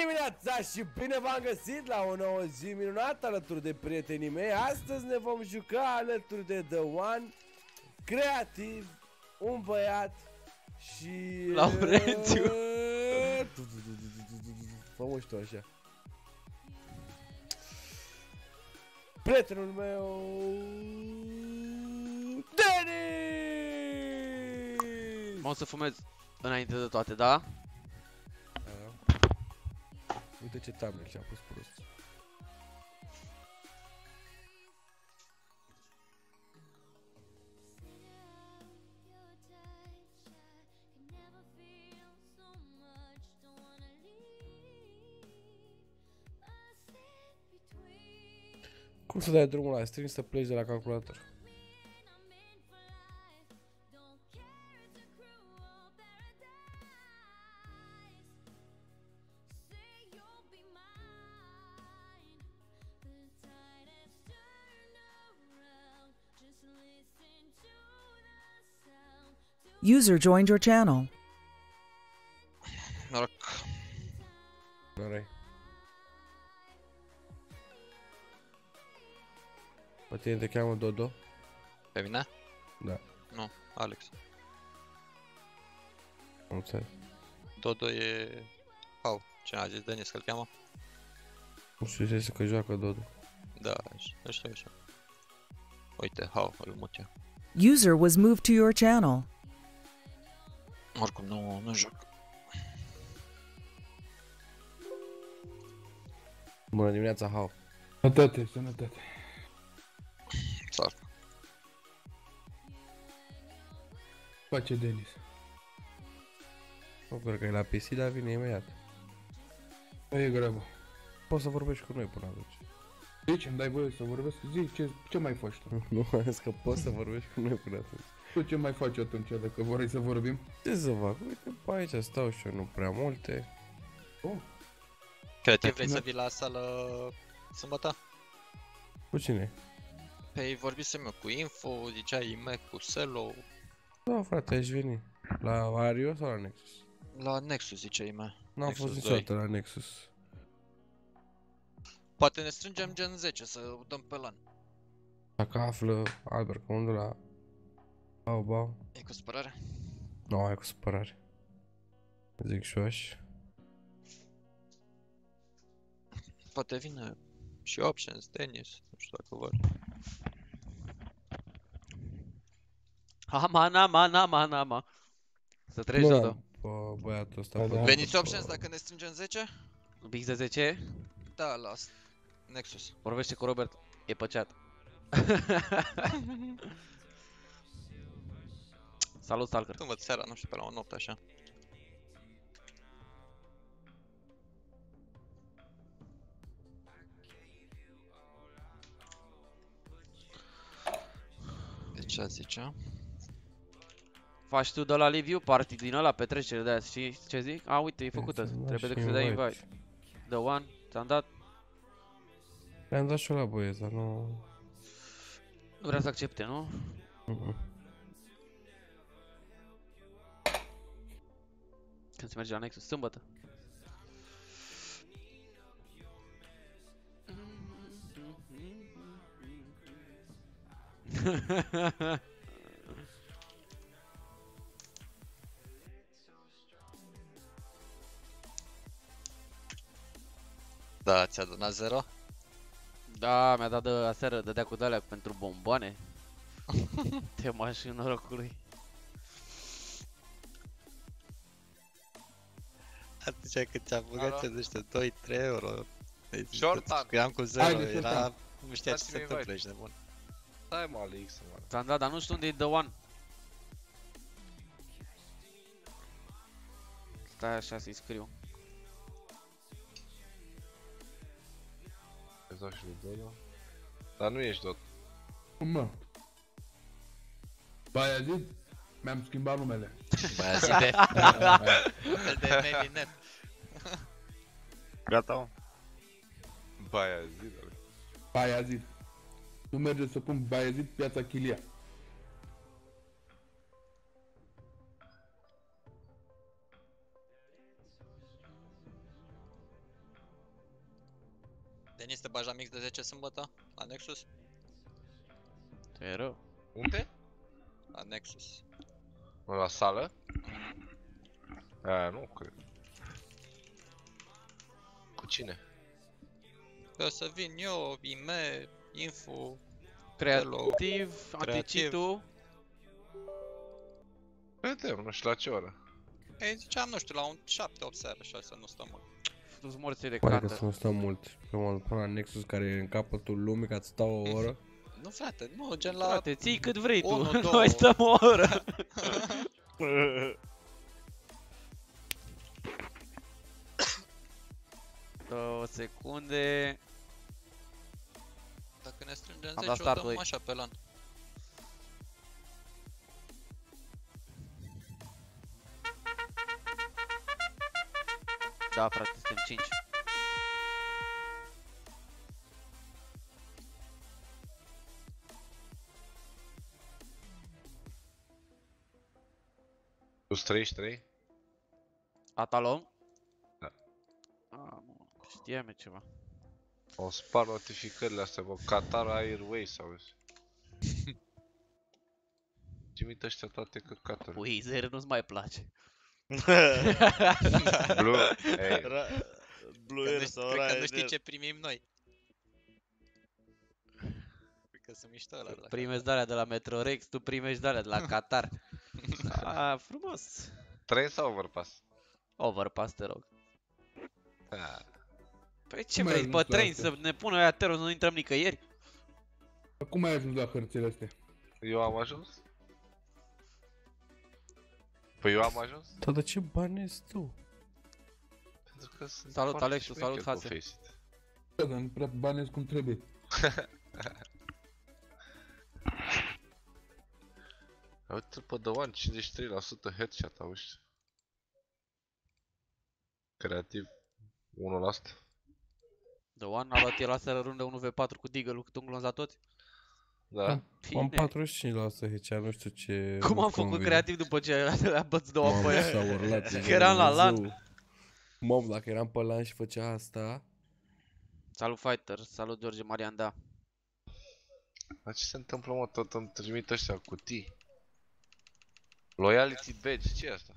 dimineața și bine v-am găsit la o nouă zi minunată alături de prietenii mei. Astăzi ne vom juca alături de The One, creativ, un băiat și... Laurențiu. Fă-mă și tu așa. Prietenul meu... Denis! Mă să fumez înainte de toate, da? Uite ce thumbnail și-a pus prost. Cum să dai drumul la stream să pleci de la calculator? User joined your channel. Noroc. N-are. Pe tine te cheamă Dodo? Pe mine? Da. Nu, Alex. Am înțeles. Dodo e... How? Ce a zis Denis că-l cheamă? Nu știu ce zice că joacă Dodo. Da, știu așa. Uite, How, îl mut eu. User was moved to your channel. Oricum nu joc. Bună dimineața, Hau. Sănătate, sănătate. Țar. Face Denis. Nu cred că e la PC, dar vine imediat. E grabă. Poți să vorbești cu noi până atunci. Zici, îmi dai voie să vorbesc? Zic, ce mai faci tu? Nu, am zis că poți să vorbești cu noi până atunci. Tu ce mai faci atunci, dacă vrei să vorbim? Ce să fac? Uite, pe aici stau și eu, nu prea multe. Oh, Creativ, vrei să vii la sală sâmbătă? Cu cine? Păi vorbisem eu cu Info, ziceai Ime cu Selo. Da, frate, aș veni. La Ario sau la Nexus? La Nexus ziceai Ime. N-am Nexus fost 2. niciodată la Nexus. Poate ne strângem gen 10 să dăm pe LAN. Dacă află Albert că unde la... Bau. E cu supărare? Nu, ai cu supărare. Zic și eu așa. Poate vine și Options, Denis, nu știu dacă vor. Ama. Să treci, Dodo. Băiatul ăsta. Da, pe- da. Veniți Options dacă ne strângem 10? Bix de 10? Da, la Nexus. Vorbește cu Robert, e pe chat. Salut, Stalker. Când văd seara, nu știu, pe la o noapte așa. De ce zicea? Faci tu de la Liviu party din ăla, petrecere de aia, știi ce zic? A, uite, e făcută, Să-mi dai trebuie și decât să dai invite. invite. The One, ți-am dat, Le-am dat și eu la băieți, dar nu... nu vrea să accepte, nu? Când se merge la Nexus, sâmbătă. Da, ți-a donat 0? Da, mi-a dat de aseară, dădea cu de-alea pentru bomboane. Te mașini norocului. Atunci când ți-am băgat, ți-am zis 2-3 euro. Short-an. Scriam cu 0, Haide, era... short-an. Nu știa ce Dați-mi se întâmplă, invite. ești nebun. Stai mă, Alex, mă. Ți-am dat, dar nu știu unde e The One. Stai așa să-i scriu. Îți dau și lui Dodo. Dar nu ești tot. cum mă? Bayazid? Mi-am schimbat numele. Băiazide. El de Melinet. Gata, mă. Baia zi, dar... Bayazid. Nu merge să pun Bayazid Piața Chilia. Denis, te bagi la mix de 10 sâmbătă? La Nexus? Te rău. Unde? La Nexus. La sală? Nu cred. Cu cine? Că o să vin eu, Ime, Info. Creativ, Anticitu. Vedem, nu știu la ce oră. Ei, ziceam, nu știu, la un 7-8 seara, așa, să nu stăm mult. Tu-ți morți de Pare că cată. să nu stăm mult. Până la Nexus care e în capătul lumii ca să stau o oră. Nu, frate, nu, gen la... Frate, ții cât vrei tu. 1, 2. Noi stăm o oră. Două secunde. Dacă ne strângem Am 10, dat o startul dăm ei. așa pe lan. Da, frate, suntem 5. Plus 33? Atalon? Da. Mă, știam eu ceva. O spar notificările astea, bă, Qatar Airways sau Trimit ăștia toate căcaturile. Weezer nu-ți mai place. Blue, ei, Blue Că Air nu, sau cred că nu Ryanair. știi ce primim noi. Cred că sunt mișto ăla de la Primești de-alea de la Metrorex, tu primești de-alea de la Qatar. Frumos. train sau overpass? Overpass, te rog. Da. Păi ce Cum vrei, ai pe ajuns la train asta? să ne pună aia teror, să nu intrăm nicăieri? Cum ai ajuns la hărțile astea? Eu am ajuns? Păi eu am ajuns? Dar de ce bani ești tu? Pentru că sunt Salut, foarte Alexu, salut, șmecher cu Hase. Faceit. Da, dar nu prea banezi cum trebuie. Uite-l pe The One, 53% headshot, auzi? Creativ, 1%. The One a luat el aseară rundă 1v4 cu Deagle-ul cât un glonț la toți. Da. Am Bine. 45% hecea, nu știu ce... Cum nu am făcut convine. creativ după ce le-a băț două Mamă, pe ea? s-a urlat. Că eram la LAN. Dumnezeu. Mamă, dacă eram pe LAN și făcea asta... Salut Fighter, salut George Marian, da. Dar ce se întâmplă, mă? Tot îmi trimit ăștia cutii. Loyalty badge, ce e asta?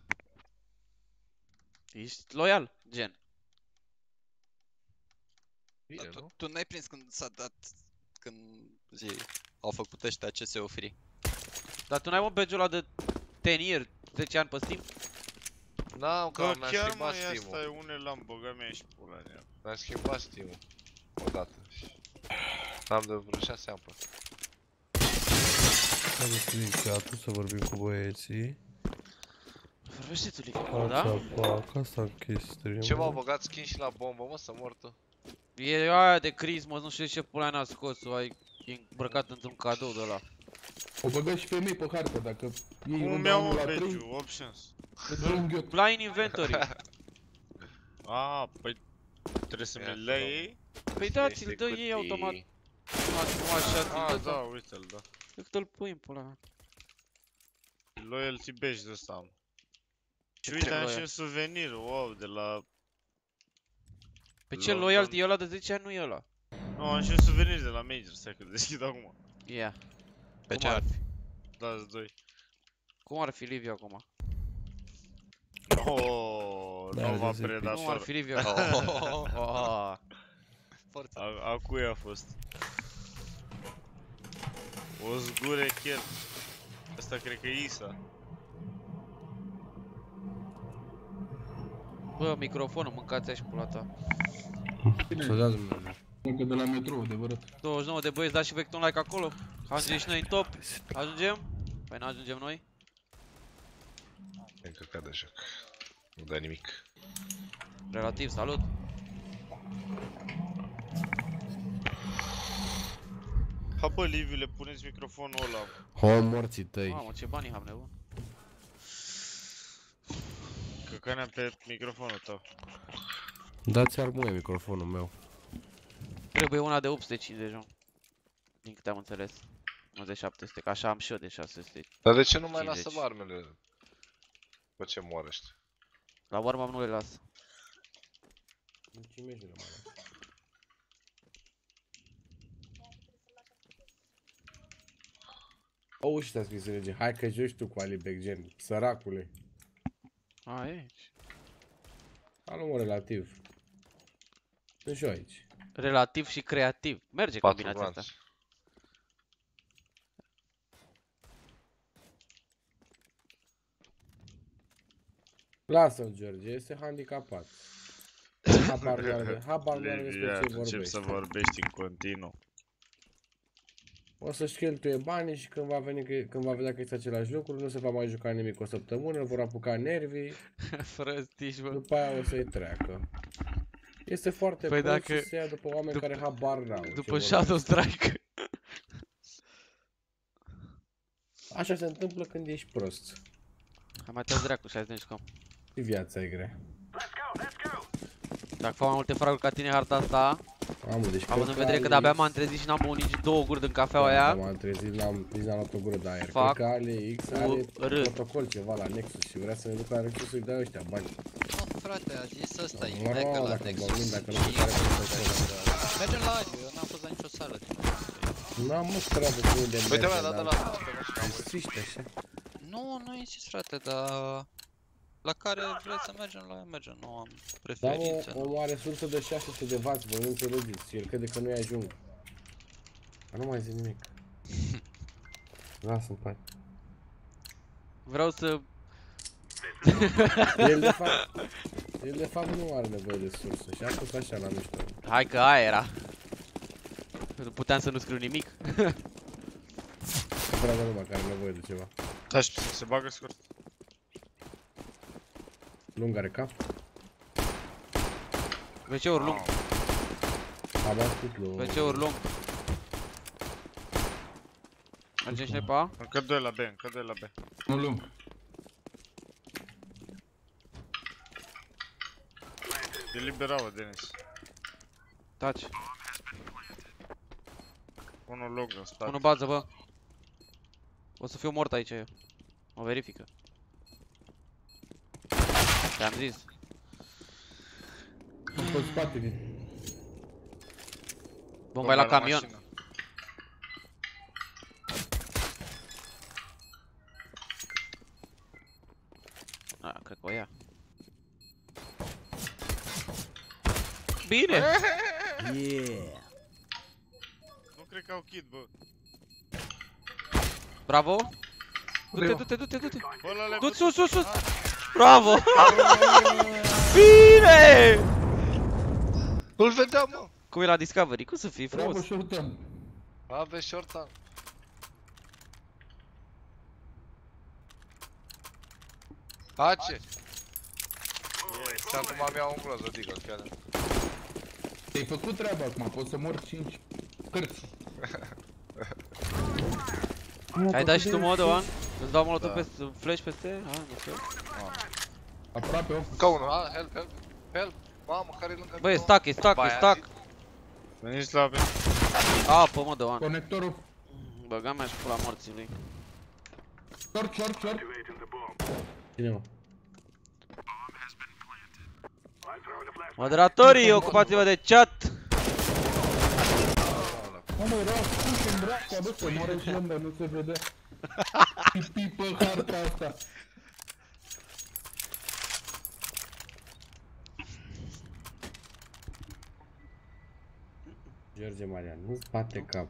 Ești loial, gen. Bine, Dar nu? tu n-ai prins când s-a dat, când au făcut ăștia ce se oferi. Dar tu n-ai mă badge-ul ăla de 10 year, 10 ani pe Steam? N-am, că Că mi-am chiar schimbat mă, asta e Steam-ul. unele l-am băgat mea și pula în ea. Mi-am schimbat Steam-ul. Odată. Am de vreo 6 ani pe asta. Hai să zic chat-ul să vorbim cu băieții. Vorbește tu, Liviu, da? Asta s-a închis stream-ul. Ce m-au băgat skin și la bombă, mă, să mor tu? E aia de Christmas, nu știu ce pula n-a scos-o, ai îmbrăcat într-un cadou de ăla. O băga și femei pe hartă, dacă iei Cum runda mi-au 1 un la 3, badge options? îți dă un ghiot. Blind Inventory. A, păi trebuie să Ia mi să le luăm. ei? Păi da, Este ți-l dă ei cutii. automat. Acum așa, A, ți-l da, dă, uite-l, da. cât îl pui în pula mea. Loyalty badge de ăsta am. Și Ce uite, am trebuie? și un suvenir, wow, de la... Pe ce London. loyalty e ăla de 10 ani, nu e ăla. Nu, am și un suvenir de la Major, stai că deschid acum. Ia. Pe Cum ce ar ar fi? fi? Dați doi. Cum ar fi Liviu acum? Oh, Da, nova de zi, Cum ar predator. fi Liviu acum? Oh. Forță. A cui a fost? O zgure chiar. Asta cred că e Isa. Bă, microfonul, mâncați-a și pula ta. Să dea Dumnezeu. Încă de la metrou, adevărat. 29 de băieți, dați și vector un like acolo. Ajungem și noi în top. Ajungem? Păi n-ajungem noi? E încărcat de joc. Nu dă nimic. Relativ, salut. Ha bă, Liviu, le puneți microfonul ăla. Ho, morții tăi. Mamă, ce bani am nebun. Căcaneam pe microfonul tău. Dați armuie microfonul meu. Trebuie una de 850, mă. Din câte am înțeles. Nu de 700, că așa am și eu de 600. Dar de ce nu mai 50. lasă armele? După ce mor ăștia? La warm-up nu le las. O, și te-a scris rege. Hai că joci tu cu Ali Beggen, săracule. A, e aici. Alu mă relativ. Nu și eu aici. Relativ și creativ. Merge 4 combinația asta. blanci. Lasă-l, George, este handicapat. Habar nu are despre ce încep să vorbește. vorbești în continuu. O să-și cheltuie banii și când va vedea că este același lucru, nu se va mai juca nimic o săptămână, vor apuca nervii, Frăstiși, bă. după aia o să-i treacă. Este foarte Păi prost dacă- și se ia după oameni care habar n-au. ce După vorbesc. Shadow Strike. Așa se întâmplă când ești prost. Hai mai tăi dracu și hai să ne jucăm. Și viața e grea. Dacă fac mai multe fraguri ca tine harta asta, Mamă, deci având în vedere că de-abia m-am trezit și n-am băut nici 2 guri din cafeaua aia. M-am trezit, nici n-am luat o gură de aer. Fac Cred că Ale X are cu R. protocol ceva la Nexus și vrea să ne ducă la Nexus să-i dea ăștia bani. Nu, frate, a zis ăsta, Mă hai că rog, la dacă Nexus. vorbim, dacă nu Și se pare că eu- nu Mergem la Agiu, eu n-am fost la nicio sală. N-am mă treabă cu unde merge, Uite, mă, da, dar... la Insiște așa. Nu insist, frate, dar la care vreți să mergem, la aia mergem, nu am Dar preferințe. omul are sursă de 600 de W, voi nu înțelegeți, el crede că nu-i ajung. Dar nu mai zic nimic. Lasă-mi pace. Vreau să... El de fapt nu are nevoie de sursă și a pus așa la mișto. Hai că aia era. Nu puteam să nu scriu nimic. Vreau numai care are nevoie de ceva. Da, și se bagă scurt. Lung are cap? WC-uri lung, Am ascult lui. WC-uri lung. Mergem și noi pe A? Încă 2 la B, încă 2 la B. Nu lung. Eliberau, Denis. Taci. Unul log în spate. Unul bază, bă. O să fiu mort aici eu. O verifică. Te-am zis. Sunt pe spate, vin. Bomba e la camion. mașină. A, cred că o ia. Bine! Nu cred că au kit, bă. Bravo! Du-te. Bă, ăla Du-te sus! Bravo! Bine! Nu-l vedeam, mă. Cum e la Discovery? Cum să fii Bravo, frumos? short-term. Aveți short-an. Hace! Și acum am iau un groz, adică, chiar. Te-ai făcut treaba acum, poți să mor 5 cărți. Ai dat și tu modul, An? Îți dau molotov Da. peste flash peste? Ah, nu știu. Aproape, off. Încă unul, help! Mamă, care-i lângă? Bă, e stack, e stack. Veniți la B. Apă, mă, de An. Conectorul. Băga mea și pula morții lui. Short. Cine mă? Moderatorii, ocupați-vă de chat! Mamă, era puși în dreapta, bă, să moară și lâmbă, nu se vedea. Pipi pe harta asta. George Marian, nu-ți bate cap.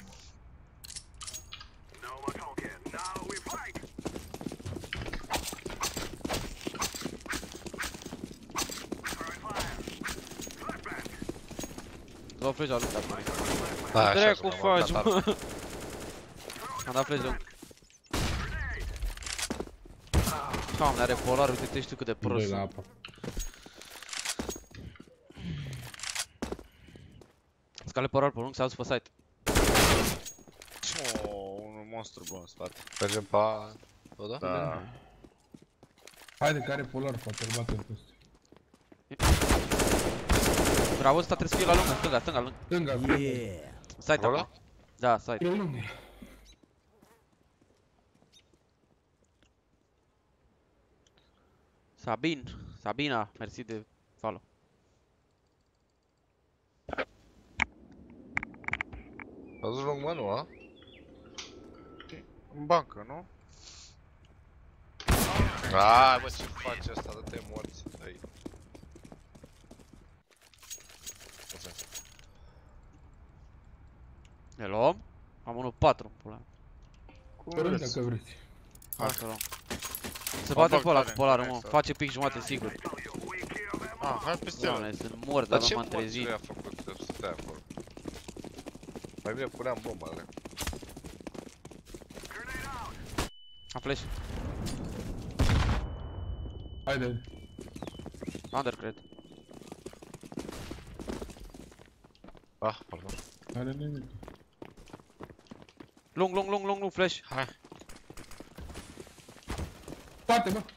Dau flash la lupta pe Da, așa Dracu sună, faci, mă, mă. Am dat flash lung. Doamne, are polar, uite-te, știu cât de prost. Doi la apă. Scale polar pe lung, s-a dus pe site. Unul monstru bun în spate. Mergem pe A. O, da? Da. Haide, care polar, poate îl bate în peste. Bravo, ăsta trebuie să fie la lungă, stânga, lung. Stânga, Site Acolo? acum. Da, site. e lung. Sabina, mersi de follow. A dus lung, mă, nu, a? În bancă, nu? Ai, bă, ce faci asta? Dă-te morți. Ai. Ne luăm? Am 1-4 în pula. Părând dacă vreți. Hai să luăm. Se Mă bate bag pe ăla tare cu în polarul, mă. conexă. Face pic jumate sigur. Ah, hai peste el. Doamne, sunt mort, Dar dar ce nu m-am morți trezit. lui a făcut să stai acolo? Mai bine puneam bomba alea. Am flash. Haide. Under, cred. Ah, pardon. Are nimic. Lung, flash. Hai. Spate, bă.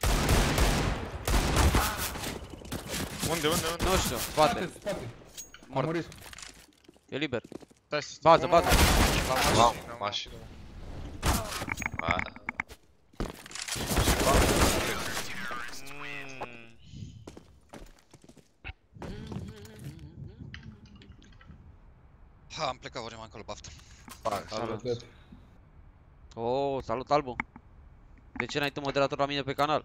Unde? Nu știu, spate. Spate. Am Mort. murit. E liber. Stai să... Bază. Wow, Mașină, mașină. Ah. Ha, am plecat ori mai încolo, baftă. Salut. Oh, salut, Albu. De ce n-ai tu moderator la mine pe canal?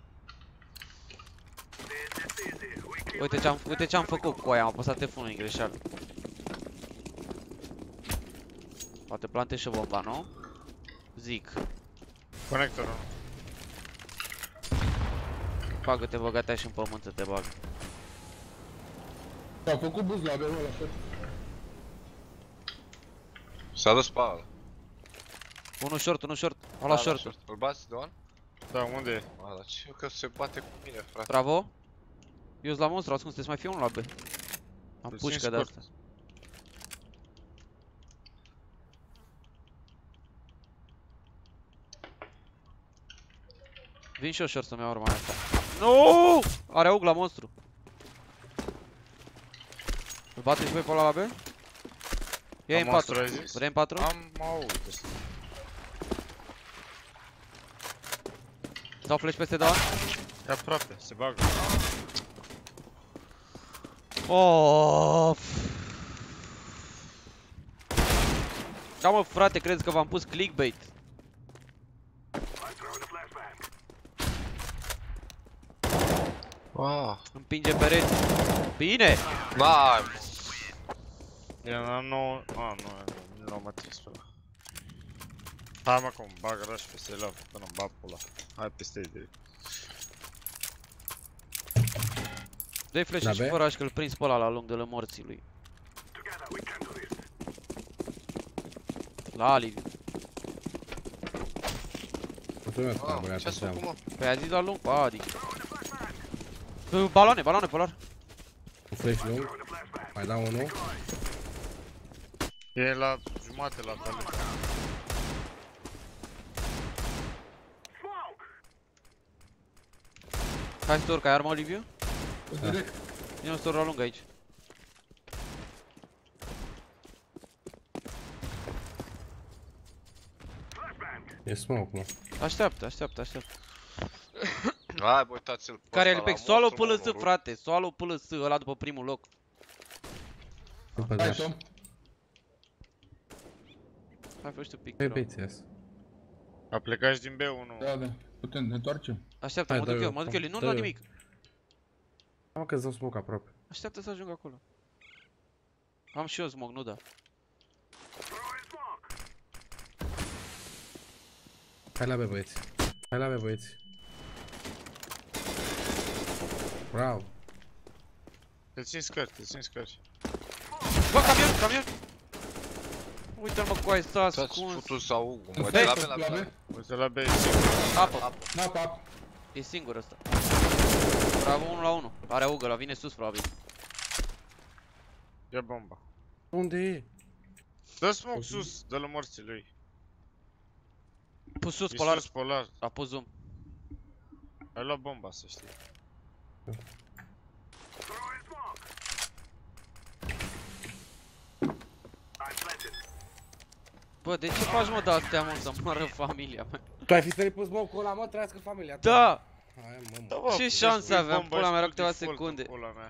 Uite ce-am făcut cu aia, am apăsat F1 în greșeală. Poate plantez și bomba, nu? Zic. Conectorul. Bagă-te, băga-te și în pământ să te bagă. S-a făcut buz la abia ăla, frate. S-a dus pe ala. Unul short. A luat short. Îl bați de on? Da, unde e? Ah, dar ce că se bate cu mine, frate. Bravo. Eu-s la monstru, ascuns, trebuie să mai fie unul la B. Am Îl pușcă țin de scurt. asta. Vin și eu short să-mi iau urma asta. Nu! Are ug la monstru. Îl bate și pe ăla la B? E La monstru, M4. ai zis? Vrei M4? Am auzit asta. Dau flash peste doar? E aproape, se bagă. Oh. Da, mă, frate, crezi că v-am pus clickbait? Ah. Împinge pereți. Bine! N-ai, mă. E la 9... A, nu l-am atins pe ăla. Hai mă, cum bagă rush peste el, până îmi bag pula. Hai peste ei direct. Dă-i flash și fără că îl prins pe ăla la lung de la morții lui. La Ali. Mulțumesc, Ah, băiatul ce-ați seamă. făcut, mă? Păi a zis la lung, adică. Baloane, polar. Un flash lung. Mai dau unul. E la jumate la tale. Hai să urc, ai armă, Liviu? Direct. Vine un stor la lung aici. E smoke, mă. Așteaptă. Hai, bă, uitați-l pe Care e ăsta la lipec? Solo monstru, mă, PLS, unul. frate. Solo PLS, ăla după primul loc. După Hai, dash. Tom. Hai, fă tu pic. Pe bro. BTS. A plecat și din B1. Da. Putem, ne întoarcem. Așteaptă, Hai, mă duc dă-i eu, eu, mă duc eu, nu dă-i la eu. nimic. Am că-ți dau smoke aproape. Așteaptă să ajung acolo. Am și eu smoke, nu da. Hai la B, băieți. Hai la B, băieți. Bravo. Te țin scări. Bă, camion! Uite-l mă cu aia, s-a Toți ascuns. futul sau Ugu, mă, În de la față, B, la la B. B. Uite la B. Apă, N-a. e singur ăsta. Bravo, 1 la 1. Are ugă, la vine sus probabil. Ia bomba. Unde e? Dă smoke sus, dă-l morții lui. Pus sus, E polar. sus, polar. A pus zoom. Ai luat bomba, să știi. Bă, de ce faci mă de-astea, mă, să moară familia mea? Tu ai fi sărit pe smoke-ul ăla, mă, trăiască familia ta. Da! Hai, mă, Da, mă. bă, Ce puteți șanse pui aveam? bomba Pula și mea, era tu câteva default, secunde. pula mea.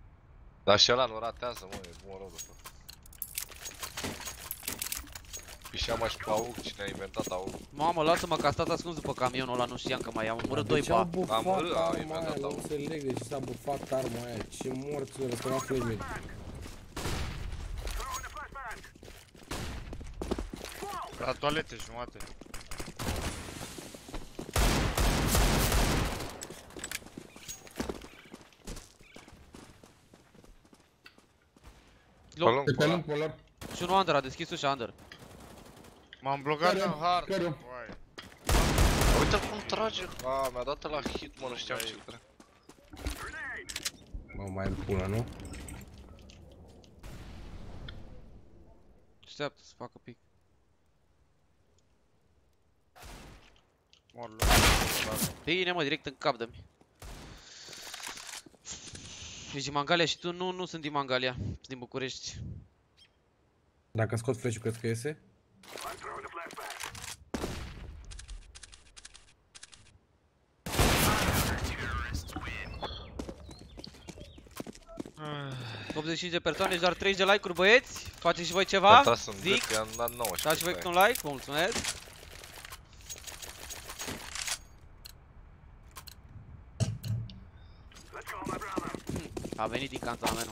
Dar și ăla nu ratează, mă, e bun rău de tot. Pișeam și pe AUG, cine a inventat AUG. Mamă, lasă-mă că a stat ascuns după camionul ăla, nu știam că mai am omorât doi De ce au ba. bufat Amărât, a arma inventat aia? Nu AUG. înțeleg de ce s-a bufat arma aia. Ce morților, ăsta n-a flamit. La toalete jumate. Pe Loc. lung, Pe pe ăla. lung polar. Și unul under, a deschis ușa under. M-am blocat în hard. Care-o? Uai. Uite cum trage. A, mi-a dat la hit, mă, nu știam ce cred. Mă, mai îl pună, nu? Așteaptă să facă pic. Mor loc. Bine, mă, direct în cap de-mi. Ești din Mangalia și tu? Nu, nu sunt din Mangalia. Sunt din București. Dacă scot flash-ul, crezi că iese? Ah. 85 de persoane și doar 30 de like-uri, băieți. Faceți și voi ceva? Da, sunt Zic. că i-am dat 19. Dați și voi câte un like, vă mulțumesc. A venit din cantonamentul.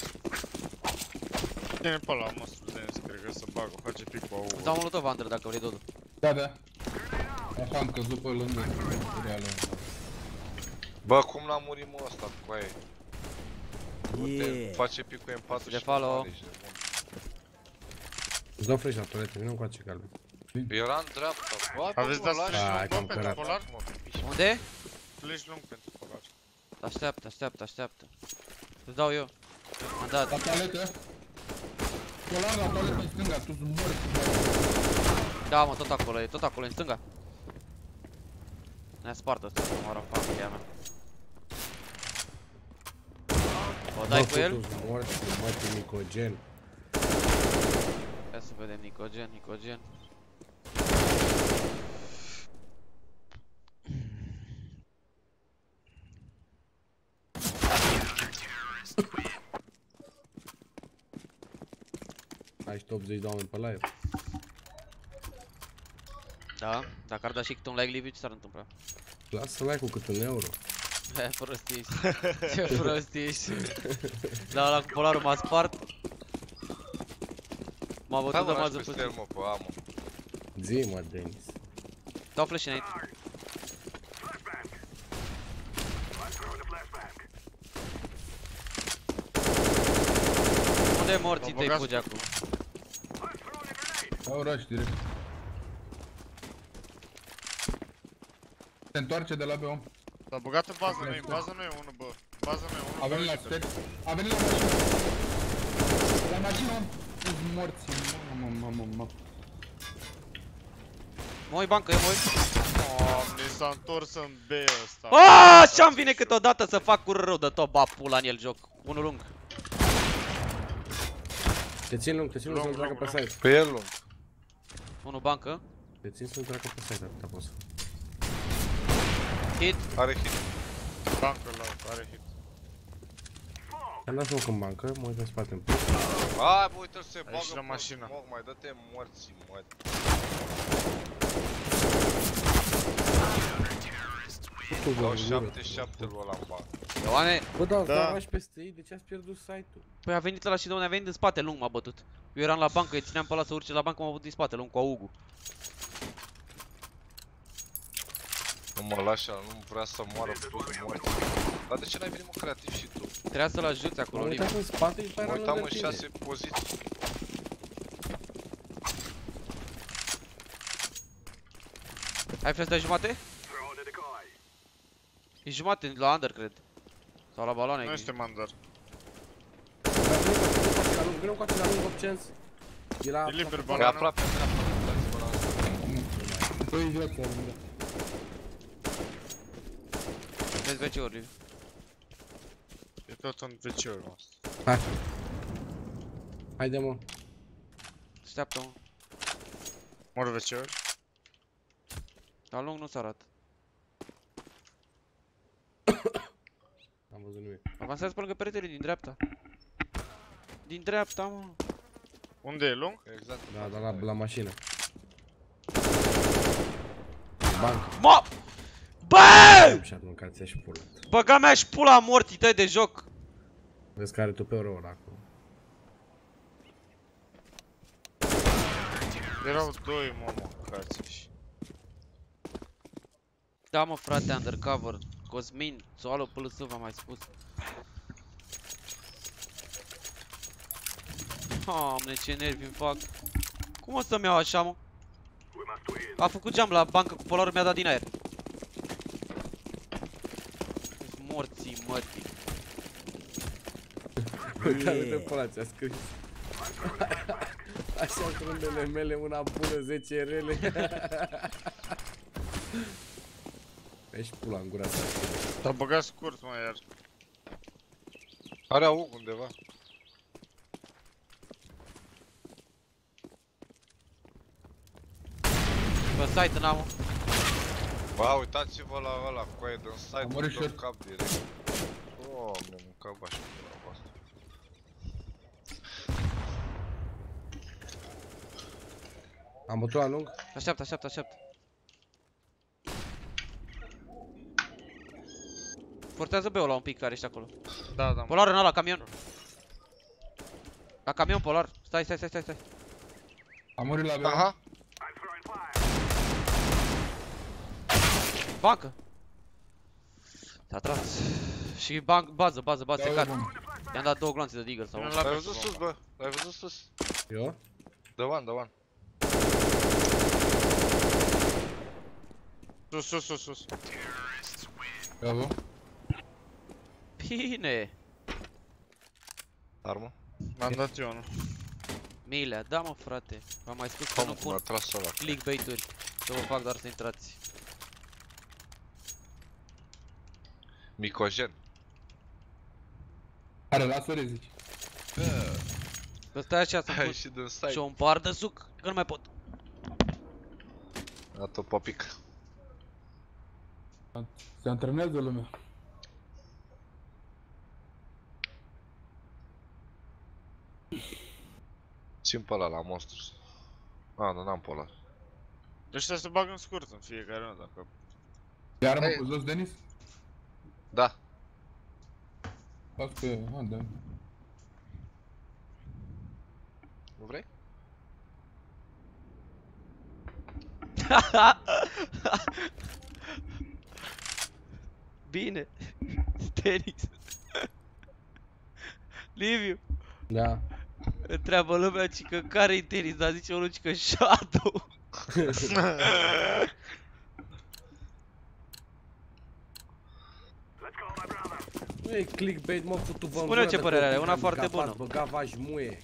Ține pe ăla, mă, studenți, cred că să bagă, face pic pe AUG. Îți dau molotov, Andrei, dacă vrei, Dodu. Da, da. Așa am căzut pe lângă. Reală. Bă, cum l-a murit mă ăsta cu aia? Yeah. Face pic cu M4 De și follow. normal, ești nebun. Îți dau flash la toaletă, vină încoace, Calvin. Era în dreapta. Bă, Aveți dat lași, Hai, flash cam lung pentru cărat. polar? Unde? Flash lung pentru polar. Așteaptă, așteaptă, așteaptă. Îți dau eu. Am dat. La toaletă. Polar la toaletă în stânga, tu sunt mort. Da, mă, tot acolo, e tot acolo, în stânga. Ne-a spart ăsta, să moară în familia mea. O dai cu el? Morți, băte Nicogen. Ia să vedem, Nicogen, Nicogen. Ai și 80 de oameni pe live. Da, dacă ar da și câte un like liviu, ce s-ar întâmpla? Lasă like-ul cât €1. Ce prost ești. Ce prost ești. Da, ăla cu polarul m-a spart. M-a Hai bătut de mă, mază lași peste el puțin. mă, pe amă. Zi, mă, Denis. Dau flash înainte. Unde e morții Mă tăi, băgați- Bugeacu? Au rush direct. Se întoarce de la B-om. S-a băgat în bază, nu-i, în bază nu e unul, bă. În bază nu e unul. A venit la uite-l. stet. A venit la mașină. La mașină, om. Sunt morți. Mamă. Mă uit bancă, eu mă uit. Doamne, s-a întors în B ăsta. Aaaa, ce-am vine câteodată să fac cu rău de tot ba pula în el joc. Unul lung. Te țin lung, să-l Lung, treacă lung, pe lung. site. Pe el lung. Unul bancă. Te țin să-l treacă pe site, atâta poți. Hit. Are hit. Bancă la are hit. Am dat smoke în bancă, mă uit în spate în plus. Hai bă, uite-l se bagă Aici la pe mașină. smoke, mai dă-te morții, mă. Tu, bă, Dau în gură. 7-7 lui ăla în bancă. Oameni, Bă, da, Da. da, lași peste ei, de ce ați pierdut site-ul? păi a venit ăla și de unde a venit în spate, lung m-a bătut. Eu eram la bancă, îi țineam pe ăla să urce la bancă, m-a bătut din spate, lung cu AUG-ul. Nu mă lași, nu vrea să moară toți morți. Dar de ce n-ai venit mă creativ și tu? Trebuia să-l ajuți Am acolo, Liv. uitat în spate și pe Mă era uitam lângă în tine. 6 poziții. Ai flash de jumate? E jumate la under, cred. Sau la baloane. Nu este mandar. Vină cu la lung, options. E la... E liber E banana. aproape, dați-vă la asta. Păi, viața, lângă. Vezi BC-uri, Liv. E tot în WC-ul nostru. Hai. Haide, mă. Așteaptă-mă. Mor WC-uri. La lung nu se arată. Am văzut nimic. Avansează pe lângă peretele din dreapta. Din dreapta, mă. Unde e lung? Exact. Da, la mașină. banc. Mo! Bă! Și aruncați și pula. Băga mea și pula morții tăi de joc. Vezi că are tu pe ăla acolo. Erau doi, mă, mâncați-și. Da, mă, frate, undercover. Cosmin, Soalo PLS, v-am mai spus. Doamne, ce nervi îmi fac. Cum o să-mi iau așa, mă? A făcut geam la bancă cu polarul, mi-a dat din aer. Morții mătii. Uite-te pe ăla ce-a scris. Așa frândele mele, una bună, 10 rele. Ești pula în gura ta. Te-a băgat scurt, mă, iar. Are AUG undeva. Pe site n-am. Ba, uitați-vă la ăla, coaie din site, Am murit dă-mi short. cap direct. Doamne, mânca bașa pula voastră. Am bătut la lung? Așteaptă, așteaptă, așteaptă. Forțează B-ul la un pic care ești acolo. Da, da. Polar în ăla, camion. La camion, Polar. Stai, stai, stai, stai, stai. Am murit la B. Aha. Bancă. S-a tras. Și bază, secat. I-am dat 2 gloanțe de digger sau Nu unul. l-a L-ai văzut văzut sus, bă? L-ai văzut sus? Eu? The one. Sus. Bravo. Bine. Armă? M-am dat eu unul. Milea, da mă frate. V-am mai spus că nu Cum pun a tras ăla? clickbait-uri. Să vă fac doar să intrați. Micojen. Are, lasă rezici. Că stai așa să-mi Ai pun ieșit din site. și un par de suc, că nu mai pot. Dat-o popic. Se antrenează lumea. Țin pe ăla la monstru. A, nu, n-am polar. Ăștia se bagă în scurt în fiecare rând, dacă... Iar mă Ei. cu jos, Denis? Da. Las pe... da. Nu vrei? Bine. Tenis. Liviu. Da. Întreabă lumea cică care-i tenis, dar zice unul cică Shadow. Nu e clickbait, mă, futu-vă în Spune-o gură ce de părere are, copii, una am foarte gavat, bună. Băga v-aș muie.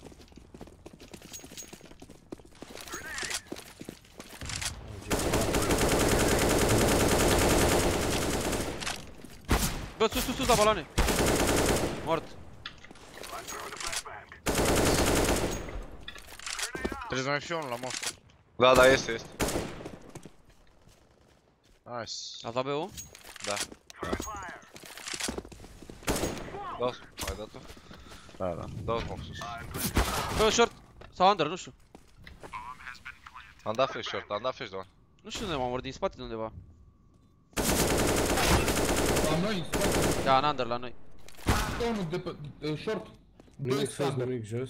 Bă, sus, la baloane. Mort. Trebuie să mai fie unul la monstru. Da, este. Nice. Ați luat B-ul? Da. Dau, ai dat-o? Da. Dau smoke sus. Bă, short. Sau under, nu știu. Am dat flash short, am dat flash doar. Nu știu unde m-am mort, din spate de undeva. La noi, în spate. Da, în under la noi. Stă unul de pe... short. Doi Nimic sus, standard. nimic jos.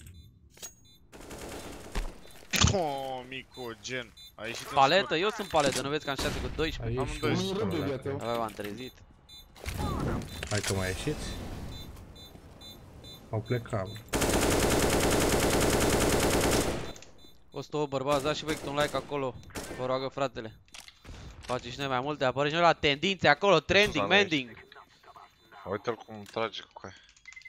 Oh, Micogen. A ieșit în Paletă, eu sunt paletă, nu vezi că am 6 cu 12. Ai ieșit Amândoi sus, Un rând de ăla. viață. Avea, m-am trezit. Hai că mai ieșiți. Au plecat, bă. 108 bărbați, dați și voi câte un like acolo. Vă roagă fratele. Face și noi mai multe, apare și noi la tendințe acolo, trending, Sus, mending. Uite-l cum trage cu aia.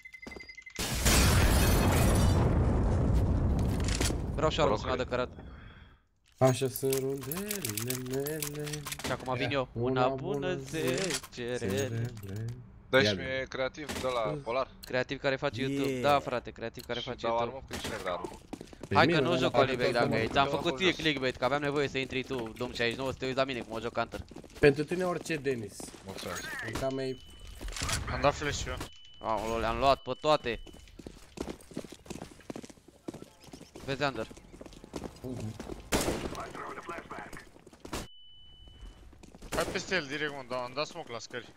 Vreau și arul să-mi Rocări. adă cărat. Așa sunt rundele mele. Și acum vin eu. Una bună zecerele. Dă-și Ia mie creativ de la Polar. Creativ care face YouTube. Yeah. Da, frate, creativ care Și face dau YouTube. armă cu cine vrea armă. Hai că nu joc Olivex dacă e. Ți-am Eu făcut am ție fost clickbait, că aveam nevoie să intri tu, Dom 69, să te uiți la mine cum o joc Counter. Pentru tine orice, Denis. Mulțumesc. În cam mai... Am dat flash eu. Aoleu, le-am luat pe toate. Vezi under. Hai peste el direct, mă, am dat smoke la scări.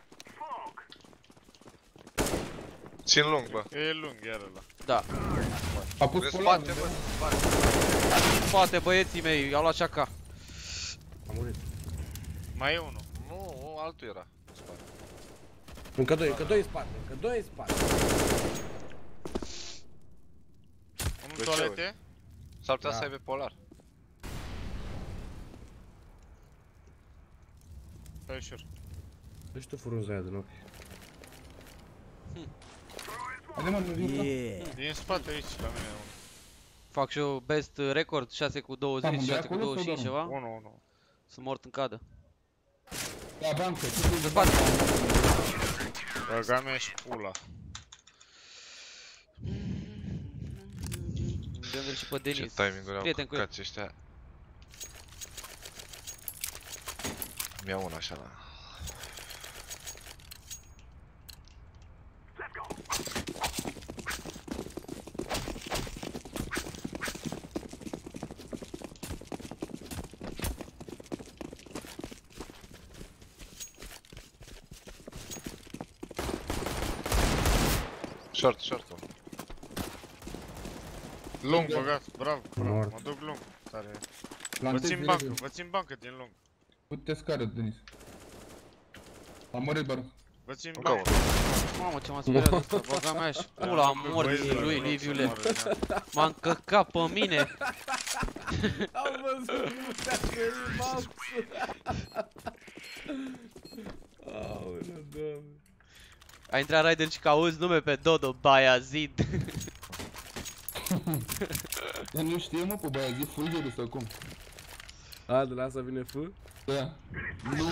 Țin lung, bă. E lung iar ăla. Da. A pus Pe polar, spate, bă, spate. Spate băieții mei, i-au luat șaca. Am murit. Mai e unul. Nu, altul era. În spate. Încă doi în spate, încă doi în spate. Unul De în ce, toalete. S-ar putea Da. să aibă polar. Stai ușor. Dă-și tu frunza aia din ochi. Haide mă, nu vin. E în spate aici, la mine unul. Fac și eu best record, 6 cu 20, Am, de 6 cu acolo sau 25 doar ceva. 1. Sunt mort în cadă. La bancă, ce În spate. Băga mea și pula. Dăm-l și pe Ce Denis. timing-uri au Prieten cu el. căcați ăștia. Mi-au una așa la... Short, short. Lung, băgat, bravo, bravo. Mort. Mă duc lung. Tare. Vă Plantez țin direct. bancă, vă țin bancă din lung. Uite scară, Denis. Am murit, bă. Vă țin Încă bancă. unul. Mamă, ce m-a speriat ăsta, băga mea și pula am morții lui Liviule. M-a încăcat pe mine. Am văzut, te-a cărit mouse. Aoleu, Doamne. A intrat Raiden și că auzi nume pe Dodo, Bayazid. Dar nu știe, mă, pe Bayazid Fulgerul sau cum? A, de la asta vine F? Da. Nu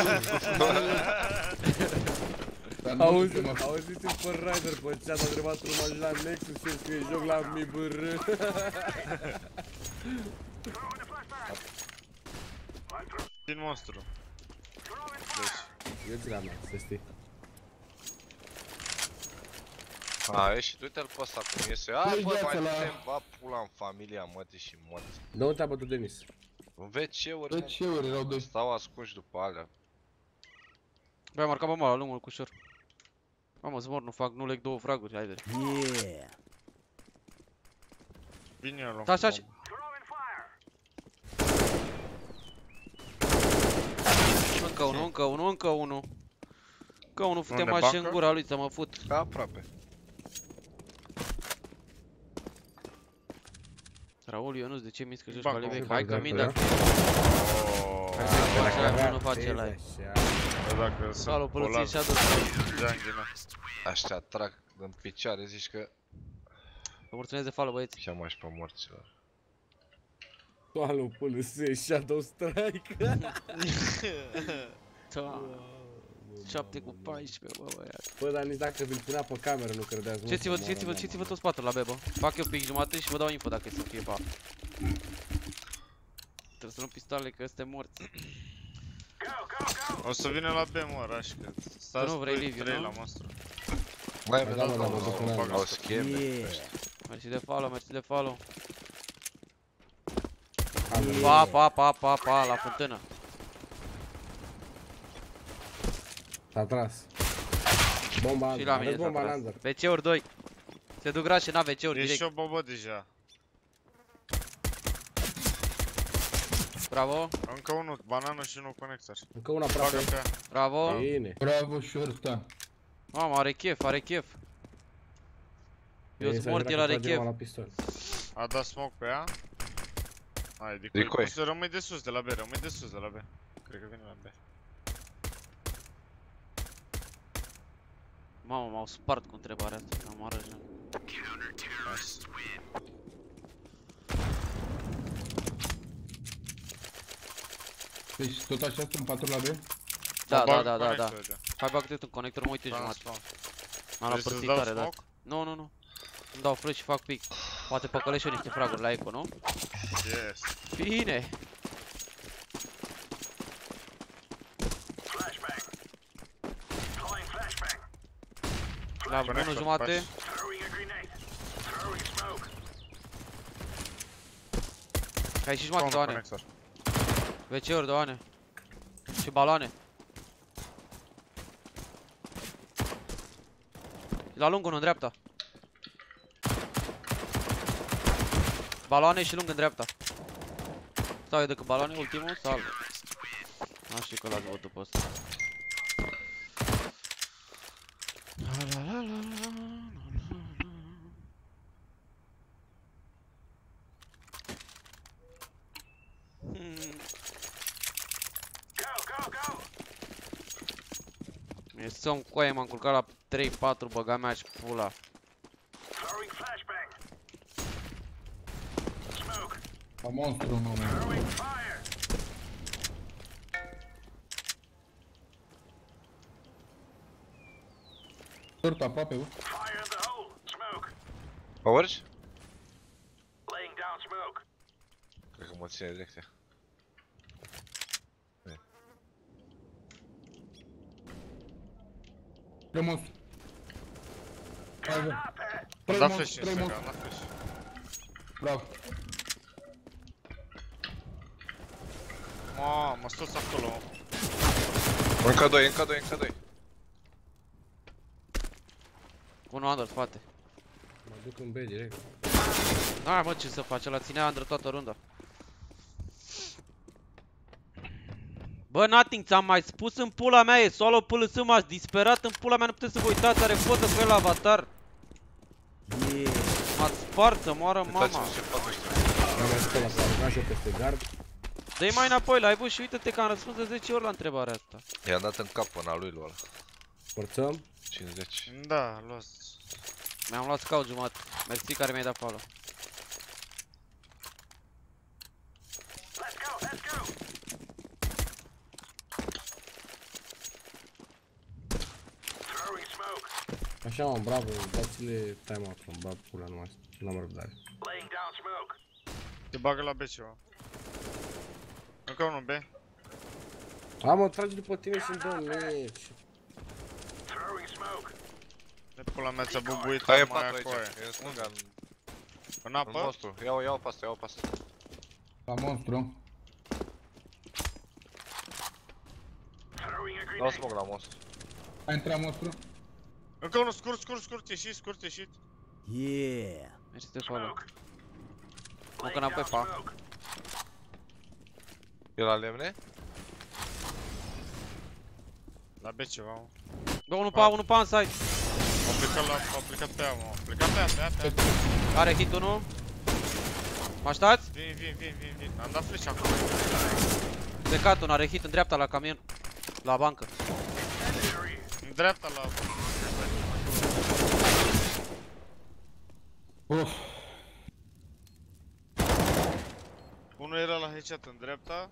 mai Auziți-l pe Rider pe chat, a întrebat urmă la Nexus și scrie joc la MIBR. Din monstru. Eu ți l-am dat, să știi. A, ieșit, uite-l pe ăsta cum iese. A, Păi, bă, viața mai la- putem ba pula în familia mătii și morți. De unde te-a bătut Denis? În WC-uri, De ce ori erau doi? stau ascunși după alea. Băi, am marcat pe mala, lungul cu ușor. Mamă, zmor, nu fac, nu leg 2 fraguri, haide. Yeah! Vine eu Da, așa, Încă unul, încă unul, încă unul. Încă unul, fute-mă Unde, și în bancă? gura lui să mă fut. Ca aproape. Raul, Ionuț, de ce mi-i că joci Bancă, Calibec? bancă, Hai că bancă, min da? dacă... Oh, Hai să face aia, nu face la Așa. bă, dacă Salut, sunt pălăție polar, și adus. geanghina. Aștia trag în picioare, zici că... Vă mulțumesc de follow, băieți. Și am și pe morților. Toală, până se Shadow Strike. Da. 7 cu 14, bă, băiat. Bă, dar nici dacă vi-l punea pe cameră nu credeați. mă, Știți-vă, să moară, știți-vă, mă. știți-vă tot spatul la bebă. Fac eu pic jumate și vă dau info dacă e să fie pa. Trebuie să luăm pistoale că suntem morți. O să vină la B, mă, Raș, că stați nu vrei 2, Liviu, 3 nu? la monstru. Mai Da, vedem, mă, da, mă duc în alea. au scheme. Yeah! Mersi de follow, mersi de follow. Yeah. Pa, pa, pa, pa, pa, la fântână. S-a tras. Bomba Și under. la mine Aveți s-a bomba tras. under. WC-uri 2. Se duc rașe, n-a WC-uri E și direct. o bobă deja. Bravo, Încă unul, banană și unul conector. Încă una Bagă aproape. pe ea. bravo. Bine. Bravo, short-a. Mamă, are chef, are chef. Eu Bine, sunt mort, s-a el jucat are cu Adrian chef. la pistol. A dat smoke pe ea. Hai, decoy. Decoy. O să rămâi de sus de la B, rămâi de sus de la B. Cred că vine la B. Mamă, m-au spart cu întrebarea asta, am arăjat. Nice. Deci tot așa sunt 4 la B? Da, Bagă da, da, da, da. conector, uite. Hai bag un conector, mă uite Da, jumătate. spawn. M-am Vrei să-ți răpărțit dau tare, da. smoke? Nu, nu, nu. Îmi dau flash și fac pic. Poate păcălesc și eu niște fraguri la eco, nu? Yes. Bine! La bună Conector, jumate. pași. Hai și jumate, Spawn doane. conector. WC-uri, doane. Și baloane. La lung unul în dreapta. Baloane și lung în dreapta. Sau e decât baloane, ultimul sau alb? Nu știu că l-ați văzut după ăsta. Mi-e somn cu aia, m-am culcat la 3-4, băga mea și pula. Ca monstru, nu, mă. Short aproape, bă. Mă urci? Cred că mă ține direct. Trei monstru. Hai, bă. Trei Da monstru, flash trei în monstru. da flash. Bravo. Mamă, sus acolo. Încă doi, încă doi, încă doi. Unul under, spate. Mă duc în B direct. Hai mă, ce să face, ăla ținea under toată runda. Bă, Nothing, ți-am mai spus în pula mea, e solo PLS, m-ați disperat în pula mea, nu puteți să vă uitați, are poză cu el la avatar. Yeah. M-ați spart să moară mama. Uitați-vă ce fac ăștia. Am mai stat la s-a și eu peste gard. Dă-i mai înapoi live-ul și uite-te că am răspuns de 10 ori la întrebarea asta. I-am dat în cap până a lui ăla. Forțăm. 50. Da, luați. Mi-am luat scout jumătate. Mersi care mi-ai dat follow. Așa mă, bravo, dați-le time-out, mă, bag pula numai, n-am răbdare. Te bagă la B ceva. Încă unul B. A, mă, tragi după tine și-mi dă un meci. De pula mea ți-a bubuit Hai, e mai 4 aici, acolo. e în stânga, în În apă? monstru. Iau pe asta, iau pe asta. La monstru. Dau smoke la monstru. A intrat monstru. Încă unul scurt, ieșit. Yeah. Mersi de follow. Încă înapoi pa. E la lemne? La B ceva, mă. Bă, unul pa în site. Au plecat pe ea, mă. Au plecat pe ea. Are hit unul. Mă așteptați? Vin. Am dat flash acolo. Plecat unul, are hit în dreapta la camion. La bancă. În dreapta la... Unul era la headshot în dreapta.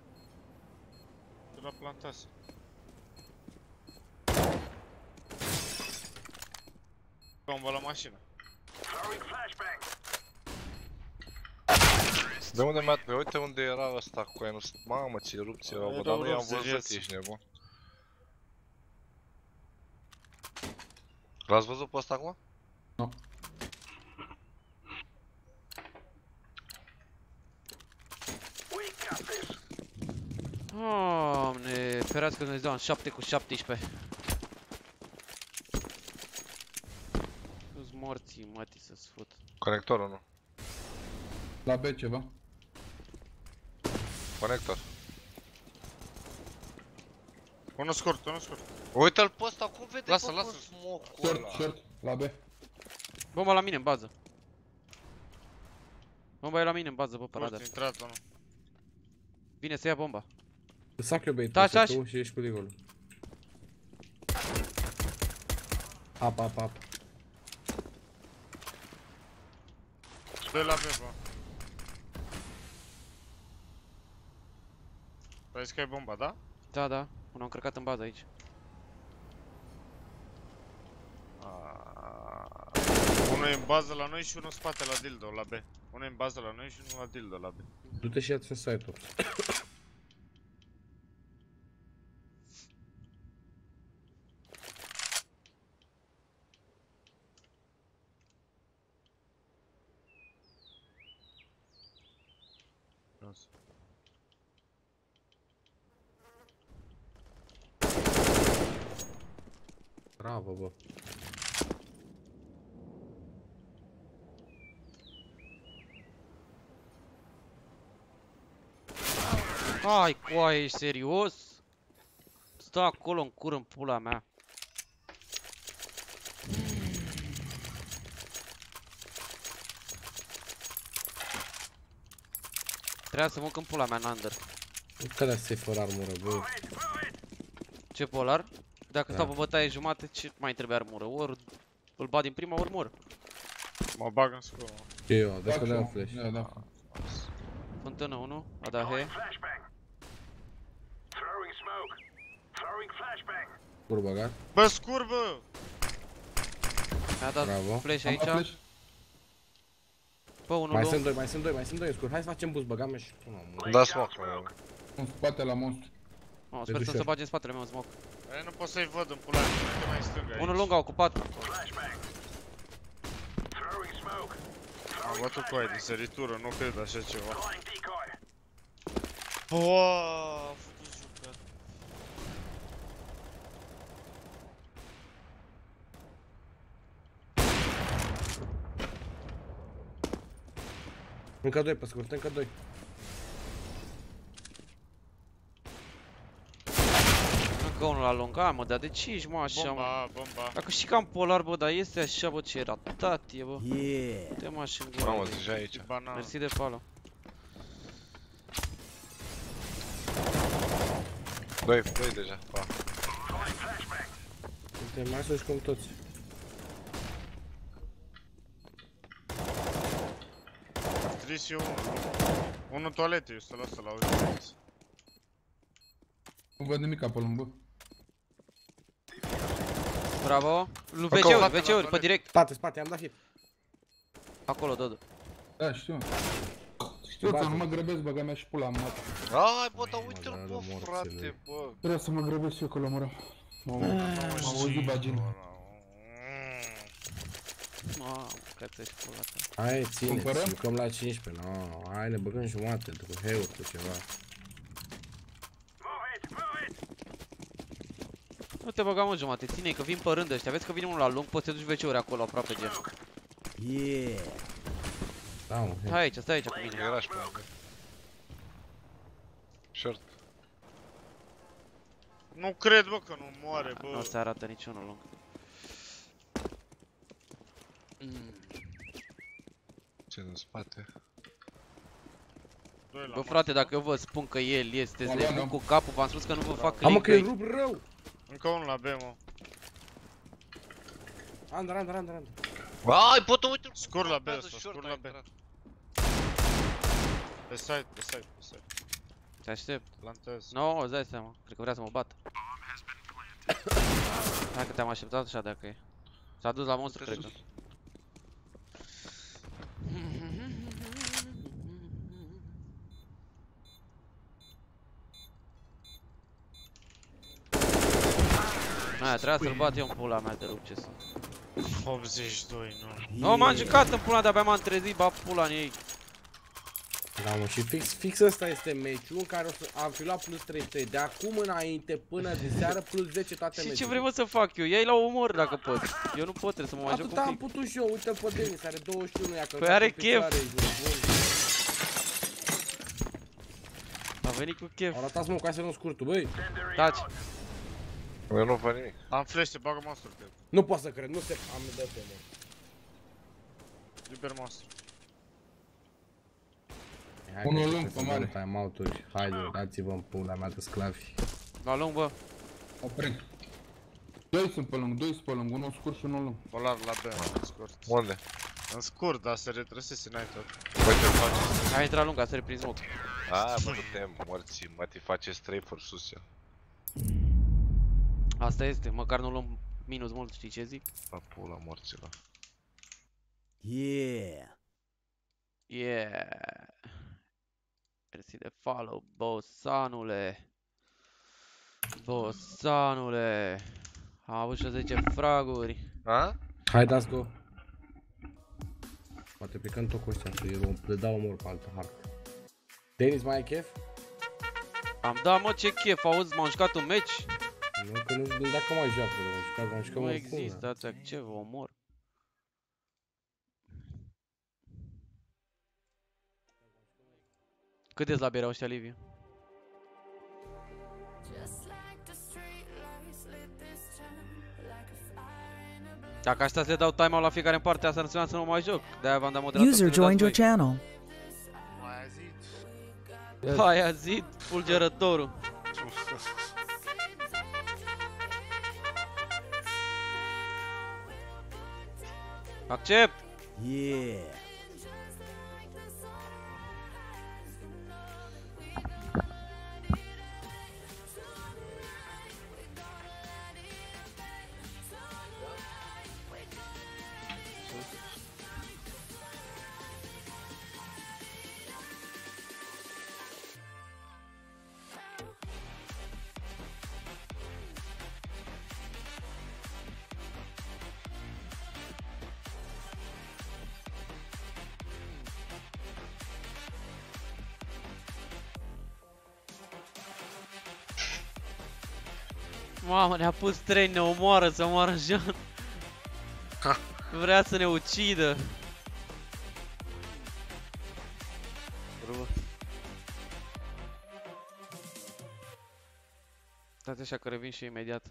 Și l-a plantat. Bomba la mașină. De unde mi-a... Uite unde era ăsta cu aia, nu știu. Mamă, ce erupție erau, bă, dar nu i-am văzut, ești nebun. L-ați văzut pe ăsta acum? Nu. Doamne, ferească Dumnezeu, am 7 cu 17. Sunt morții, mătii să-ți fut. Conectorul, nu. La B ceva. Conector. Unul scurt. Uite-l pe ăsta, cum vede Lasă, pe lasă. smoke-ul ăla? Short, la B. Bomba la mine în bază. Bomba e la mine în bază, bă, pe radar. Scurt, intrat unul. Vine să ia bomba. Sac eu bait, Taci, taci. tu și ești cu ligolul. Ap. Dă la B, bă. Vrei că e bomba, da? Da, unul am încărcat în bază aici. Unul e în bază la noi și unul în spate la dildo, la B. Unul e în bază la noi și unul la dildo, la B. Du-te și ia-ți un site-ul. Bravo, bă. Hai, coaie, ești serios? Stă acolo în cur în pula mea. Trebuia să mă în pula mea în under. Că da să fără armură, bă. Ce polar? Dacă stau pe bătaie jumate, ce mai trebuie armură? Ori îl bat din prima, ori mor. Mă bag în scură. Ce eu, dă că dăm flash. Da, da. Fântână 1, a dat he. Cur băgat. Bă, scur, bă! Mi-a dat Bravo. flash Am dat aici. flash. Bă, unul Mai lung. sunt doi, mai sunt doi, mai sunt doi în scur. Hai să facem boost, băgam și tu, mă. Da smoke, În spate la monstru. Oh, sper să dușor. se bage în spatele meu în smoke. Ei, nu pot să-i văd în pula mea, uite mai stâng aici. Unul lung a ocupat. Am bătut cu aia de săritură, nu cred așa ceva. Boa, a făcut jucat. Încă doi pe scurt, încă doi. Încă unul la lung. Hai mă, dar de ce ești mă așa mă? Bomba, bomba. Dacă și cam polar bă, dar este așa bă, ce ratat e bă. Te mă și în gură. Mamă, deja aici. Banana. Mersi de follow. Doi deja, pa. Uite, mai să cum toți. Trebuie și eu unul. Unul toalete, eu să-l lasă la auzi. Nu văd nimic pe lângă. Bravo. Acolo. WC-uri, pe direct. Spate, am dat hit. Acolo, Dodo. Da, știu. Știu că nu mă grăbesc, băga mea și pula mea. Ai, bă, dar uite-l, Mă, bă, morțele. frate, bă. Trebuie să mă grăbesc și eu că l-am M-am auzit bagin. Mamă, că ți-ai pula ta. Hai, ține, Cumpărăm? jucăm la 15, no, hai, ne băgăm jumate, cu heuri, cu ceva. Nu te băga mă jumate, ține că vin pe rând ăștia. Vezi că vine unul la lung, poți să te duci WC-uri acolo aproape gen. Da, mă, Hai aici, stai aici cu mine. Era și pe lângă. Short. Nu cred, bă, că nu moare, bă. Nu se arată niciunul lung. Ce în spate. Doi la Bă frate, dacă eu vă spun că el este Alo, nebun nu. cu capul, v-am spus că nu vă fac Am mă, că e clickbait. rup rău! Încă unul la B, mă. Under. Ai, poate uite-l. Scur la B Urmează ăsta, short, scur a la B. intrat. Pe side. Te aștept. Plantez. Nu, îți dai seama, cred că vrea să mă bată. Hai că te-am așteptat așa dacă e. S-a dus la monstru, cred că. Aia, trebuia să-l bat eu în pula mea de rup ce sunt. 82, nu. Nu, m-am jucat în pula, de-abia m-am trezit, ba pula în ei. Da, mă, și fix ăsta este meciul în care am fi luat plus 33. De acum înainte, până de seară, plus 10 toate Și meciurile. ce vrei mă să fac eu? Ia-i la omor dacă pot. Eu nu pot, trebuie să mă mai joc Atât un am pic. putut și eu, uite pe Denis, are 21, ia că Păi are în picioare, chef. e jur, bun. A venit cu chef. Au ratat mă, ca să nu scurtul, băi. Taci. Eu nu văd nimic. Am flash, te bagă monster, cred. Nu pot să cred, nu se... Am dat pe mă. Liber monster. Hai Unul că lung, trebuie pe să mare. dăm time-out-uri. Haide, dați-vă în pula mea de sclavi. La lung, bă. Oprim. Doi sunt pe lângă, doi sunt pe lângă, unul scurt și unul lung. Polar la B, în scurt. Unde? În scurt, dar se retrăsese, n-ai tot. Uite-l faceți. Hai intrat lung, a sărit prin smoke. A, bă, nu te morți, mă, te face strafer sus el. Asta este, măcar nu luăm minus mult, știi ce zic? Pa pula morților. Yeah. Mersi de follow, bossanule. Bossanule. Am avut și 10 fraguri. A? Hai, dați go. Poate plecăm tot cu ăștia, să le dau omor pe altă hartă. Denis, mai ai chef? Am dat mă ce chef, auzi, m-am jucat un meci? Nu, că nu dacă mai joacă, m-am jucat Nu oricum, există, da. atâta ce vă omor. Cât ești la berea ăștia, Liviu? Dacă aștia să le dau timeout la fiecare în parte, asta înseamnă să nu mai joc. De-aia v-am dat moderator. User joined your channel. Hai azid, fulgerătorul. Accept! Yeah. Mamă, ne-a pus train, ne omoară, să moară Jean. Vrea să ne ucidă. Stați așa că revin și imediat.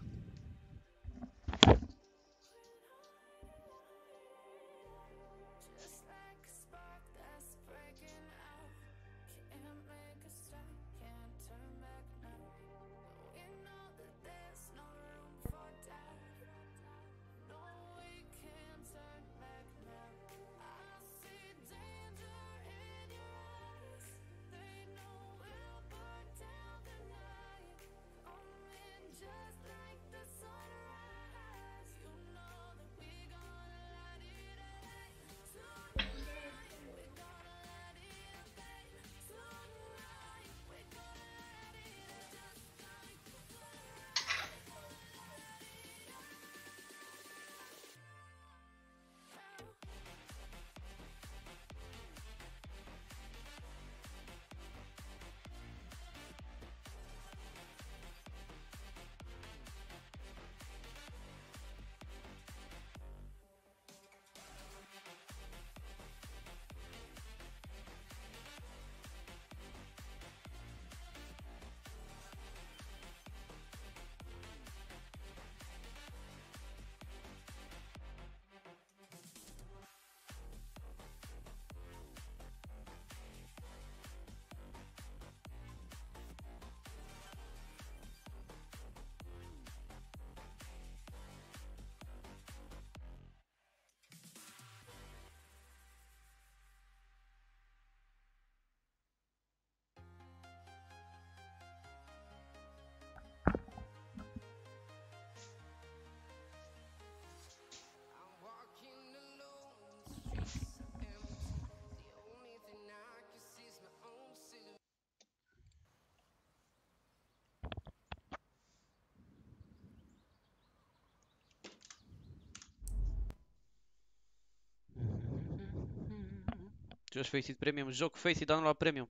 Joci Faceit Premium, joc Faceit, dar nu la Premium.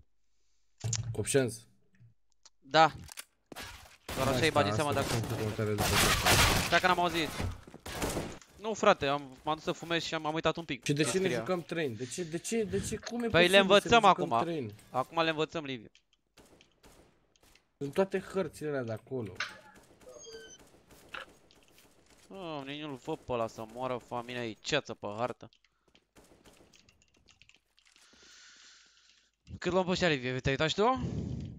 Options. Da. Doar așa îi bagi seama dacă... Stai că n-am auzit. Nu frate, m-am dus să fumez și am uitat un pic. Și de ce ne jucăm train? De ce, cum e Păi le învățăm acum. Train? Acum le învățăm, Liviu. Sunt toate hărțile alea de acolo. Nici nu-l văd pe ăla să moară, familia ei ceață pe hartă. Cât luăm pe ăștia, Liviu? Te-ai uitat și tu?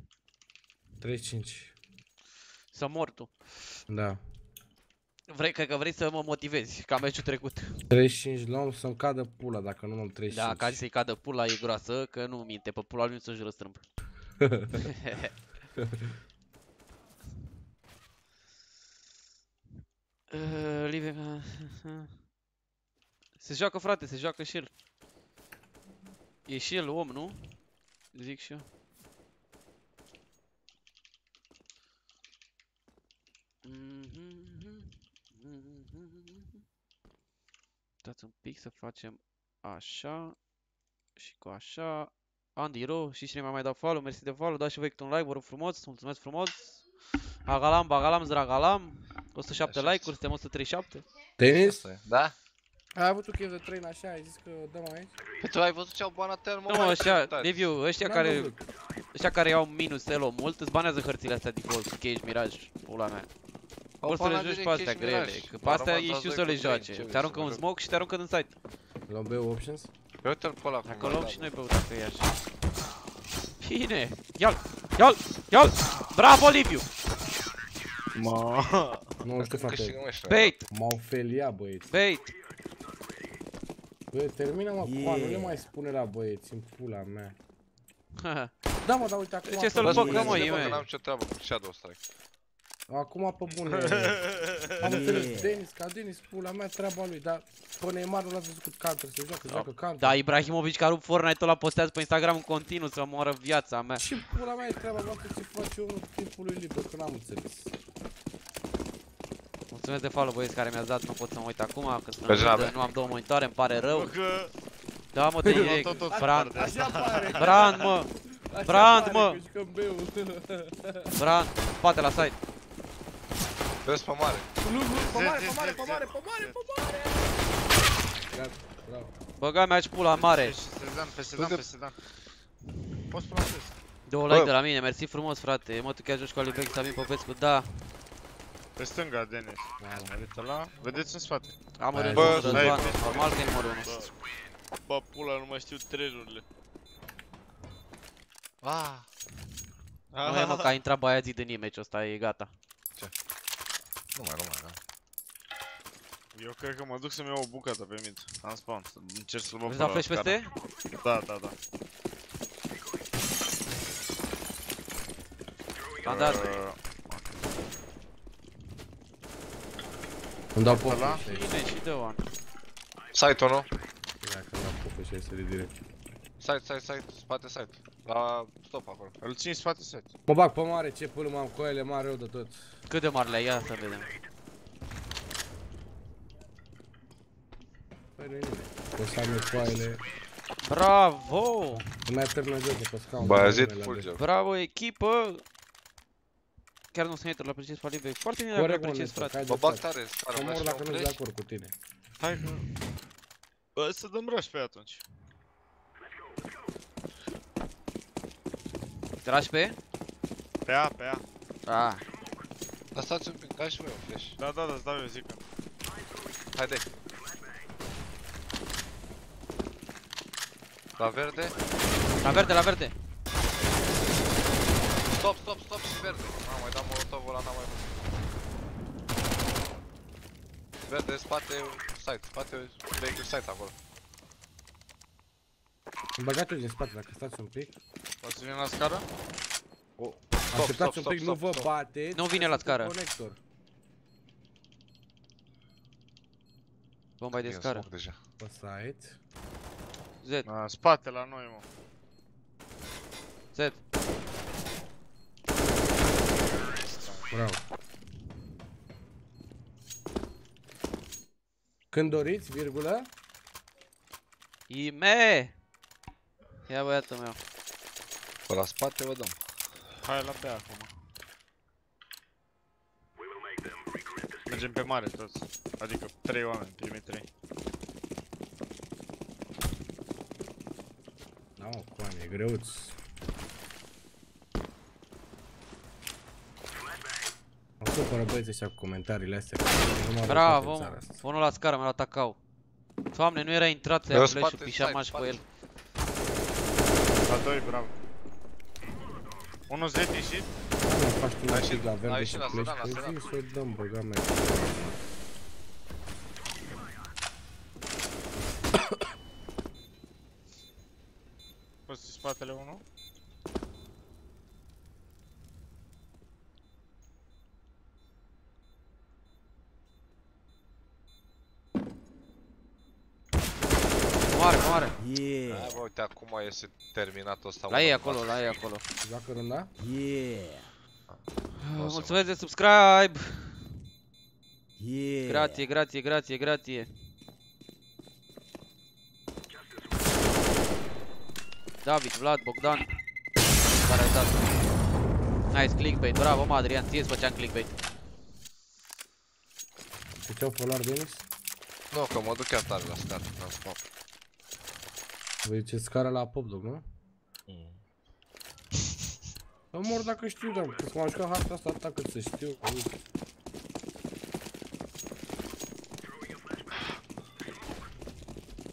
35. Să mor tu. Da. Cred că vrei să mă motivezi, ca meciul trecut. 35 luăm să-mi cadă pula, dacă nu luăm 35. Da, ca să-i cadă pula e groasă, că nu minte, pe pula lui nu să-și răstrâmb. Liviu... Se joacă, frate, se joacă și el. E și el om, nu? Zic și eu. Dați un pic să facem așa și cu așa. Andy Ro și cine mai dau follow, mersi de follow, dați și voi un like, vă rog frumos, mulțumesc frumos. Agalam, bagalam, zragalam. 107 like-uri, suntem 137. Denis? Da? Ai avut un chef de train așa, ai zis că dăm aici? Păi tu ai văzut ce au bani la termo? Nu mă, ăștia, Liviu, ăștia care iau minus elo mult, îți banează hărțile astea default, Cage, Mirage, pula mea. Poți să le joci pe astea grele, că pe astea ei știu să le joace. Te aruncă un smoke și te aruncă din site. Luăm B options? Uite-l pe ăla cum Dacă l-a luăm dat, și noi pe dacă e așa. Bine! Ia-l! Ia-l! Ia-l! Bravo, Liviu! Nu știu, frate. câștigăm ăștia. Bait! M-au feliat, băieți. Bait! Bă, termină mă cu nu le mai spune la băieți, în pula mea. Da, mă, dar uite acum... De ce să-l Lasă-mă făcă, că mă, zice, e, că n-am mă? ce treabă cu Shadow Strike. Acum pe bune. Am înțeles Denis, ca Denis, pula mea, treaba lui, dar pe Neymar nu l-ați văzut cu counter, se joacă counter. Da, Ibrahimovic care rup Fortnite ăla postează pe Instagram în continuu să moară viața mea. Și pula mea e treaba voastră ce face eu în timpul lui liber, că n-am înțeles. Mulțumesc de follow, băieți, care mi-ați dat, nu pot să mă uit acum, că nu am două monitoare, îmi pare rău. Da, mă, te iei, Brand. Așa pare. Brand, mă! Brand, mă! Că jucăm B-ul. Brand, spate la site. Vezi pe mare. Pe mare. Gata, bravo. Băga mea și pula mare. Pe Sedan. Poți pula sus. 2 like de la mine, mersi frumos, frate. Mă, tu chiar joci cu Alibec, Samin Popescu, da. Pe stânga, Denis. Uite la. Vedeți în spate. Am o Bă, Răzvan, normal că e numărul 1. Bă, pula, nu mai știu trejurile. Nu e, mă, că a intrat băiații din image, ăsta e gata. Nu mai, da. Eu cred că mă duc să-mi iau o bucată pe mid. Am spawn, să încerc să-l bag Vrei să dau flash peste? Da. Am dat. Îmi dau pofă. Bine, și dă one. Site-ul, nu? Dacă îmi dau pofă și ai sărit direct. Site, spate site. La stop acolo. Îl țin spate set. Mă bag pe mare, ce până m-am cu ele, mare rău de tot. Cât de mare le-ai? Ia să vedem. Păi nu-i nimeni. O să am eu coaile. Bravo! Nu mai terminat pe scaun. Băiazit fulger. Bravo, echipă! Chiar nu sunt hater la precis pe Alibec. Foarte bine la precis, frate. Bă, bag tare, Să mor dacă nu-s de acord cu tine. Hai că... Bă, să dăm rush pe atunci. Te lași pe? Pe A. Ah. Dar stați un pic, dai și voi un flash. Da, îți dau eu, zic. Haide. La verde. La verde. Stop și verde. N-am mai dat molotovul ăla, n-am mai văzut. Verde, spate, vehicle site acolo. Îmi băgat eu din spate, dacă stați un pic. Poți să vin la scară? Așteptați un pic, nu vă bateți. Nu vine la scară. Conector. Bomba de scară. Deja. Pe site. Z. Spate la noi, mă. Z. Bravo. Când doriți, virgulă. Ime! Ia băiatul meu. Pe la spate vă dăm. Hai la pe acum. Mergem pe mare toți. Adică 3 oameni, primii 3. Da, mă, coane, e greuț. Mă supără băieți ăștia cu comentariile astea. Bravo, unul la scară, mi-a luat tacau. Doamne, nu era intrat să ia flash-ul, pișa maș pe el. La 2, bravo. Unul Z ieșit. Nu faci tu un pic la verde ai și și la pleci Sedan, la pe Sedan. zi, să-i dăm, băga mea. Poți să spatele unul? Moare. Hai bă, uite, acum este terminat ăsta. La ei acolo. Joacă rânda? Mulțumesc de subscribe. Grație. David, Vlad, Bogdan. Care ai dat? Nice clickbait, bravo mă Adrian, ție-ți făceam clickbait. Ce-au folar, Denis? Nu, că mă duc chiar tare la scar, n-am spam. Vă ziceți scara la PopDog, nu? Mă mor dacă știu, dar că s-m-am jucat harta asta atâta cât să știu.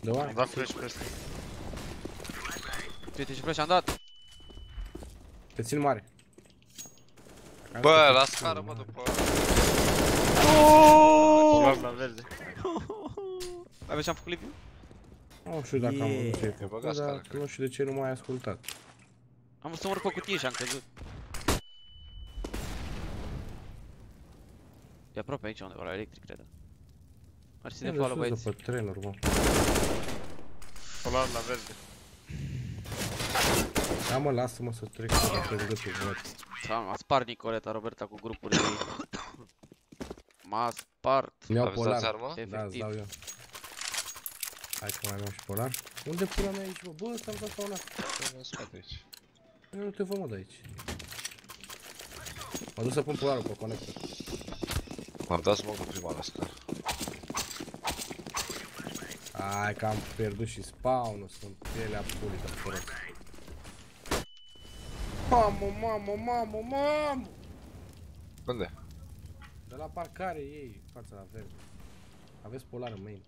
Da, Am dat flash peste. Uite ce flash am dat. Te țin mare. Bă, la scară, mă, după... Luat la verde. Mai vezi ce am făcut Liviu? Nu știu dacă am văzut ce ai făcut, băgat scară, dar cred. nu știu de ce nu m-ai ascultat. Am văzut să mă urc pe cutie și am căzut. E aproape aici undeva, la electric, cred. Mersi de follow, băieți. Pe trenuri, mă. O luat la verde. Da, mă, lasă-mă să trec să pe lângă tu, bă. M-a spart Nicoleta Roberta cu grupurile ei. M-a spart. Mi-au Aveți dați polar. armă? Da, îți Efectiv. dau eu. Hai că mai am și polar. Unde pula mea aici, bă? Bă, ăsta am dat sau ăla? În spate aici. Eu nu te văd, mă, de aici. M-a dus să pun polarul pe conector. M-am dat smoke-ul prima la scară. Hai că am pierdut și spawn-ul, sunt pielea pulii de acolo. Mamă! Unde? De la parcare ei, fața la verde. Aveți polar în main.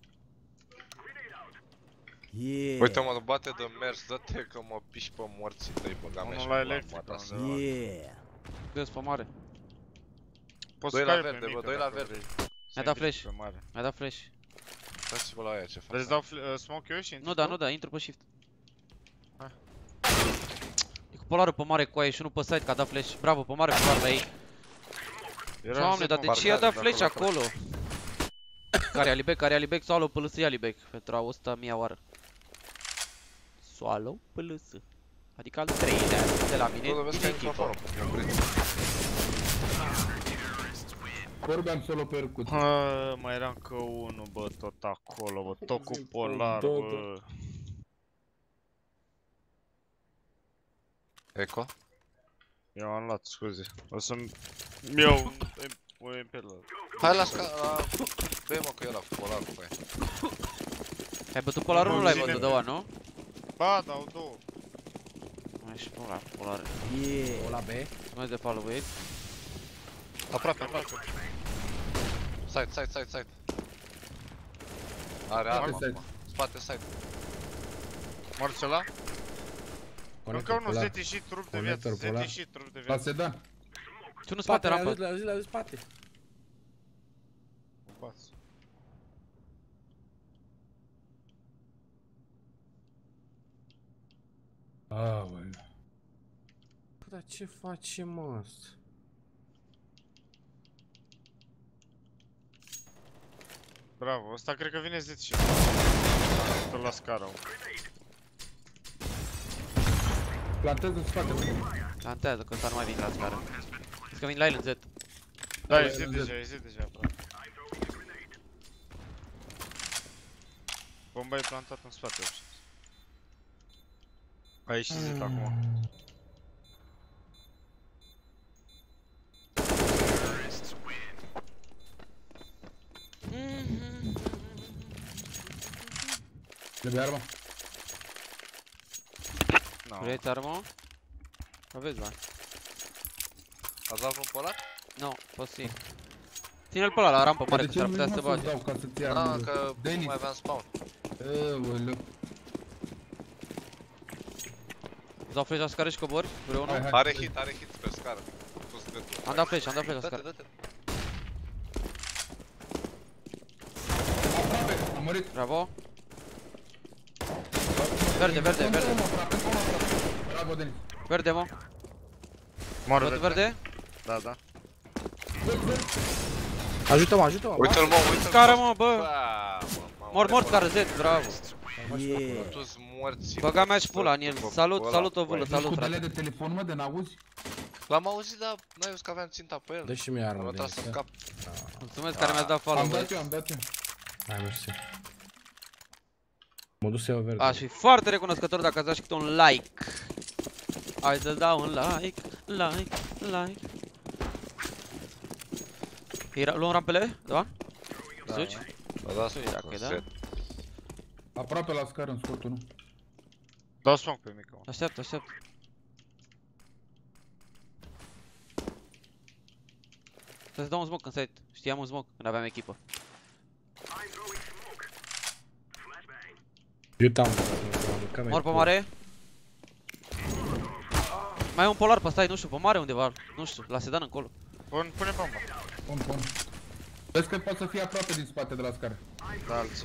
Yeah. Uite mă, bate de mers, dă-te că mă piși pe morții tăi, băga mea Unul și la la electric, armata să... undeva. Yeah. Găs pe mare. Poți Doi să la cai pe verde, bă, mică doi la dacă verde. vrei. Mi-a dat Să intri flash. pe mare. Mi-a dat flash. Dați-vă la aia ce fac. Vrei să dau smoke eu și intri Nu da, tu? nu da, intru pe shift. Hai. E cu polarul pe mare cu aia și unul pe side că a dat flash. Bravo, pe mare polar la ei. Era Doamne, dar de ce i-a dat flash acolo? Care Alibec, Swallow, PLS, Alibec. Pentru a 100.000 oară. Swallow, PLS. Adică al treilea de la mine Nu, vezi din că ai echipă. microfonul. Vorbeam solo pe Ercut. Mai era încă unul, bă, tot acolo, bă, tot cu polar, bă. Eco? Eu am luat, scuze. O să-mi iau o MP la... Hai la scară, la... Băi mă, că e ăla cu polarul cu aia. Ai bătut polarul, nu l-ai bătut de oa, nu? Ba, dau două. Mai și polar. Yeah. O la B. Mulțumesc de follow, băieți. Aproape. Side. Are armă side. acum. Spate side. Moarți ăla? Încă Conector unul, polar. Zeti și trup de viață, Conector polar. Zeti și trup de La viață. sedan. Tu nu spate rampă. La spate. Bați. Aoleu. Bă, dar ce face, mă, asta? Bravo, ăsta cred că vine Zeti și... Stă la scară. Plantez în spate. Plantează, că ăsta nu mai vine la scară. Zic că vin la el în Z. Da, e Zeti deja, bravo. Bomba e plantată în spate. A ieșit Zeti acum. Trebuie arma. No. Vreți armă? Aveți bani. Ați dat un polar? Nu, poți fi. Ține-l pe ăla la rampă mare, De că ce s-ar nu putea să mă bage. să-ți dau ca să-ți ia Da, armele? că nu Denis. mai aveam spawn. Aoleu. Îți dau flash la scară și cobori? Vreau unul? Hai. Are hit pe scară. Pus gâtul. Am dat flash la scară. Dă-te. Aproape, am murit. Bravo. Verde. Bravo, Denis. Verde, mă. Moară Bătut verde? Da. Ajută-mă, Uite-l mă, uite-l. Scară, mă, bă. Ba, mă, Mor, scară, Z, bravo. Yeah. Toți morți. Băga mea și pula în el. Salut, Ovulă, Ești salut, cu tele frate. de telefon, mă, de n-auzi? L-am auzit, dar n-ai văzut că aveam ținta pe el. Dă și mie Am armă, notat Denis, să da? cap. Mulțumesc care mi-ați dat follow, Am dat băieți. eu. Hai, mersi. Mă duc să iau verde. Aș fi foarte recunoscător dacă ați dat și câte un like. Hai să dau un like. Luăm rampele? Da? Suci? Da, Dacă e, da? set. Aproape la scară, în scurtul, nu? Dau smoke pe mică, mă. Așteaptă. Să-ți dau un smoke în site. Știam un smoke când aveam echipă. Eu te-am băgat, Mor pe mare. Mai e un polar pe ăsta, nu știu, pe mare undeva. Nu știu, la sedan încolo. Pune bomba. Pun. Vezi că poate să fie aproape din spate de la scară. Da, alții.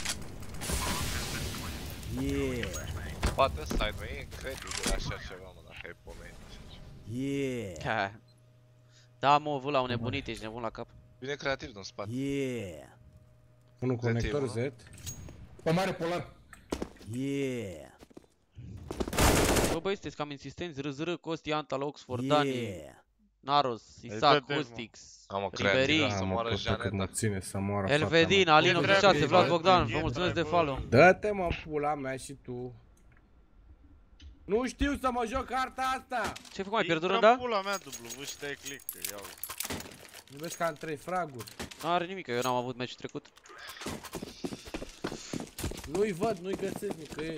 Yeah. Poate ăsta nu e incredibil așa ceva, mă, dacă ai pomenit așa ceva. Yeah. Da, mă, vă la un nebunit, ești nebun la cap. Bine creativ din spate. Yeah. Unul conector Z. Pe mare polar. Yeah. Bă, băi, sunteți cam insistenți, RZR, Costi, Antal, Oxford, Dani, Yeah. Naros, dă Isaac, de, Hostix, Am o Ribery, creativă să Mă moară pot cât mă Janeta. ține să moară fata Elvedin, mea. Alin E 86, treabă, Vlad e Bogdan, treabă, vă mulțumesc de treabă. follow. Dă-te mă pula mea și tu. Nu știu să mă joc carta asta. Ce ai făcut, mai pierdut Intră în rânda? pula mea dublu, și dai click, iau. Nu vezi că am 3 fraguri. Nu are nimic, eu n-am avut meciul trecut. Nu-i văd, nu-i găsesc nicăieri.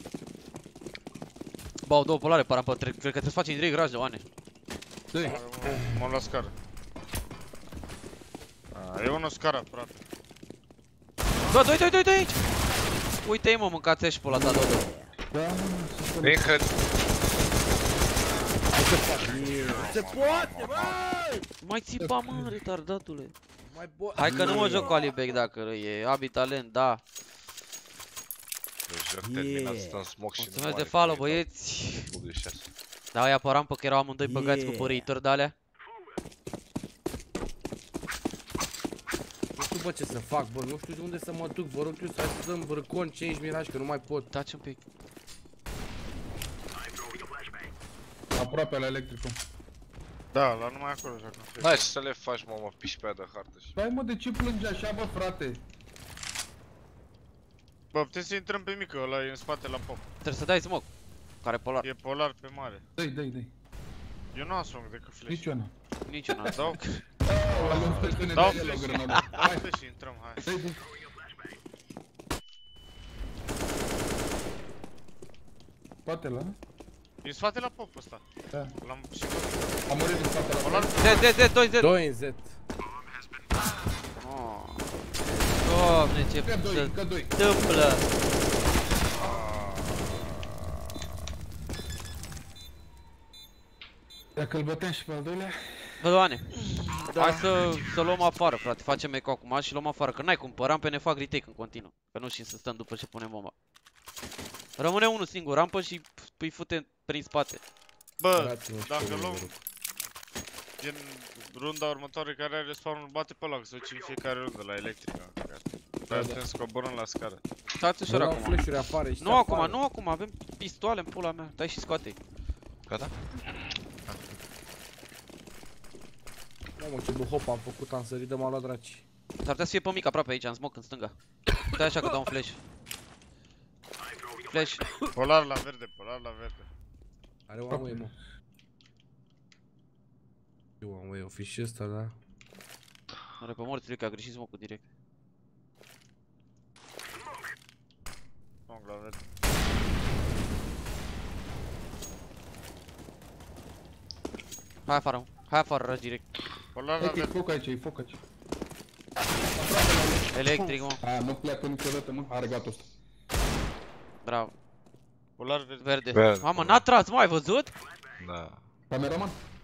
Bă, au două polare, param pe cred că trebuie să facem direct raj de oane. Dă-i. Mă la scară. E unul scară aproape. Bă, doi aici! Uite-i mă, mâncați și pula ta, Dodo. Da, mă, E incredibil. Se poate, băi! Mai țipa, mă, retardatule. Mai bo... Hai că nu mă joc cu Alibek dacă e Abi talent, da. Deci joc terminat, stă în smoke și nu Mulțumesc de are follow, cum e, băieți. publicează. Da, îi apăram pe că erau amândoi băgați cu Yeah. părâitori de-alea. Nu știu bă ce să fac, bă, nu știu de unde să mă duc, vă rog eu să hai să dăm vrăcon 5 miraj, că nu mai pot. Taci un pic. aproape la electricul. Da, la numai acolo joacă. Hai să le faci, mă, piși pe aia de hartă și... Stai mă, de ce plângi așa, bă, frate? Bă, putem să intrăm pe mică, ăla e în spate la pop. Trebuie să dai smoke. Care polar? E polar pe mare. Dă-i. Eu nu am smoke decât flash. Nici eu n-am. Nici eu n-am. Dau La lung pe tine Dau de el o flash. grenadă. Hai flash și intrăm, hai. Dă-i. Poate la? E în spate la pop ăsta. Da. L-am și Am murit din spate la polar. Z, 2 Z. 2 în Z. Oh. Doamne, ce Încă se doi, încă doi. întâmplă? Dacă îl băteam și pe al doilea. Bă, Doane, hai să luăm afară, frate. Facem eco acum și luăm afară. Că n-ai cum, pe rampe ne fac retake în continuu. Că nu știm să stăm după ce punem bomba. Rămâne unul singur, rampă și îi fute prin spate. Bă, Dați-mă și dacă pe luăm mine, gen runda următoare care are spawn-ul, bate pe ăla, că se duce în fiecare rundă la electrică. Dar putem să coborăm la scară. Stați ușor Vă dau acum. flash-uri afară, ieșiți Nu acum, afară. nu acum, avem pistoale în pula mea. Dai și scoate-i. Gata? Mamă, ce hop am făcut, am sărit de m-a luat draci. S-ar putea să fie pe mic aproape aici, în smoke, în stânga. Stai așa că dau un flash. Flash. Polar la verde, polar la verde. Are one way, mă. Eu one way, o fi și ăsta, da? Are pe morții lui că a greșit smoke-ul direct. Long la verde. Hai afară, răci direct. Polar la Hai că e verde. foc aici, e foc aici. Electric, mă. Aia nu pleacă niciodată, mă. Are gata ăsta. Bravo. Polar verde. Verde. Verde. Mamă, n-a tras, mă, ai văzut? Da. Cameraman?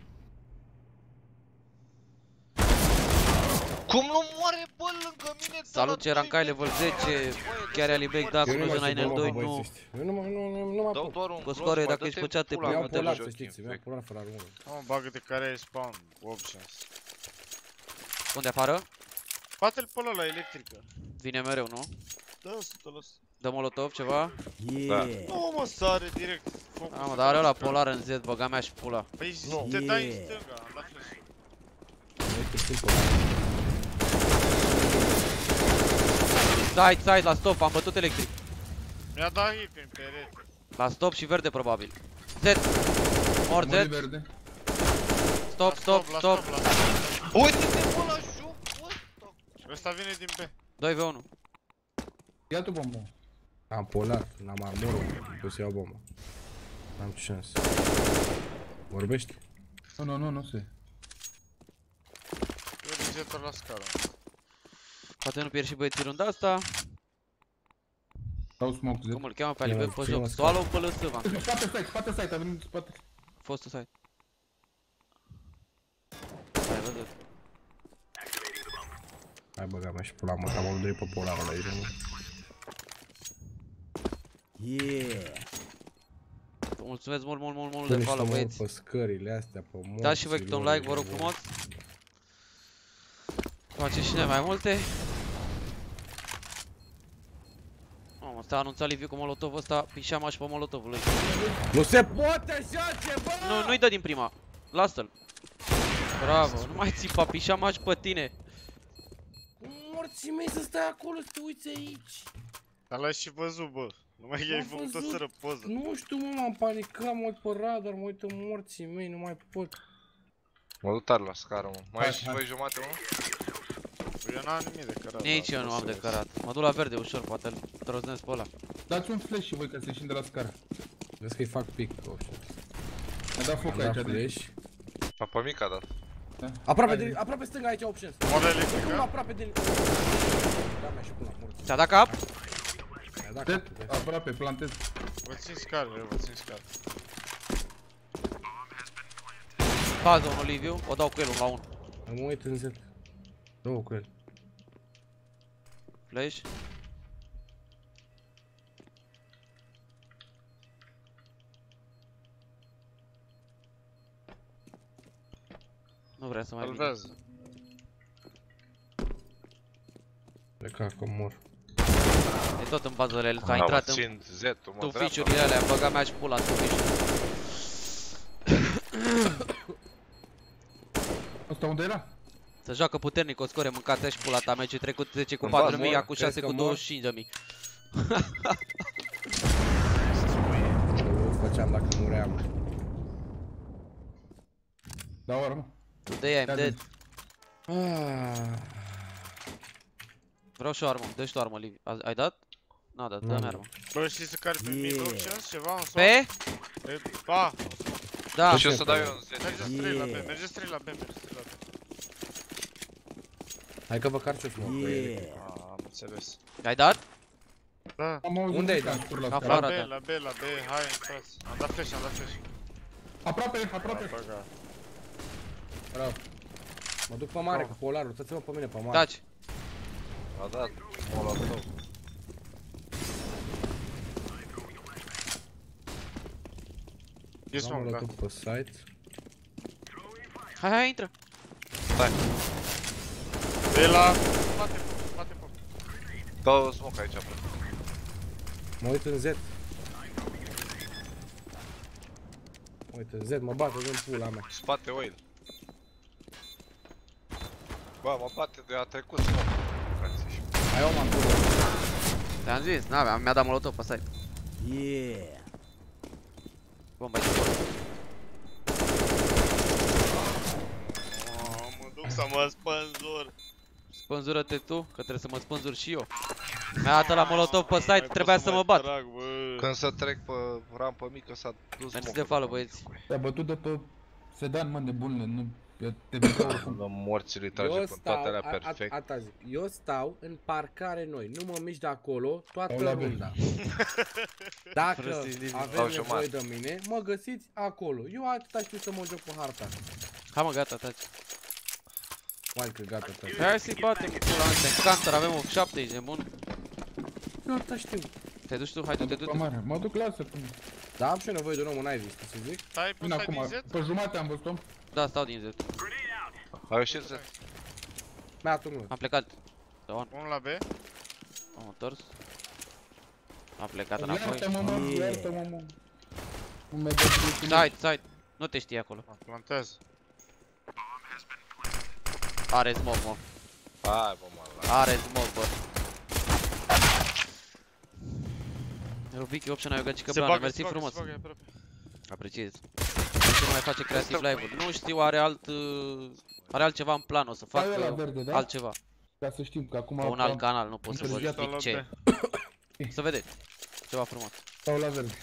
Cum nu moare, bă, lângă mine? Salut, Cerankai, level 10. Chiar Alibek, da, cu Eu nu mai Luzina știu, Inel 2, bă, nu. băieți ăștia. Eu nu mai Dau pot. doar un Cu gloss, scoare, mă, dacă dă-te ești pe chat, te pula pui, Mi-au mea, te polar, joc să știți, mi-au infect. polar fără armură. Mă, bagă-te care ai spawn. Options. Unde afară? Bate-l pe ăla la electrică. Vine mereu, nu? Da, 100%. Dă molotov, ceva? Yeah. Nu mă, sare direct. Focus. Mamă, dar are ăla polar în Z, băga mea și pula. Păi Nu. te dai în Yeah. stânga, am dat flash. Side, la stop, am bătut electric. Mi-a dat hit prin perete. La stop și verde probabil. Z. Mort Mori Z. verde. Stop, stop, La stop. la Uite-te, bă, la joc, bă! Ăsta vine din B. 2v1. Ia tu bomba. Am polar, n-am armură, nu pot să iau bomba. N-am ce șansă. Vorbești? Nu se. Eu regetor la scară. Poate nu pierd și băieții runda asta. Dau smoke, Cum Z. îl cheamă pe Ali, Eu pe primul joc. scar. Swallow pe lăsă, v-am spus. Spate site, a venit în spate. Fostul site. Ai văzut. Hai băga mea și pula mă, că am omul pe polarul aici, nu? Yeah. Vă mulțumesc mult de Pune și follow, mă băieți. pe scările astea, pe morții. Dați și voi câte un like, vă rog frumos. Faceți și noi mai multe. Mamă, ăsta a anunțat Liviu cu molotovul ăsta, pișama și pe molotovul lui. Nu se poate așa ceva! Nu-i dă din prima. Lasă-l. Bravo, nu mai țipa pișama și pe tine. Morții mei să stai acolo, să te uiți aici. Dar l-ai și văzut, bă. Nu mai ai făcut o sără poză. Nu știu, mă, m-am panicat, mă uit pe radar, mă uit în morții mei, nu mai pot. Mă duc tare la scară, mă. Mai Hai, ai și hai. voi jumate, mă? Eu n-am nimic de cărat. Nici eu nu am de cărat. Mă duc la verde ușor, poate îl troznesc pe ăla. Dați un flash și voi ca să ieșim de la scară. Vezi că-i fac pic, așa. Mi-a dat Am foc dat aici. de- flash. Papa mic a dat. Aproape stânga aici, options. Moare Nu, electrica? aproape de... Da, mea și până la morți. Ți-a dat cap? Mi-a dat Dead, capul, vezi. aproape, plantez. Vă țin scar, vă țin scar. Fază unul Liviu, o dau cu el 1 la 1. Mă uit în Z. Două cu el. Flash. Nu vrea să mai vină. Salvează. Pleca că mor. E tot în bazele el, s-a Mă intrat în țin Z-ul, mă, tu dreapta. feature-urile alea, băga mea și pula tu feature. Asta unde era? Se joacă puternic, o score, mâncați și pula ta, meciul trecut 10 cu În 4.000, bază, acum 6 crezi cu că mor? 25.000. O făceam dacă muream. Da, oară, mă. Today I'm Ia dead. zi. Vreau și o armă, dă și tu armă, Liviu. Ai dat? N-a dat, dă-mi armă. Bă, știi să cari pe mid Yeah. options ceva în Pe? Pe? Ba! Da. Deci eu să dau eu în Z. Mergeți 3 la B, mergeți 3 la B, mergeți 3 la B. Hai că vă carcios, mă, cu ele. Yeah. Am înțeles. Ai dat? Da. Am auzit Unde ai muzica dat? în scur la Afară. scară. La Fara B, ta. la B, la B, hai în față. Am dat flash, am dat flash. Aproape, aproape. Băga. Bravo. Mă duc pe mare cu polarul, uitați-mă pe mine pe mare. Taci. A dat molotov. E Am smoke, da. molotov pe site. Hai, intră. De la... Spate foc, spate foc. Dau smoke aici, bă. Mă uit în Z. Mă uit în Z, mă bate din pula mea. Spate oil. Bă, mă bate de a trecut smoke. Frații. Hai om acolo. Te-am zis, n-aveam, mi-a dat molotov pe site. Yeah. Bomba și acolo. Mă duc să mă spânzur. Spânzură-te tu, că trebuie să mă spânzur și eu. Mi-a dat la molotov pe site, trebuia să mă bat. Când să trec pe rampă mică s-a dus Mersi smoke. de follow, băieți. Te-a bătut de pe sedan, mă, nebunule, nu... Te bătut oricum. Dăm morții lui trage pe toate alea perfect. Ata zic, eu stau în parcare noi, nu mă mișc de acolo toată Au la runda. Dacă Prostii, Liviu. Au aveți și nevoie mari. de mine, mă găsiți acolo. Eu atâta știu să mă joc pe harta. Hai mă, gata, taci. Hai că gata, taci. Hai să-i batem cu pula mea, în cancer, avem o 7, ești nebun. Eu atâta știu. Te duci tu, hai, Mă du-te, duc pe du-te. mare, mă duc, lasă până. Da, am și eu nevoie de un om în Ivy, știi să zic? Stai pe Vin side acum, din Z? pe jumate am văzut-o. Da, stau din Z. Au ieșit Z. Mi-a dat unul. Am plecat. Down, Unul la B. am întors. Am plecat înapoi. Iartă-mă, mă, Yeah. iartă-mă, mă. Nu mi-ai dat Side, side. Nu te știi acolo. Mă plantează. Are smoke, mă. Hai, bă, mă, la. Are smoke, bă. Rubichi, option ai o gagică Se blană, bagă, mersi se bagă, frumos. se bagă, e aproape. Apreciez. Ce nu mai face creativ live-uri? Nu știu, are are altceva în plan, o să Stai ăla facă verde, da? altceva. Ca să știm că acum... Pe un alt canal, nu pot să vă întârziat explic ce. B. Să vedeți. Ceva frumos. Stau la verde.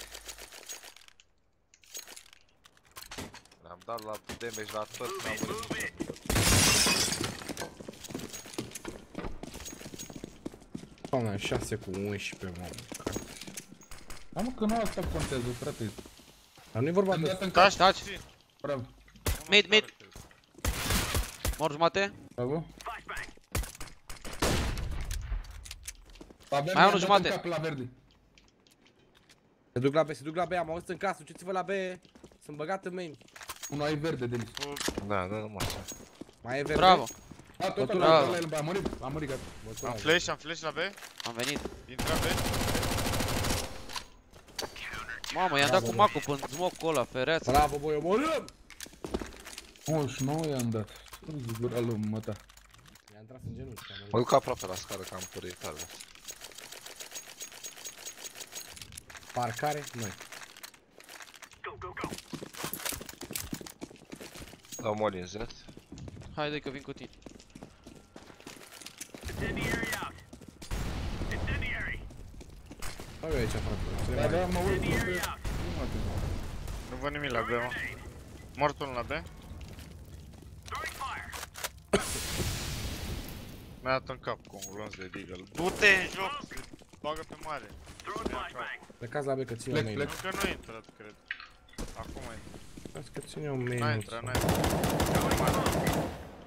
Le-am dat la damage la tot, n-am murit. Doamne, 6 cu 11, mă. Am că nu asta contează, frate. Dar nu-i vorba Am de... dat în Taci, cap. taci. Bravo. Mid. Mor jumate. Bravo. Mai unul jumate. Cap la verde. Se duc la B, am auzit în casă, duceți-vă la B. Sunt băgat în main. Unul ai verde, Denis. Da, nu mă așa. Mai e verde? Bravo. A, tot Totul ăla, bravo. ăla, a murit, gata. Am flash la B. Am venit. Intra B. Mamă, i-am dat cu macul până smoke-ul ăla, fereață. Bravo, băi, omorâm! 89 i-am dat. Scuzi, gura lui măta. Mi-am tras în genunchi. Mă duc aproape la scară, că am părăit tare. Parcare? Noi. Dau moli în Z. Haide că vin cu tine. Stau eu aici, frate. Da, da, mă uit pe... Nu văd nimic la B, mă. Mort unul la B. Mi-a dat în cap cu un glonț de deagle. Du-te în joc! Bagă pe mare. Plecați la B că ține main. Plec. Nu că nu intrat, cred. Acum a intrat. Plecați că ține un main. N-a intrat, n-a intrat.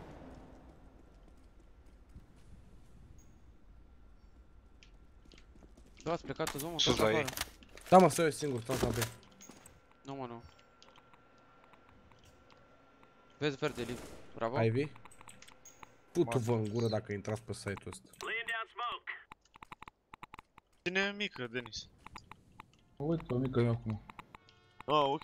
Da, ați plecat toți, mă, Sus tot la ei. afară. Da, mă, stau eu singur, stau la B. Nu, mă, nu. Vezi verde, Liv. Bravo. Ivy? Putu-vă în gură dacă intrați pe site-ul ăsta. Ține mică, Denis. Mă uit pe mică eu acum. Ah, ok.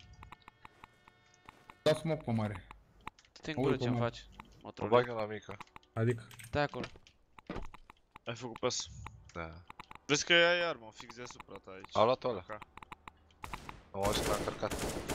Da smoke pe mare. Te-n gură Uite, ce-mi mă. faci. Mă Mă trolezi. bag eu la mică. Adică? Stai acolo. Ai făcut pas. Da. Vezi că ai armă fix deasupra ta aici. Au luat-o ăla. Ca. Am auzit că l-a încărcat.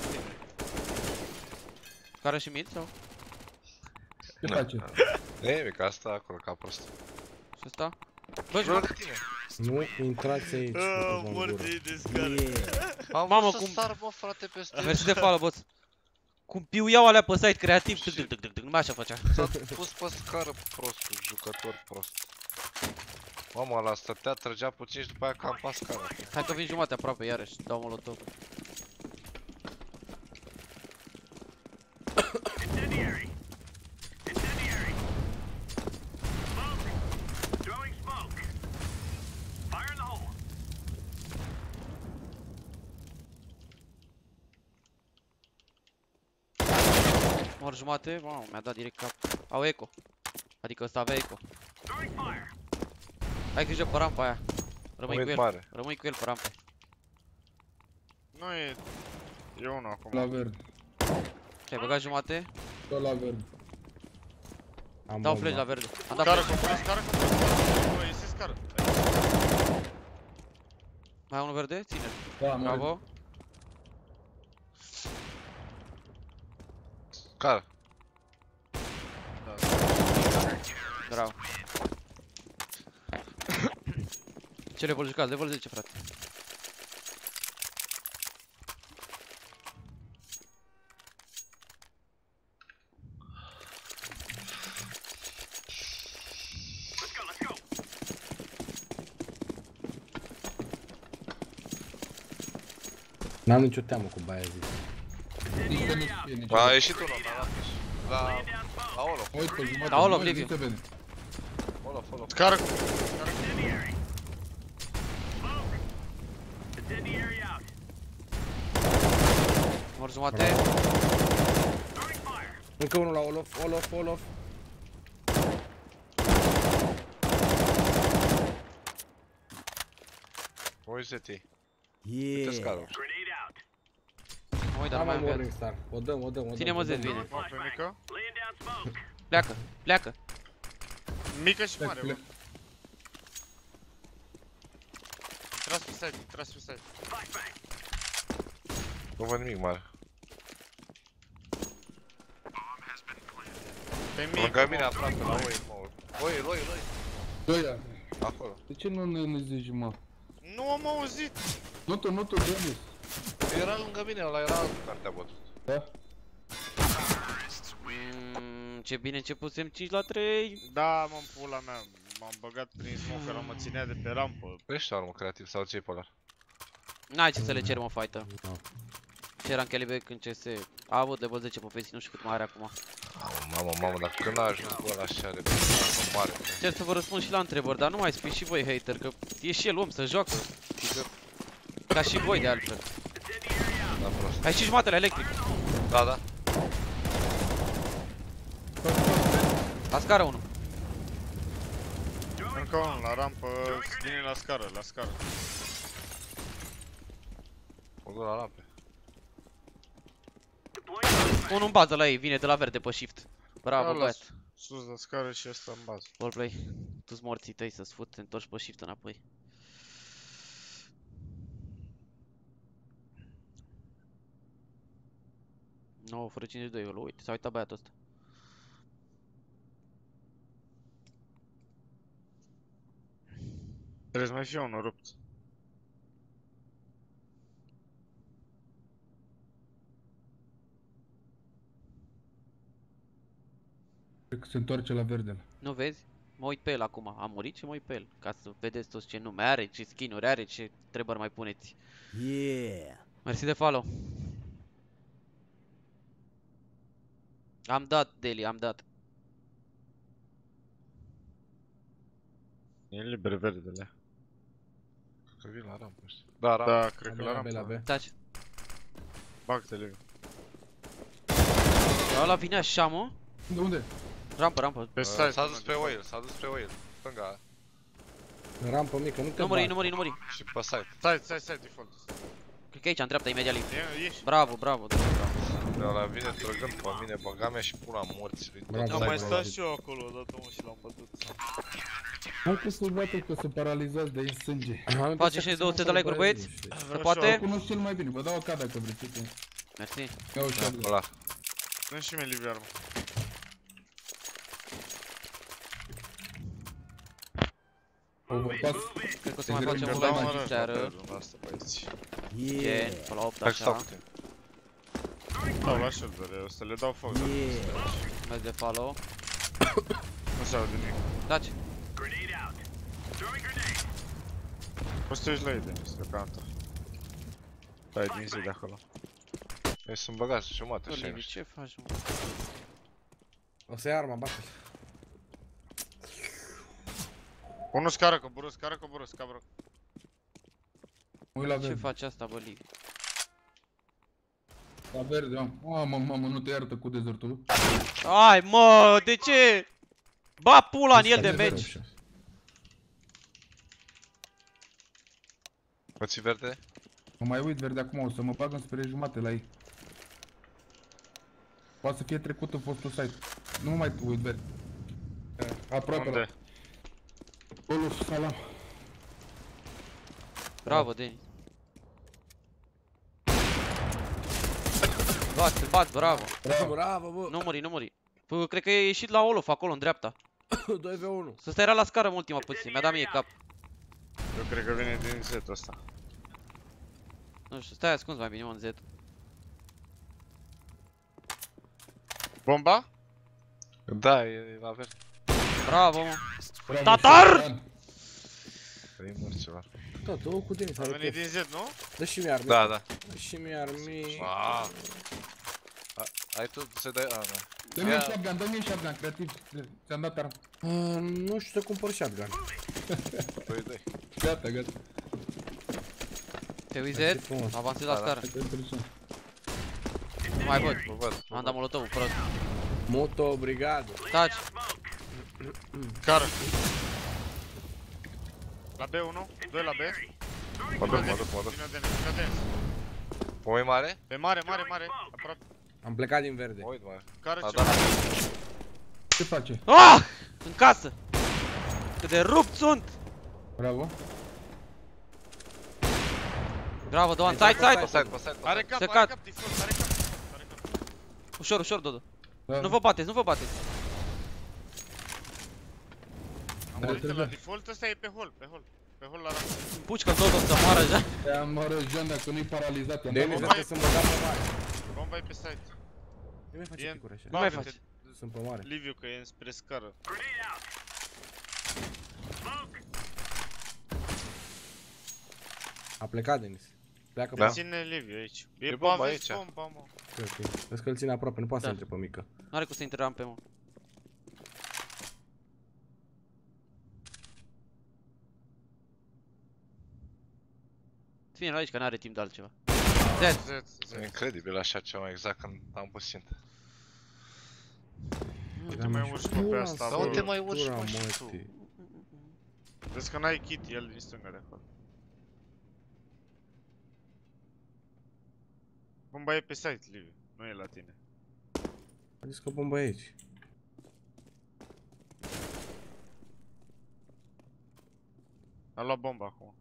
Care și mid sau? Ce face? Nimic, asta acolo, ca prost. Și ăsta? Bă, Vreau joc. de tine. Nu intrați aici, putu-vă în gură. de scară. Yeah. Am Mamă, vrut să cum- sar, bă, frate, peste. Mersi de follow, boss. Cum piuiau alea pe site creativ. Numai așa făcea. S-a pus pe scară prostul, jucător prost. Mama, ăla stătea, trăgea puțin și după aia campa scară. Hai că vin jumate aproape, iarăși. Dau molotov. Mor jumate, mamă, mi-a dat direct cap. Au eco. Adică ăsta avea eco. Ai grijă pe rampa aia. Rămâi Mă cu uit el. mare. Rămâi cu el pe rampă. Nu e... E unul acum. La verde. Ce ai băgat jumate? Tot la verde. Am Dau bomba. flash la verde. Am dat Scară flash. complet, scară complet. Bă, iese scară. Mai ai unul verde? Ține-l. Da, mă Bravo. Care? Bravo. Ce level jucați? Level 10, frate. N-am nicio teamă cu baia zi. Nici că nu știe nici. A ieșit unul, mi-a dat fish. La Olof. Mă uit pe jumătate. La Olof, mă uit, Liviu. zi se vede. Olof. Scară complet. Mor jumate. Încă unul la Olof. Oi, ZT. Uite Yeah. scarul. Mă uit, dar Da, nu mai mă, am viață. Morningstar. O dăm. Ține-mă Z, vine. Mă pe mică. Pleacă. Mică și Plec, mare, plec. bă. Intrați pe site. Nu văd nimic mare. Pe mică, Lângă mine mă. aproape, la oi, mă urc. Oi. Doi, Acolo. de ce nu zici, mă? Nu am auzit. Nu tu, Denis. Era lângă mine, ăla era altul care te-a bătut. Da? Ce bine începusem 5-3. Da, mă, pula mea. M-am băgat prin smoke, ăla mă ținea de pe rampă. Ești armă creativ sau ce-i pe ăla? N-ai ce să le cerem o fightă. Ceram Kelly Beck în CS. A avut level 10 profesii, nu știu cât mai are acum. Mamă, dar când a ajuns cu ăla așa repede, mare. Cer să vă răspund și la întrebări, dar nu mai spiți și voi hater, că e și el om să joacă. Adică, ca și voi de altfel. Da, prost. Ai și jumătele electric. Da. La scară 1. Încă unul, la rampă, vine la scară, O duc la lampe. Unul în bază la ei, vine de la verde pe shift. Bravo, Da, băiat. sus la scară și ăsta în bază. Roleplay. Tu-ți morții tăi să-ți fut, te întorci pe shift înapoi. No, fără 52, îl uite, s-a uitat băiatul ăsta. Trebuie să mai fie unul rupt. Cred că se întoarce la verdele. Nu vezi? Mă uit pe el acum, am murit și mă uit pe el. Ca să vedeți toți ce nume are, ce skin-uri are, ce întrebări mai puneți. Yeah. Mersi de follow. Am dat, Deli, am dat. E liber verdele. Că vin la rampă, știi? Da, rampă. Da, cred că la La B, la rampă. B. Taci. Bag-te, Levi. Ăla vine așa, mă. De unde? Rampă. Pe site. S-a dus spre oil, stânga. În rampă mică, nu te Numări. Și pe site. Site, default. Cred că aici, în dreapta, imediat live. Ieși. Bravo. Ăla vine trăgând pe mine, băga mea și pula morții. Bravo. Am mai stat și eu acolo odată, mă, și l-am bătut. Hai că să bate că sunt paralizați de în sânge. Face și 200 de like-uri, băieți? Se poate? Îl cunosc cel mai bine, vă dau o ca dacă vreți. Mersi. Ia o shotgun. Ăla. Dă și mie Livi armă. Overpass. Cred că o să mai facem Te un greu, live mă, în mă, seară. Asta, băieți. Gen, Yeah. pe la 8 Hai că stau așa. cu tine. Dau la shoulder, o să le dau foc. Yeah. Mergi de follow. Nu se aude nimic. Taci. Poți să te uiți la ei, Denis, deocamdată. Da, e din zi de acolo. Ei sunt băgați jumate, așa Livi, nu știu. ce faci, mă? O să ia arma, bate. Unul scară coborâs, cabră. Ui la Ce verde. faci asta, bă, Livi? La verde, am. Mamă, nu te iartă cu dezertul. Ai, mă, de ce? Ba pula în el de Verde, meci. așa. Mă ții verde? Mă mai uit verde acum, o să mă bag înspre jumate la ei. Poate să fie trecut în fostul site. Nu mă mai uit verde. Aproape la... Unde? Oluf, salam. Bravo, Denis. Bat, bravo. Bravo, bă. Nu muri. Păi, cred că e ieșit la Olof acolo, în dreapta. 2v1. Să stai era la scară ultima puțin, mi-a dat mie cap. Eu cred că vine din Z-ul ăsta. Nu știu, stai ascuns mai bine, mă, în Z. Bomba? Da, e la verde. Bravo, mă. Bravo, Tatar! Ștefan. E mort ceva. Da, două cu Denis, A are venit chef. din Z, nu? Dă și mie armii. Da. Dă și mie armii. Ai tu să dai... A, nu. Dă-mi un shotgun, creativ. Ți-am dat armă. Nu știu să cumpăr shotgun. Păi dai. Gata. Te uiți Mersi Z? frumos. Avansez la Da, scară. Hai că interesant. Nu mai văd. Vă văd. Am dat molotovul, prost. Moto, brigadă. Taci. Cară. La B1, 2 la B. Mă duc. Vină Denis. O mare? Pe mare, aproape. Am plecat din verde. Mă uit, mare. Cară A ce? dat. Ce face? Ah! În casă! Cât de rupt sunt! Bravo. Bravo, Doan, side! Pe site. Are cap, Secat. default, are cap. Ușor, Dodo. Da. Nu vă bateți. Am uitat la default, ăsta e pe hol, pe hol la ramp. Puci-că Dodo să moară deja. Te-am răjit dacă nu-i paralizat. i-am Denis, dat asta să mă dau pe mare. Bomba e pe site. Nu mai face E- picuri așa. Nu mai Bagă-te, faci. Sunt pe mare. Liviu, că e înspre scară. A plecat Denis. Pleacă Da. pe... Ține Liviu aici. E E bomba aveți aici. bomba, mă. Ok. Vezi că îl ține aproape, nu poate să Da. intre pe mică. N-are cum să intre rampe, mă. Vine la aici că n-are timp de altceva. Dead. E incredibil așa ceva exact când am pus țintă. Nu te mai urci pe asta, Dar unde bă. mai urci, mă, și tu? Vezi că n-ai kit, el din stânga de acolo. Bomba e pe site, Liviu. Nu e la tine. A zis că bomba e aici. A luat bomba acum.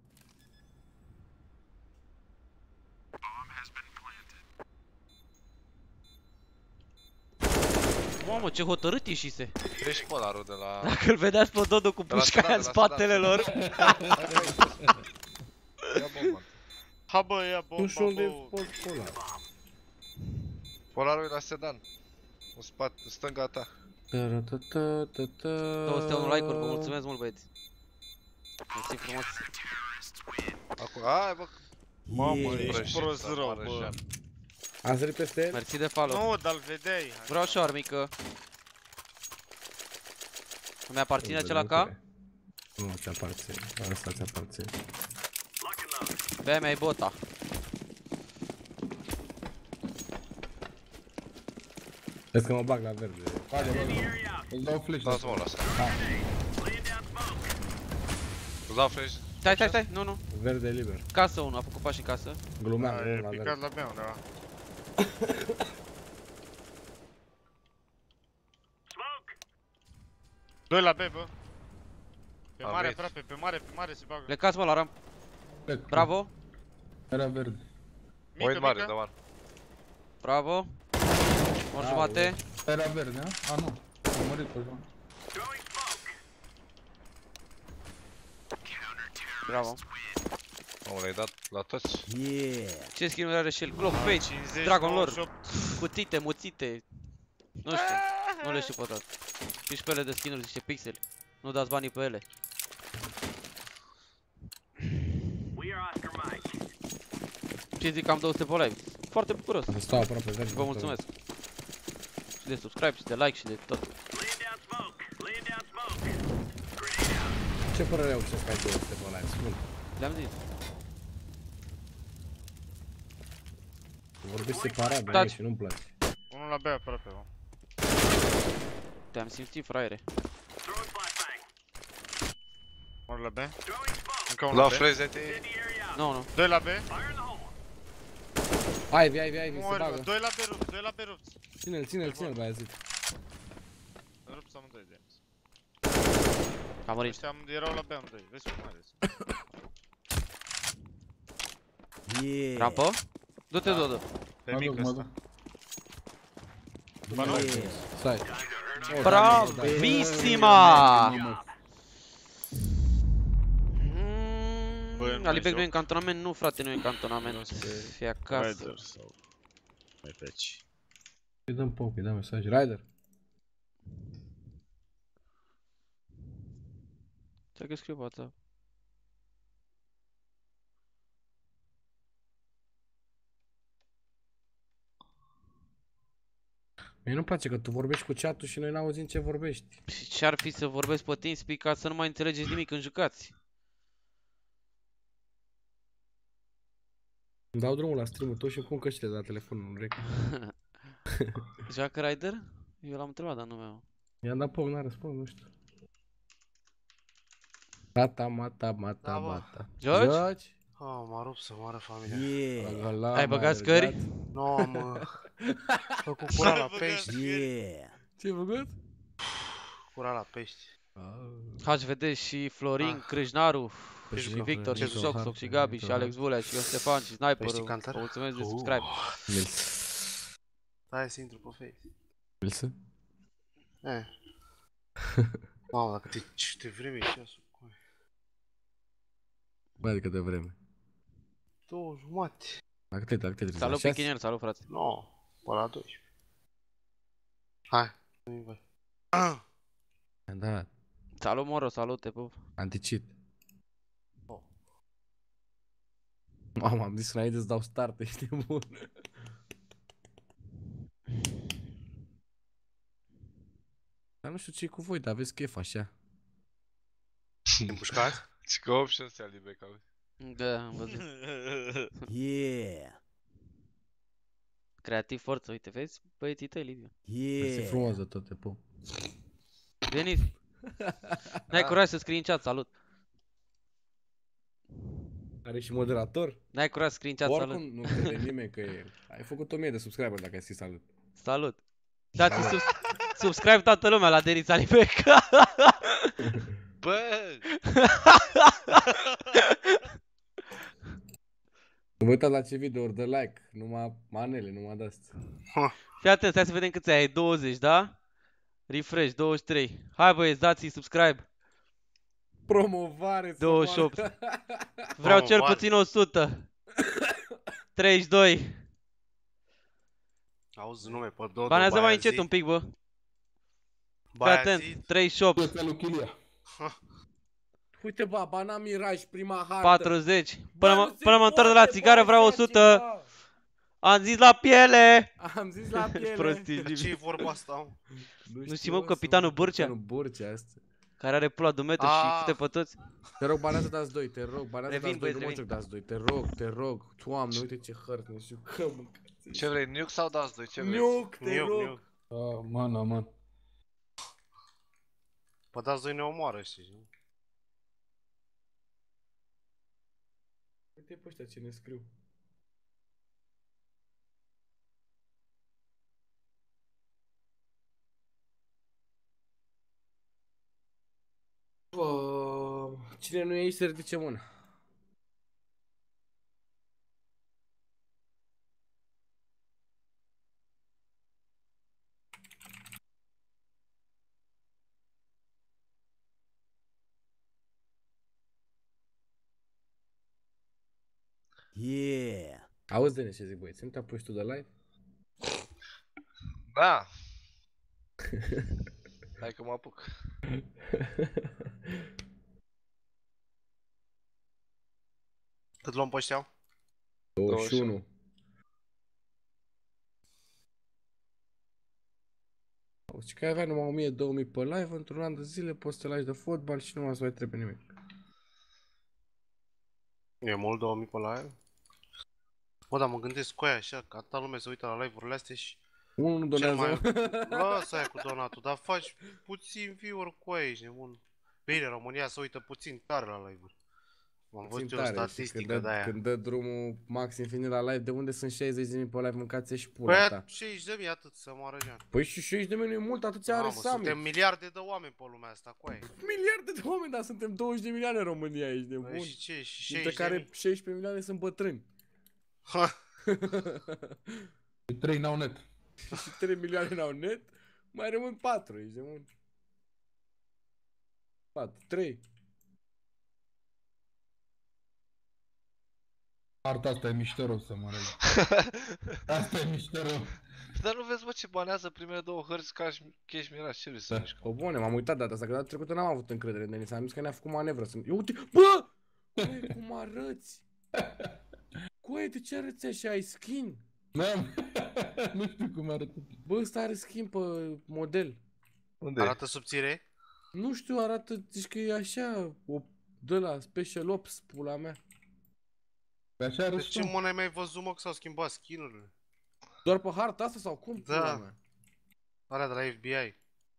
Mamă, ce hotărât ieșise. Ești polarul de la... Dacă îl vedeați pe Dodo cu De la pușca aia în Sedan, de la spatele Sedan. lor. Ia bomba. Ha bă, ia bomba, Nu știu unde e bă. fost polar. Polarul e la sedan. În spate, în stânga ta. 201 like-uri, vă mulțumesc mult, băieți. Mulțumim frumos. Acum, hai bă. Mamă, ești Prăjit, prost dar rău, mare bă. jean. Am sărit peste el? Mersi de follow. Nu, dar-l vedeai. Vreau și o armică. Îmi aparține acela ca? Nu, ți aparține. Asta ți aparține. Bea mea-i bota. Vezi că mă bag la verde. Bagă, bagă. Îți dau flash. Dați-mă ăla asta. Îți dau flash. Stai, nu. Verde e liber. Casă 1, a făcut pași în casă. Glumeam, Da, nu e la picat verde. la mea undeva. Doi la B, bă. Pe mare, Aveți. aproape, pe mare se bagă. Plecați, mă, la ramp. Plec. Bravo. Era verde. Mă uit mare, da, Bravo. Mor jumate. Era verde, a? A, nu. Am murit pe joan. Bravo. Mă, le-ai dat la toți? Yeah. Ce skin are și el? Glock, Page, 50, Dragon Lord. 98. Cutite, muțite. Nu știu. Nu le știu pe toate. Și pe ele de skin-uri zice pixeli. Nu dați banii pe ele. Ce zic că am 200 pe live? Foarte bucuros. Să stau aproape verde. Vă mulțumesc. Și de subscribe, și de like, și de tot. Ce părere au ce ai 200 pe live? Spune. Le-am zis. Vorbiți separat de Taci. mine și nu-mi place. Unul la B aproape, mă. Te-am simțit, fraiere. Unul la B. Încă unul La la B. frezete. Nu. Doi la B. Hai, vi se Mori, bagă. doi la B rupți, doi la B rupți. Ține-l, Baiazid. Rupți amândoi de aici. Am murit. Ăștia erau la B amândoi, vezi cum are. Yeah. Rampă? Du-te, Dodo. Pe Mă mic duc, mă ăsta. duc. Ba nu? Yeah. Stai. Bravissima! Bă, nu Alibek mai nu e în joc. cantonament? Nu, frate, nu e în cantonament. E acasă. Rider sau... Mai peci. Îi dăm poke, îi dăm mesaj. Rider. Ți-a că scriu pe WhatsApp. Mie nu-mi place că tu vorbești cu chat-ul și noi n-auzim ce vorbești. Și ce-ar fi să vorbesc pe TeamSpeak ca să nu mai înțelegeți nimic când jucați? Îmi dau drumul la stream-ul tău și îmi pun căștile de la telefon în urechi. Joacă Rider? Eu l-am întrebat, dar nu mi-au. I-am dat poc, n-a răspuns, nu știu. Mata, Da, bă. mata. Joci? Oh, m-a rupt să moară familia. Yeah. Ai băgat scări? Nu am făcut cura la pești. Yeah. Ce-ai făcut? Cura la pești. HVD și Florin Crâșnaru și Mișto, Victor și mișto, Soxox hard, și Gabi mișto, și Alex Vulea și Ion Stefan și Sniperul. Pești cantar? Vă mulțumesc de subscribe. Hai să intru pe Face. Milse? Mamă, dacă te vreme e ceasul. Băi, adică de vreme. 2:30. La câte trebuie? Salut Pichinel, salut frate. No, până la 12. Hai, nu-i voi. Da, Salut Moro, salut, te pup. anticit. Mamă, am zis înainte să dau start, ești bun. Dar nu știu ce e cu voi, dar aveți chef așa. Împușcați? Și că option se alibeca. Da, am văzut. Yeah! Creativ forță, uite, vezi? Băieții tăi, Liviu. Mersi frumos de tot, te pup. Veniți! N-ai curaj să scrii în chat, salut! Are și moderator? N-ai curaj să scrii în chat, salut! Oricum nu crede nimeni că e... Ai făcut 1000 de subscriber dacă ai scris salut. Salut! Dați subscribe toată lumea la Denis Alibeca! Bă! Vă uitați la ce video-ori de like, numai manele, numai de-astea. Fii atent, stai să vedem câți ai, 20, da? Refresh, 23. Hai băieți, dați-i subscribe. Promovare, 28. Vreau cel puțin 100. 32. Auzi nume pe Dodo, Banează mai încet un pic, bă. Fii atent, 38. Uite, bă, bana Miraj, prima hartă. 40. Până mă întorc de la țigară vreau 100. Am zis la piele. Am zis la piele. Prostii. Ce-i vorba asta? Nu știi, mă, capitanul Burcea? Capitanul Burcea asta. Care are pula de 1 metru și fute pe toți. Te rog, banează dați 2, te rog, banează dați 2, nu mă joc dați 2, te rog, Doamne, uite ce hărți, știu că mâncați. Ce vrei, nuke sau dați 2, ce vrei? Nuke, te rog. Man. Pă dați 2 ne omoară, știi? Uite pe ăștia ce ne scriu. Cine nu e aici se ridice mâna. Yeah! Auzi, Denis, ce zic băieți? Nu te apuci tu de live? Da! Hai că mă apuc. Cât luăm pe ăștia? 21. Auzi, că ai avea numai 1000-2000 pe live, într-un an de zile poți să te lași de fotbal și nu mai trebuie nimic. E mult 2000 pe live? Bă, dar mă gândesc cu aia așa, că atâta lume se uită la live-urile astea și... Unul nu donează. Lasă aia cu donatul, dar faci puțin view-uri cu aia, ești nebun. Bine, România se uită puțin tare la live-uri. M-am văzut eu o statistică de aia. Când dă drumul Max Infinit la live, de unde sunt 60.000 pe live, mâncați și pula Păi ta. 60.000 atât să moară Jean. Păi și 60.000 nu e mult, atâția are Sami. Suntem miliarde de oameni pe lumea asta, cu aia. Miliarde de oameni, dar suntem 20 de milioane în România, ești nebun. Păi și ce? Și dintre care 16 milioane sunt bătrâni. 3 n-au net. Și 3 milioane n-au net, mai rămân 4, ești nebun. 4, 3. Arta asta e mișto rău să mă rău. Asta e mișto rău. Dar nu vezi, bă, ce banează primele 2 hărți ca Cash Mirage, ce vrei să mișcă? O bune, m-am uitat data asta, că data trecută n-am avut încredere în Denis, am zis că ne-a făcut manevră să... Eu uite, bă! Băi, cum arăți? Coe, de ce arăți așa? Ai skin? N-am, nu știu cum arată. Bă, ăsta are skin pe model. Unde arată subțire? Nu știu, arată, zici că e așa, o de la Special Ops, pula mea. Pe așa arăți ce mă n-ai mai văzut, mă, că s-au schimbat skin-urile? Doar pe harta asta sau cum? Da. Alea de la FBI.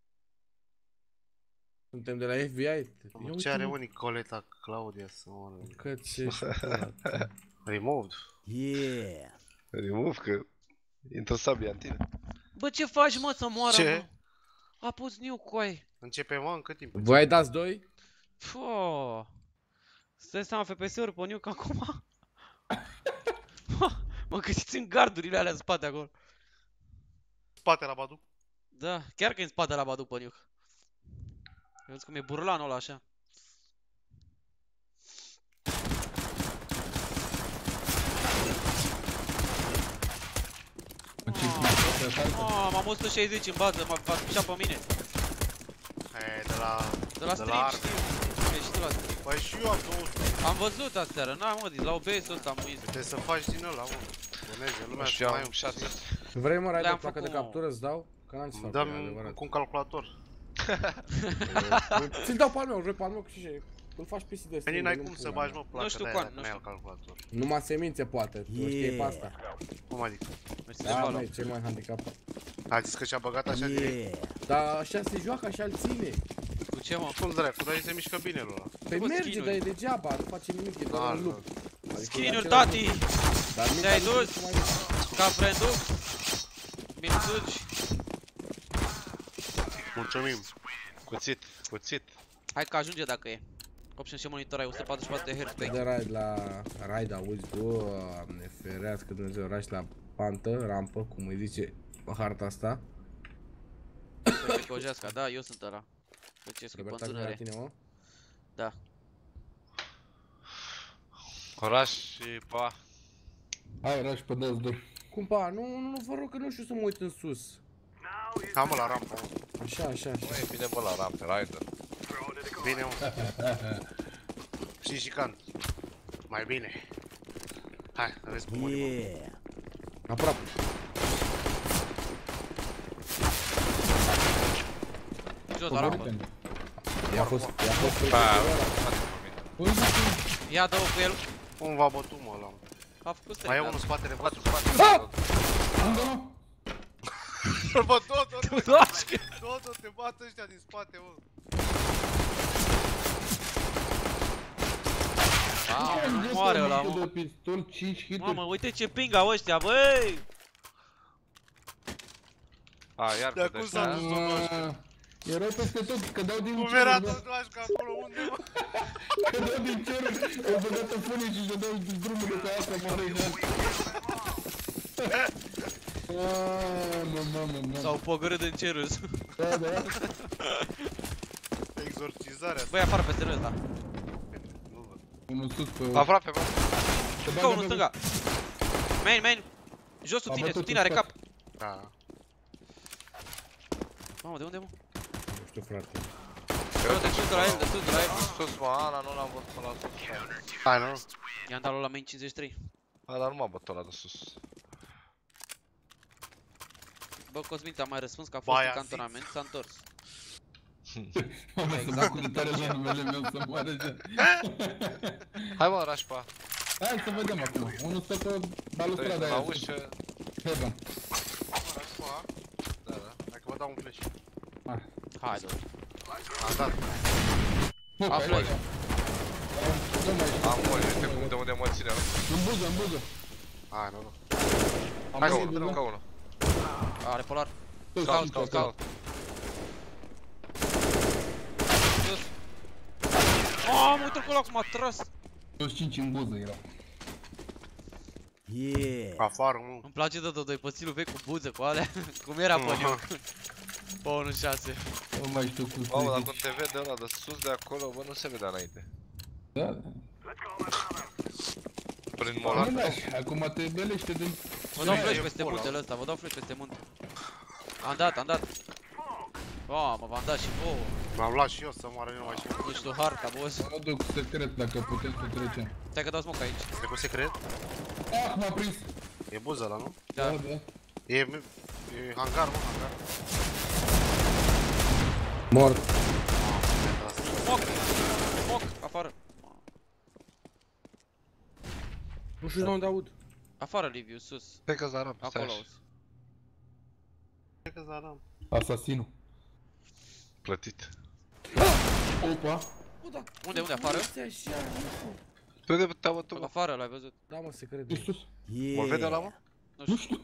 Suntem de la FBI? Ce are unii Coleta Claudia să mă rog. Că ce Removed. Yeah. Remove, că intră sabia în tine. Bă, ce faci, mă, să moară, Ce? mă? A pus new coai. Începe, mă, în cât timp? Voi ai dați 2? Foo. Stai seama FPS-uri pe nuke acum? Mă găsiți în gardurile alea în spate acolo. Spate la Badu. Da, chiar că e în spate la Badu pe nuke. Vezi cum e burlanul ăla așa. M-am 160 în bază, m-a pișat pe mine. E, de la stream, Arve. știu. 200 la astea. Păi și eu am 200. Am văzut aseară, n-am mă, la OBS-ul ăsta am muit. Trebuie să faci din ăla, mă. Buneze, lumea Și să mai am am 600. Vrei mă, Raider, Le-am placă de făcut, mă. captură, îți dau? Că n-am ce să fac, e dăm adevărat. cu un calculator. Ți-l dau pe al meu, îl vrei pe al meu, că și ce? Îl faci PC de Păi n-ai cum să bagi, mă, placă știu de cum, aia, nu dacă n-ai știu. calculator. Numai semințe poate, tu știi pe asta. Cum adică? Mersi de Da, follow. măi, cel mai handicapat. A zis că și-a băgat așa direct? Dar așa se joacă, așa îl ține. Cu ce, mă? Cum dracu, dar îi se mișcă bine ăla. Păi cu merge, skin-uri. dar e degeaba, nu face nimic, e doar un loop. Adică Skin-uri, e tati! același lucru. Dar nu Te-ai ca dus? lucru mai mic. Ca friend-ul? Mințugi? Mulțumim. Cuțit, cuțit. Hai că ajunge dacă e. Option și monitor ai 144 de Hz. De raid la raid, auzi, Doamne ferească Dumnezeu, rași la pantă, rampă, cum îi zice pe harta asta. Pe Cojeasca, da, eu sunt ăla. Căcescu, Libertate de la pânzânere. tine, mă? Da. Oraș și pa. Hai, rași pe Dust 2. Cum pa? Nu, vă rog că nu știu să mă uit în sus. Am la rampă, mă. Așa. Mă, e bine bă la rampe, Raider. Bine, mă. Și cant. Mai bine. Hai, vezi cum murim, mă. Aproape. Jos la rampă. I-a fost Pa, Ia dă-o cu el. Cum v-a bătut, mă, ăla? A făcut Mai e stări, unul în spatele vostru. Unde, mă? Bă, tot, te bat ăștia din spate, mă. nu moare ăla, mă. De pistol, 5 hituri. Mamă, uite ce ping au ăștia, băi! A, iar De cu acum ăștia. s-a dus domnul. Erau peste tot, cădeau din Cum ceruri, era bă. tot lași că acolo, unde, mă? Cădeau din ceruri, au băgat în fune și își dădeau drumurile pe asta, moare de Mamă. S-au pogorât în ceruri. Da. Exorcizarea asta. Băi, afară peste râs, da. Nu văd. Unul sus pe... Aproape, bă. Încă unul în stânga. Main. Jos sub tine, are cap. Da. Mamă, de unde, mă? Nu știu, frate. De sus de la el, de sus de la el. Sus, mă, Ana, nu l-am văzut ăla sus. Hai, nu? I-am dat la main 53. A, dar nu m-a bătut ăla de sus. Bă, Cosmin, ți-am mai răspuns că a fost Baia în cantonament, s-a întors. Mamă, să mă cu de tare la numele meu să moară gen. Hai, mă, rași pa. Hai să vedem acum. Unul stă pe balustrada La aia. ușă. Heaven. Da, da. Hai că vă dau un flash. Hai, dă-o. Am dat. A flash. Nu mai știu. Am mori, uite de unde mă ține. În buză. Hai, nu. Hai, că unul, încă unul. Are polar. Scout. Sus. Mamă, uite acolo cum a tras. Toți 5 în buză erau. Afară, mă. Îmi place de doi pățilul vechi cu buză, cu alea. Cum era pe New. Pe 1.6. Nu mai știu cum Mamă, să dacă te vede ăla de sus de acolo, bă, nu se vedea înainte. Da. Prin Nu molar. lași, acum te belește din... Vă dau flash peste muntele ăsta, vă dau flash peste munte. Am dat. Mamă, v-am dat și vouă. M-am luat și eu să moară, nu mai știu. Nu știu harta, boss. Mă duc secret dacă putem să trecem. Stai că dau smoke aici. E cu secret? Ah, m-a prins! E buză ăla, nu? Da. E hangar, mă, hangar. Mort. Smoke, afară. Nu știu de unde aud. Afară, Liviu, sus. Cred că-s la rampe, stai Acolo. așa. Cred că zaram. Asasinul. Plătit. Opa! Unde, afară? Tu unde te-a bătut, mă? Afară, l-ai văzut. Da, mă, se crede. E sus. Mă vede ăla, mă? Nu știu.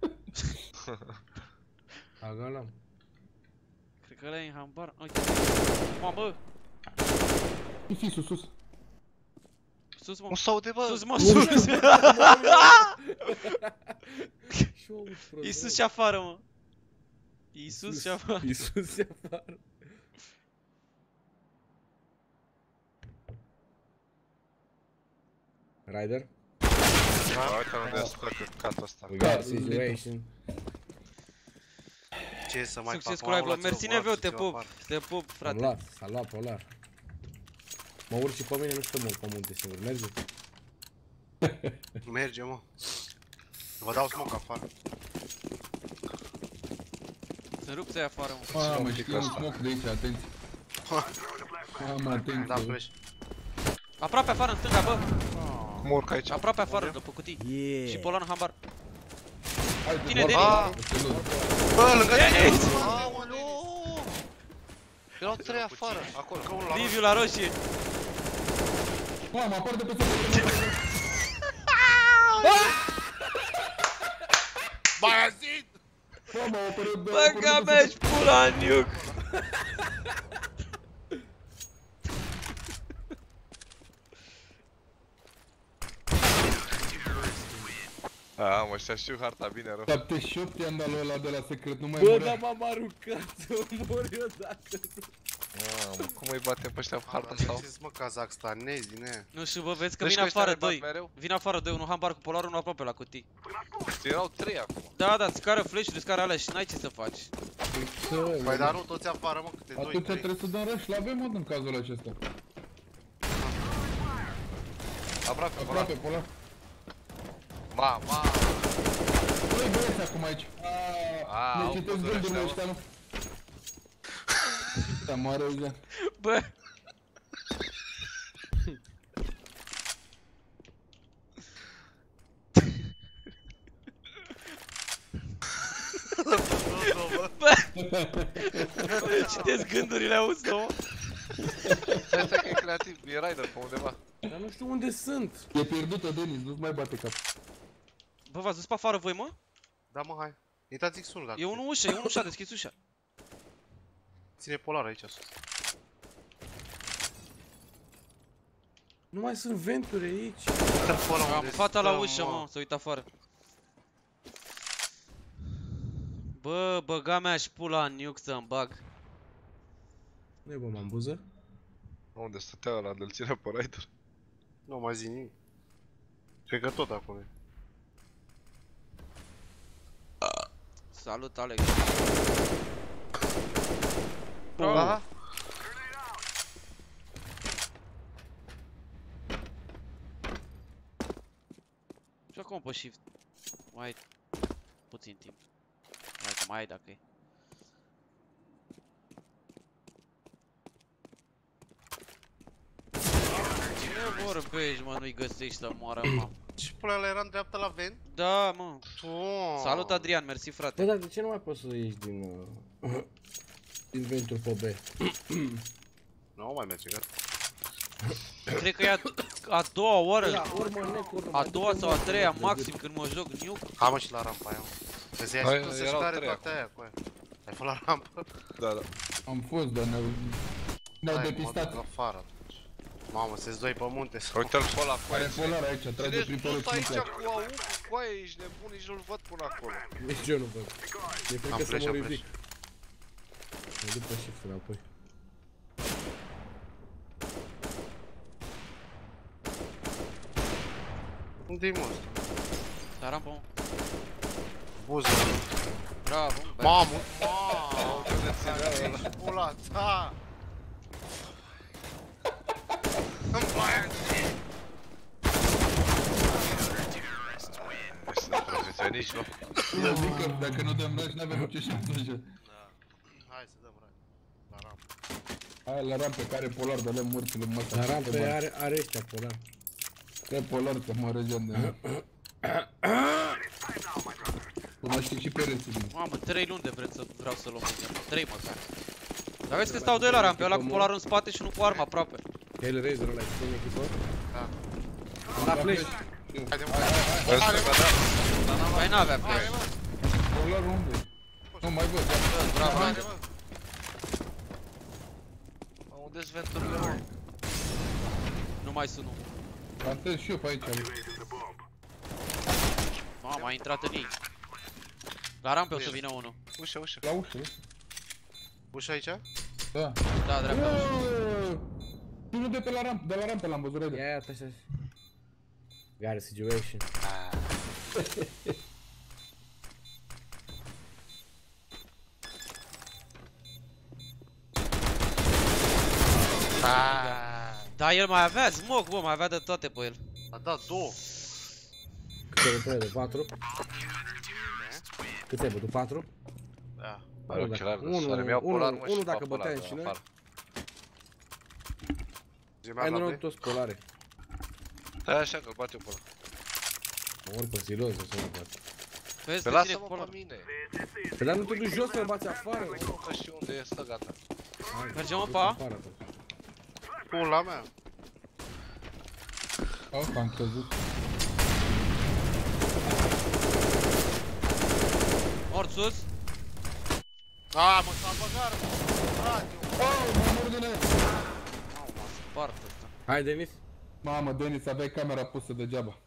Agalam. Cred că ăla e în hambar. Uite. Mamă, Fi sus. sus, mă. Nu s-aude, bă! Sus, mă, sus. Iisus și afară, mă. Iisus și afară. Iisus și afară. Rider? Uite unde stă căcatul ăsta. We got a situation. Ce să mai Succes fac? cu live-ul. Mersi, Neveu, te pup, S-a frate. luat, s-a luat polar. Mă urc și pe mine, nu știu mă pe munte singur, merge? Merge, mă. Vă dau smoke afară. Se rupți aia afară, mă. Mamă, știu un smoke de aici, atenție. Am atenție. Da, flash. Aproape afară, în stânga, bă. Mă urc aici. Aproape afară, după cutii. Yeah. Și Polan în hambar. Hai, Tine, tu, Deni. Bă, lângă tine! Erau 3 afară, acolo. Liviu la roșie. Mamă, apar de pe sus. Baiazid! Mamă, au apărut de... Băga mea și pula în nuc. A, mă, știu harta bine rău. 78 i-am dat lui ăla de la secret, nu mai Bă, murea. dar m-am aruncat să mor eu dacă nu. Mamă, cum îi batem pe ăștia cu harta sau? Ce mă, kazakhstanezi din aia? Nu știu, bă, vezi că Deci vin că ăștia afară ne bat 2. mereu? Vin afară 2, unul hambar cu polarul, unul aproape la cutii. Erau 3 acum. Da, da, scară flash-uri, scară alea și n-ai ce să faci. Păi dar nu toți afară, mă, câte 2-3. Atunci trebuie să dăm rush, l-avem, mă, în cazul acesta. Aproape, Aproape, polar. Ma. Băi, băieți acum aici. Au, Ne citesc pădurea gândurile ăștia, ăștia, nu? Da, mare uza. Bă. Bă, citesc gândurile, auzi, nu? Stai că e creativ, e rider pe undeva. Dar nu știu unde sunt. E pierdută, Denis, nu-ți mai bate cap. Bă, v-ați dus pe afară voi, mă? Da, mă, hai. Intrați X1 dacă E unul ușă, e unul ușa, deschis ușa. ține polar aici sus. Nu mai sunt venturi aici. Am fata la ușă, mă, să uit afară. Bă, băga mea și pula în nuke să-mi bag. Nu-i bă, m-am buză? Unde stătea ăla de-l ținea pe rider? Nu mai zi nimic. Cred că tot acolo e. Salut, Alex. Aha. Și acum pe shift. Mai ai puțin timp. Hai că mai ai dacă e. Ce vorbești, mă, nu-i găsești să moară, mă. Și pula ăla era în dreapta la vent? Da, mă. Oh. Salut, Adrian, mersi, Bă, frate. dar de ce nu mai poți să ieși din... din venturi pe B? Nu mai merge, gata. Cred că e a doua oră, Da, urmă, necurmă. a doua sau a treia maxim când mă joc nuke. Hai mă și la rampa aia, mă. Vezi, Hai, ai spus să-și erau care trei toate acum. aia cu aia. Ai fost la rampă? Da. Am fost, dar ne-au Hai, mă depistat. duc afară atunci. Mamă, se-ți doi pe munte sau... Uite-l pe ăla cu Are aia. polar aici, trage prin Țineți tot aici pereți. cu AU, cu aia, ești nebun, nici nu-l văd până acolo. Nici eu nu văd. E frică să flash, mă am ridic. flash. Mă duc pe shift înapoi. Unde-i mă ăsta? La rampă, mă. Buză. Bravo. Mamă! Mamă, cât de ținea ăla. Pula ta! Îmi baia zi! Sunt profesioniști, nu? Eu zic că dacă nu dăm rush, n-avem nicio șansă așa. Hai să dăm la rampă. Hai la rampe care polar, dă-le morțile mă. La rampe are ăștia polar. Că polar, că mă răgeam de cunoaște și pereții. Mamă, 3 luni de vreau să luăm un 3 măcar. Dar vezi că stau doi la rampe, ăla cu polarul în spate și unul cu arma aproape. Hellraiser ăla e în echipă? Da. Am dat flash. Haide, mă. Ăsta că da. Mai n-avea flash. Polarul unde? Nu mai văd. Bravo. Haide, mă. Unde-s venturile, mă? Nu mai sunt. Plantez și eu pe aici. Mamă, a intrat în ei. La rampe o să vină unul. Ușă, ușă. La ușă. Ușa aici? Da. Da, dreapta ușă. Unul de pe la rampe, de la rampe l-am văzut repede. Ia, așa. Got a situation. Da, el mai avea smoke, bă, mai avea de toate pe el. A dat 2. Câte de 4? Câte ai bătut? 4? Da. Are ochelari de soare, mi-au polar, mă, unul și dacă fac polar băteai de și noi. afară. Ai noroc toți polare. Stai așa că-l bat eu pe ăla. Mă ori pe silos, o să mă bat. Vezi, Pe pe cine lasă-mă polar. pe mine. Păi dar nu te duci jos să-l bați afară? Nu că știu unde e, stă gata. Mergem în pa? Pula mea. Oh, am căzut. Mort sus. Mă s-a băgat, radio. Oh, mă mor din aia. Au, m-a spart ăsta. Hai, Denis. Mamă, Denis, aveai camera pusă degeaba.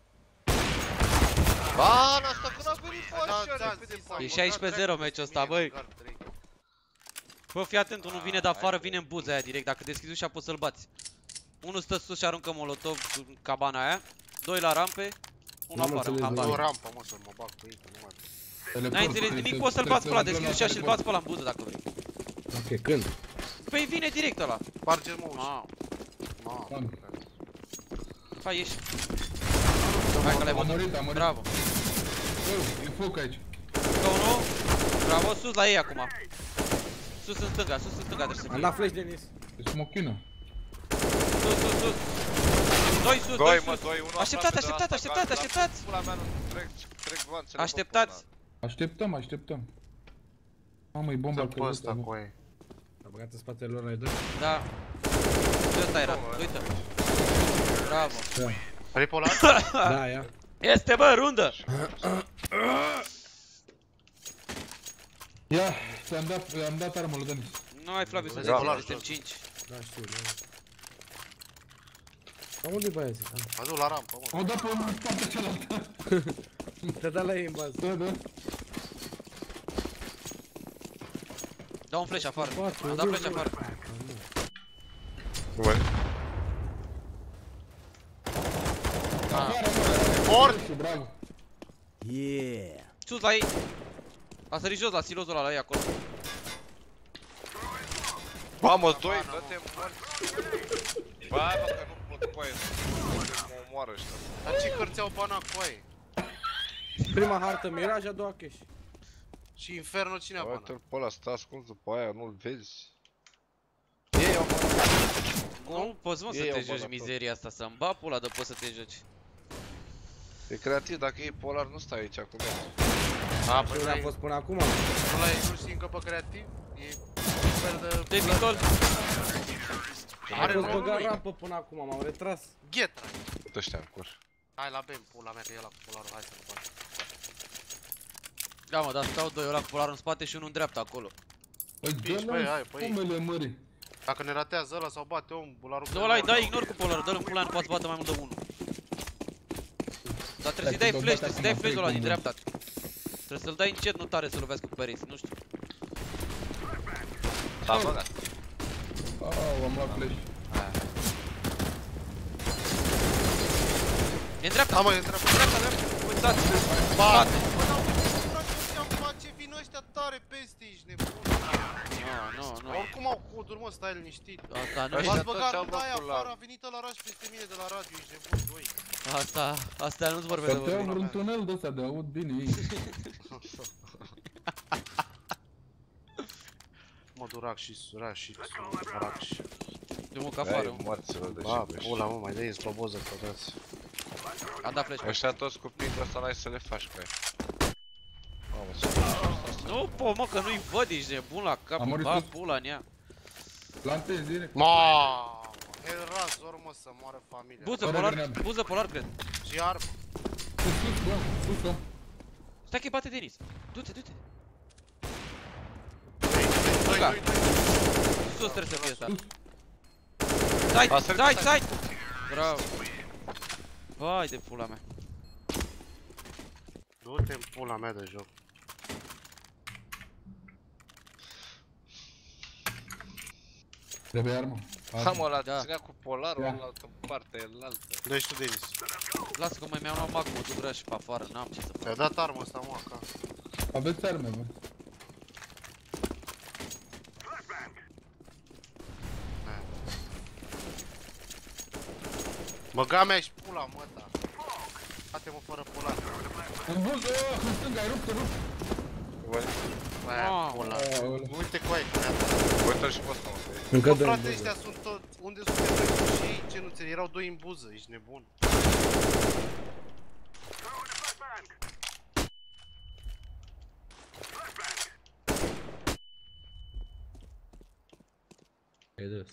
Ba, asta că n-a venit așa repede. E 16-0 meciul ăsta, băi. Bă, fii atent, unul vine de afară, vine în buza aia direct. Dacă deschizi ușa poți să-l bați. Unul stă sus și aruncă molotov în cabana aia. 2 la rampe. Unul afară, în O habar. rampă, mă, să mă bag pe ei, că nu mai... N-ai înțeles nimic, poți să-l bați pe ăla, deschizi ușa și îl bați pe ăla în buză dacă vrei. Ok, când? Păi vine direct ăla. Sparge-l, mă, ușa. Mamă. Hai, ieși. Hai că l-ai Am bătut. murit, am murit. Bravo. E foc aici. Încă unul. Bravo, sus la ei acum. Sus în stânga, sus în stânga trebuie să Am fie. dat flash, Denis. E smochină. Sus, sus, sus. Doi sus, doi Doi, mă, sus. doi, unul Așteptați, aproape de așteptați, asta, așteptați, gata, așteptați. Pula mea, nu trec gloanțele. Așteptați. Așteptăm, așteptăm. Mamă, e bomba Să-l pe căzută, ăsta mă. cu ei. A băgat în spatele lor, ai doi? Da. Și ăsta era, uite. Bravo. Vrei polar? Da, ia. Este, bă, rundă. Ia, am dat armă lui Denis. Nu ai Flaviu să Da, zici, suntem 5. Da, știu, da. Dar unde-i băieții? Mă duc la rampă, mă. O dat pe partea cealaltă. Te-a dat la ei în bază. Da, da. Dau un flash afară. Am dat flash afară. Mort! Bravo. Yeah. Sus la ei. A sărit jos la silozul ăla, la ei acolo. Mamă, doi, dă-te morți. Ba, bă, că nu pot cu aia. Mă omoară ăștia. Dar ce cărți au bana cu aia? Prima hartă Miraj, a doua Cash. Și Inferno cine a bana? Uite-l pe ăla, stă ascuns după aia, nu-l vezi. Ei, au Nu poți, mă, să Ei te au joci băgat mizeria asta, să-mi ba pula de poți să te joci. E creativ, dacă e polar, nu stai aici cu mine. A, Și păi unde a n-ai... fost până acum? Ăla e nu știi încă pe creativ? E... Fel de... Te pistol. A Are fost nouă, băgat măi. rampă până acum, m-am retras. Ghetra! Ăștia în cur. Hai la bem, pula mea, că e ăla cu polarul, hai să-l bag. Da, mă, dar stau doi, ăla cu polarul în spate și unul în dreapta acolo. Păi Pici, băi, hai, dă-l-o păi. pomele mării. Dacă ne ratează ăla sau bate om, polarul... Dă ăla, dai ignor cu polarul, dă-l în pula, nu poți să bată mai mult de unul. Dar trebuie să-i dai flash, trebuie să-i dai flash-ul ăla din dreapta. Trebuie să-l dai încet, nu tare să lovească cu pereți, nu știu. S-a băgat. Au, am luat flash. E în dreapta, Da, mă, e în dreapta. uitați, Bate! spate. Bă, n-au văzut, frate, ce-am face, vin ăștia tare peste, ești nebun. Nu. Oricum au coduri, mă, stai liniștit. Asta nu Ăștia V-ați e, tot băgat ce-au runda aia făcut la- afară, a venit ăla raș peste mine de la radio, ești nebun, doi. asta nu-ți vorbesc de Stăteau vorbit. vreun tunel de ăsta de aud bine ei. Mă durac și sura și surac și... Du-mă ca afară, Ai, morților de Ba, și pula, mă, mai dă-i sloboză, că dați. a dat flash. Ăștia toți cu pintul ăsta n-ai să le faci cu aia. Mamă, ce Nu, po, mă, că nu-i văd, ești nebun la cap, Am murit ba sus. pula în ea. Plantezi direct. Mamă, el razor, mă, să moară familia. Buză polar, cred. Și armă. Sus, bă, sus, om. Stai că-i bate Denis. Du-te. Doi, Gata. doi, doi. Sus trebuie să fie ăsta. A Side, sărit, side! Bravo. Vai de pula mea. Du-te în pula mea de joc. Trebuie armă. Am ăla, Da. ținea cu polarul, Ia. ăla în partea elaltă. Dă-i tu, Denis. Lasă că mai mi-am luat mag, mă duc răși pe afară, n-am ce să fac. Ți-a dat armă asta, mă, acasă. Aveți arme, bă. Băga mea și pula, mă, da. Bate-mă fără pula. În buză, în stânga, ai rupt, rupt. Aia, pula. Uite cu aia, Uite-l și pe ăsta, mă. Încă bă, doi în frate, buză. ăștia sunt toți. Unde sunt efectul și ei? Ce nu ți erau doi în buză, ești nebun. E des.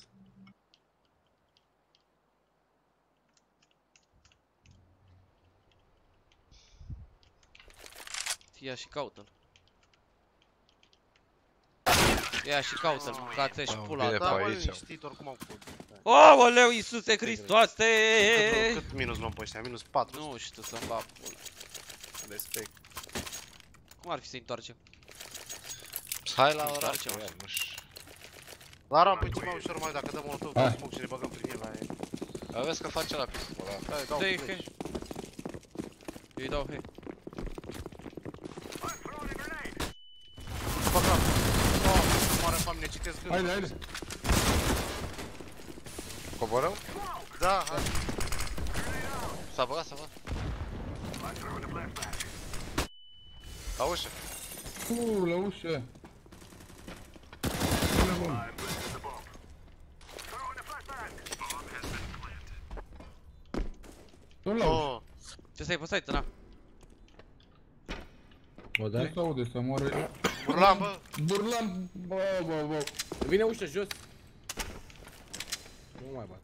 Ia și caută-l. Ia și caută-l, mâncați-și și pula bine, ta. pe Da, mă, aici. liniștit, oricum am făcut. Aoleu, Iisuse Hristoase! Cât minus luăm pe ăștia? Minus 4. Nu știu să-mi bag pula. Respect. Cum ar fi să-i întoarcem? Hai la ora, Întoarce, mă. nu știu. La rampă e ceva ușor mai dacă dăm molotov cu Hai. smoke și ne băgăm prin el la aia. Vezi că face la pistul ăla. Hai, dau Dă-i flash. he. Eu-i dau he. Băgăm. Oh, moare familie, citesc gândul. Haide, haide. Coborăm? Da, hai. S-a băgat, s-a băgat. La ușă. La ușă. Tot la ușă. Oh, Ce stai pe site, na? O Nu dai? se aude să moare. burlam, bă. Burlan, bă. Vine ușa jos. Nu mai bat.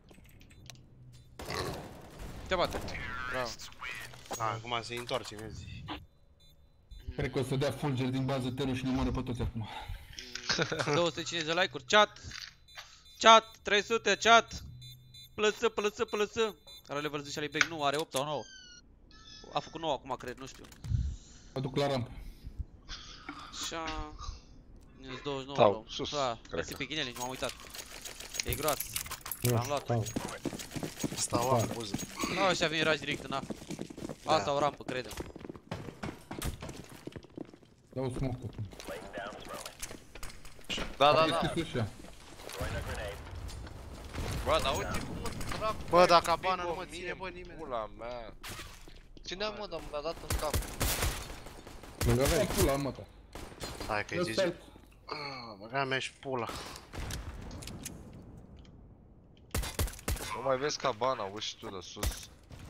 Te bate. Bravo. Ha, acum se întoarce, vezi. Cred că o să dea fulgeri din bază Telu și ne moare pe toți acum. 250 de like-uri. Chat! Chat! 300, chat! Plăță! Are level 10 al lui Beg, nu, are 8 sau 9. A făcut 9 acum, cred, nu știu. Mă duc la rampă. Așa... Minus 29. Stau, luăm. sus, Da, cred găsi că. pe Ghineli, m-am uitat. E groas. Nu Am luat. stau. Stau am buză. Nu, ăștia vin ragi direct în A. Asta o rampă, credem. Dau smoke-ul. Da. Deschis ușa. Bă, dar uite cum mă trag. Bă, dacă abană nu mă ține, bă, nimeni. Pula mea. Ținea, mă, dar mi-a dat în cap. Lângă Hai vei. pula, mă, ta. Hai că e Eu GG. stai. Băga mea și pula. Nu mai vezi cabana, uși tu de sus.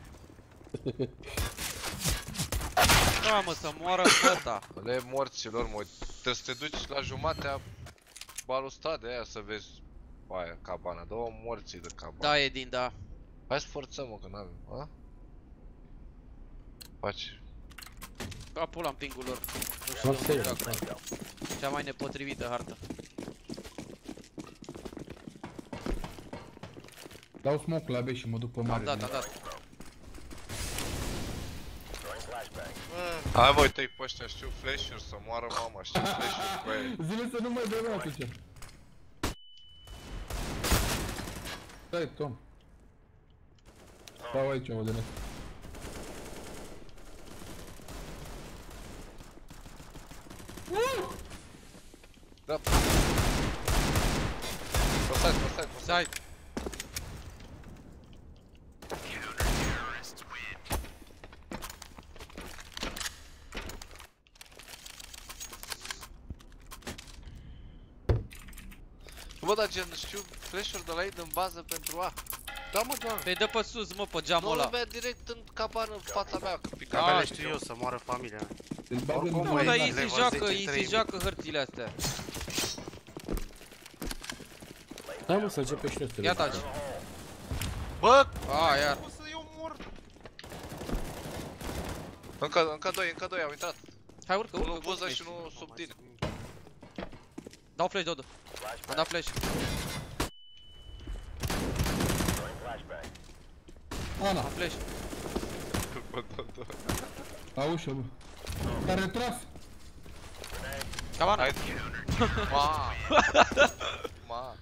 Da, mă, să moară ăsta. Le morților, mă. Trebuie să te duci la jumatea balustradei aia să vezi aia, cabana. Două morții de cabana. Da, e din, da. Hai să forțăm, mă, că n-avem, a? Faci. Ca pula în pingul lor. Nu știu unde dracu. Cea mai nepotrivită hartă. Dau smoke la B și mă duc pe mare. Am dat. Hai, bă, uite-i pe ăștia, știu flash-uri, să moară mama, știu flash-uri cu ei. Zile să nu mai dăm atunci. Stai, Tom. Stau aici, o de net. Da. Pe site. Stai. Bă, dar gen, știu flash-uri de la ei din bază pentru A. Da, mă, da. Păi dă pe sus, mă, pe geamul Nu ăla. lumea direct în cabană, în fața mea, că pica. Cabele știu eu să moară familia. Îl bag în Oricum, Nu, Băi, dar level easy 10, joacă, 3000. hărțile astea. Hai, mă, să începem și noi să Ia taci. Bă, A, iar. cum să eu mor? Încă doi, au intrat. Hai, urcă. Unul în buză și unul sub tine. Dau flash, Dodo. Am dat flash. Ana, Am flash. la ușă, bă. S-a retras. Cabana. Hai. Ma.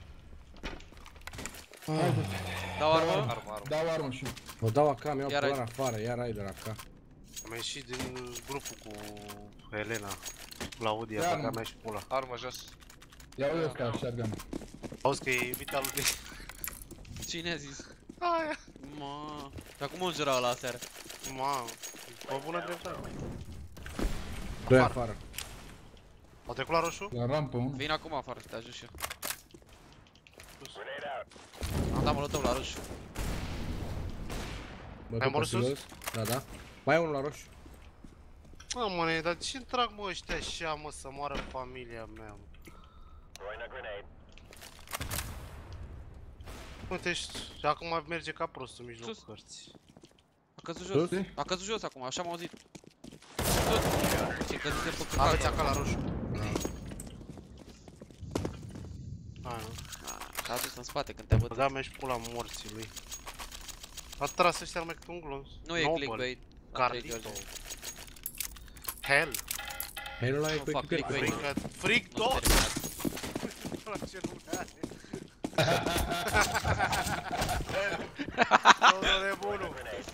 Dau armă. Armă. Dau armă și eu. Mă dau AK, mi-au Iar pular ai. afară, iar ai de la AK. Am ieșit din grupul cu Elena. Claudia, Ia, băga mă. mea și pula. Armă jos. Ia uite ăsta, shotgun. Auzi că e iubita lui de... Cine a zis? Aia. mă. Și acum îl jura la seară. Mamă, pe bună dreptate. Doi afară. Au trecut la roșu? La rampă, unul. Vin acum afară să te ajut și eu. Am dat molotov la roșu. Bă, Ai omorât sus? silos. Da, da. Mai e unul la roșu. Mă, măne, dar ce trag mă ăștia așa, mă, să moară familia mea, mă? Uite, și acum merge ca prost în mijlocul Sus. cărții. A căzut jos. Sus? A căzut jos acum, așa m-au auzit. Tot. Ce căzuse pe căcat. Aveți acolo la roșu. Hai, nu. S-a dus în spate când te-a bătut. Băga mea și pula morții lui. A tras ăștia numai câte un glonț. Nu e clickbait. Andrei Cardito. George. Hell. Hai, nu la e Nu cu fac echipă. clickbait. Freak Nu dog! terminat. Ce nume are? Domnul nebunul!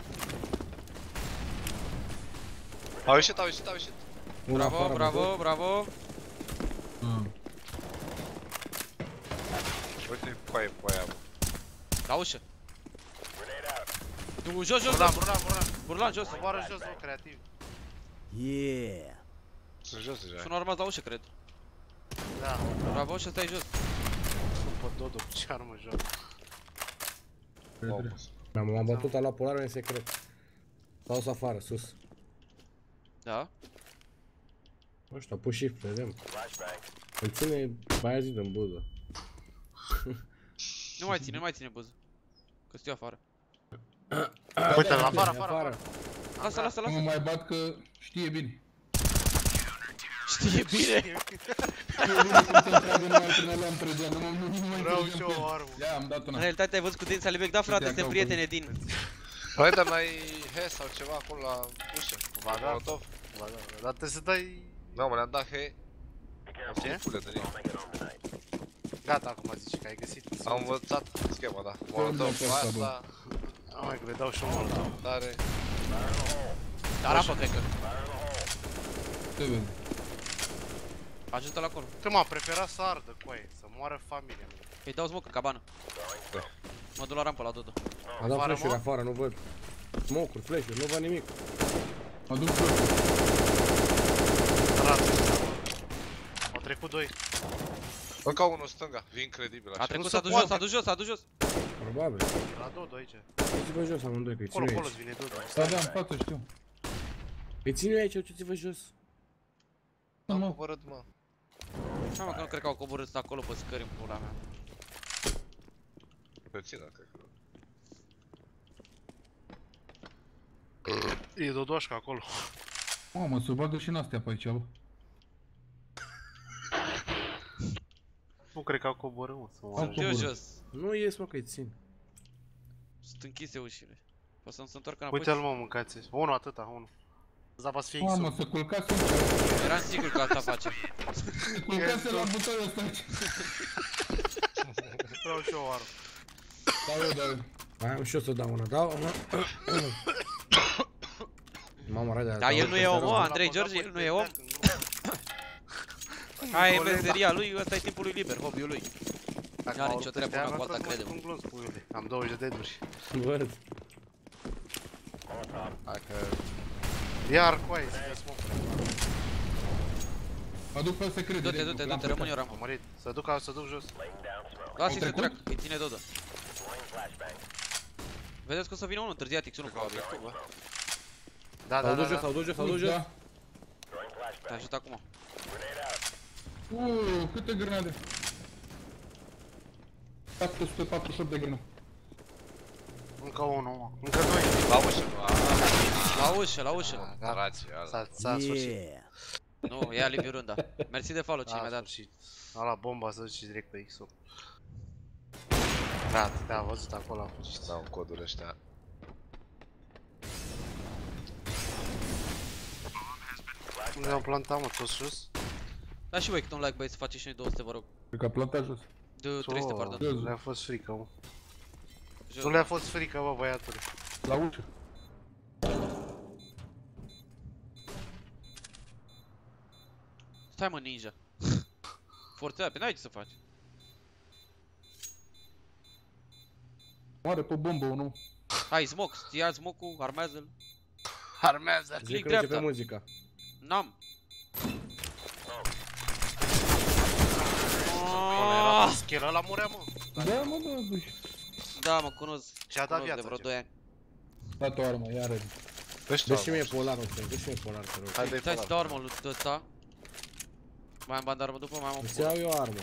Au ieșit, au ieșit, au ieșit. Unul Bravo, afară, bravo, bravo. Uite cu aia, cu aia. La ușă. Tu, jos, jos, Burlan, jos. burlan, burlan! Burlan, jos. Coboară jos, bă, creativ. Yeah. Sunt jos deja. Sunt urmați la ușă, cred. Da, Bravo și stai jos. după Dodo, ce armă joc. M-am bătut, a luat polarul în secret. Sau să afară, sus. Da. Nu știu, a pus shift, vedem. Îl ține Bayazid în buză. Nu mai ține, nu mai ține buză. Că stiu afară. Uite, la afară, afară. Lasă, lasă, Nu mă lasă. mai bat că știe bine. Știe bine. Știe bine cum se întreagă numai prin ăla împrejea, nu mai Vreau înțelegem și pe eu el. o armă. Ia, am dat În una. realitate ai văzut cu dinții ale vechi, da frate, suntem prietene din. Hai, dar n-ai he sau ceva acolo la ușă. Ba da, Molotov. ba da, dar trebuie să dai... Da, mă, ne-am dat he. Ce? Pule de nimic. Gata, acum zici că ai găsit. Am învățat schema, da. Unde Molotov pe cu asta, asta, Mai că le dau și un molotov. tare. Dar rapă, cred că. Te vezi. Ajută-l acolo. Că m-a preferat să ardă cu aia, să moară familia mea. Îi dau smoke în cabană. Da. Mă duc la rampă la Dodo. A dat Afară, flash-uri mă? afară, nu văd. Smoke-uri, flash-uri, nu văd nimic. Mă duc jos. Rață. Au trecut doi. Încă unul stânga, incredibil A așa. trecut, Nu s-a se dus poate. jos, s-a dus jos, s-a dus jos. Probabil. La Dodo aici. Uite-vă jos amândoi, că îi Acolo, ține acolo aici. îți vine Dodo. Da, da, în față, știu. Îi ține aici, uite-vă jos. Am mă. coborât, mă. Hai mă, că nu cred că au coborât acolo pe scări în pula mea. Pe țină, cred că. E Dodoașca acolo. Mamă, se bagă și în astea pe aici, bă. Nu cred că au coborât, mă, să Au moară. coborât. Jos, jos. Nu ies, mă, că îi țin. Sunt închise ușile. O să-mi se întoarcă Uite-l, înapoi. mă, mâncați. Unul atâta, unul. Zava-ți fix. Mamă, să culcați aici. Eram sigur că asta face. Să culcați la butoiul ăsta aici. Vreau și eu o armă. Dau eu, dau eu. Mai am și eu să dau una, dau. Mamă, Radea, Dar el nu e om, mă, L-a Andrei băgat George, pe el nu e om. bebeac în groapă. Aia e Colenda. meseria lui, ăsta e timpul lui liber, hobby-ul lui. Dacă N-are m-au nicio rupt treabă ăștia, una cu am alta, tras crede-mă. un glonț, puiule. Am 20 de deaduri. Văd. Hai că... Iar cu aia, să smoke. Mă duc pe secret. Du-te, direct, du-te, l-am du-te, rămâne o plecat. rampă. Am mărit. Să duc jos. Lasă-i să trecut? treacă, îi ține Dodo. Vedeți că o să vină unul întârziat, X1 probabil. Da, da, S-au da, dus jos, da. s-au dus jos, s-au dus jos. Da. Te ajut acum. Câte grenade? 748 de grenade. Încă unul, mă. Încă doi. La ușă, nu. La ușă, la ușă. Rație, ala. S-a sfârșit. Yeah. Nu, ia Liviu runda. Mersi de follow, cine S-a mi-a dat. sfârșit. Ala bomba să duci direct pe X-8. Da, te-a văzut acolo, a fugit. Dau codul ăștia. Unde am plantat, mă, tot sus? Da și voi câte un like, băieți, să faceți și noi 200, vă rog. Cred că a plantat jos. De 300, pardon. Jos. Nu le-a fost frică, mă. Jos. Nu le-a fost frică, bă, băiatule. La ușă. Stai mă, ninja. Forțea, pe n-ai ce să faci. Moare pe bombă unul. Hai, smoke, ia smoke-ul, armează-l. Armează. Click Zic că începe dreapta. muzica. N-am. Era skill ăla murea, mă. Da, mă, da, duci. Da, mă cunosc. Și-a dat Cunosc viața. de vreo 2 ani. Dat o armă, iară. Dă-și mie polarul, dă-și mie polar, te rog. Hai de-i Stai să dau armă lui ăsta. Mai am bandarmă după, mai am o Îți iau eu armă.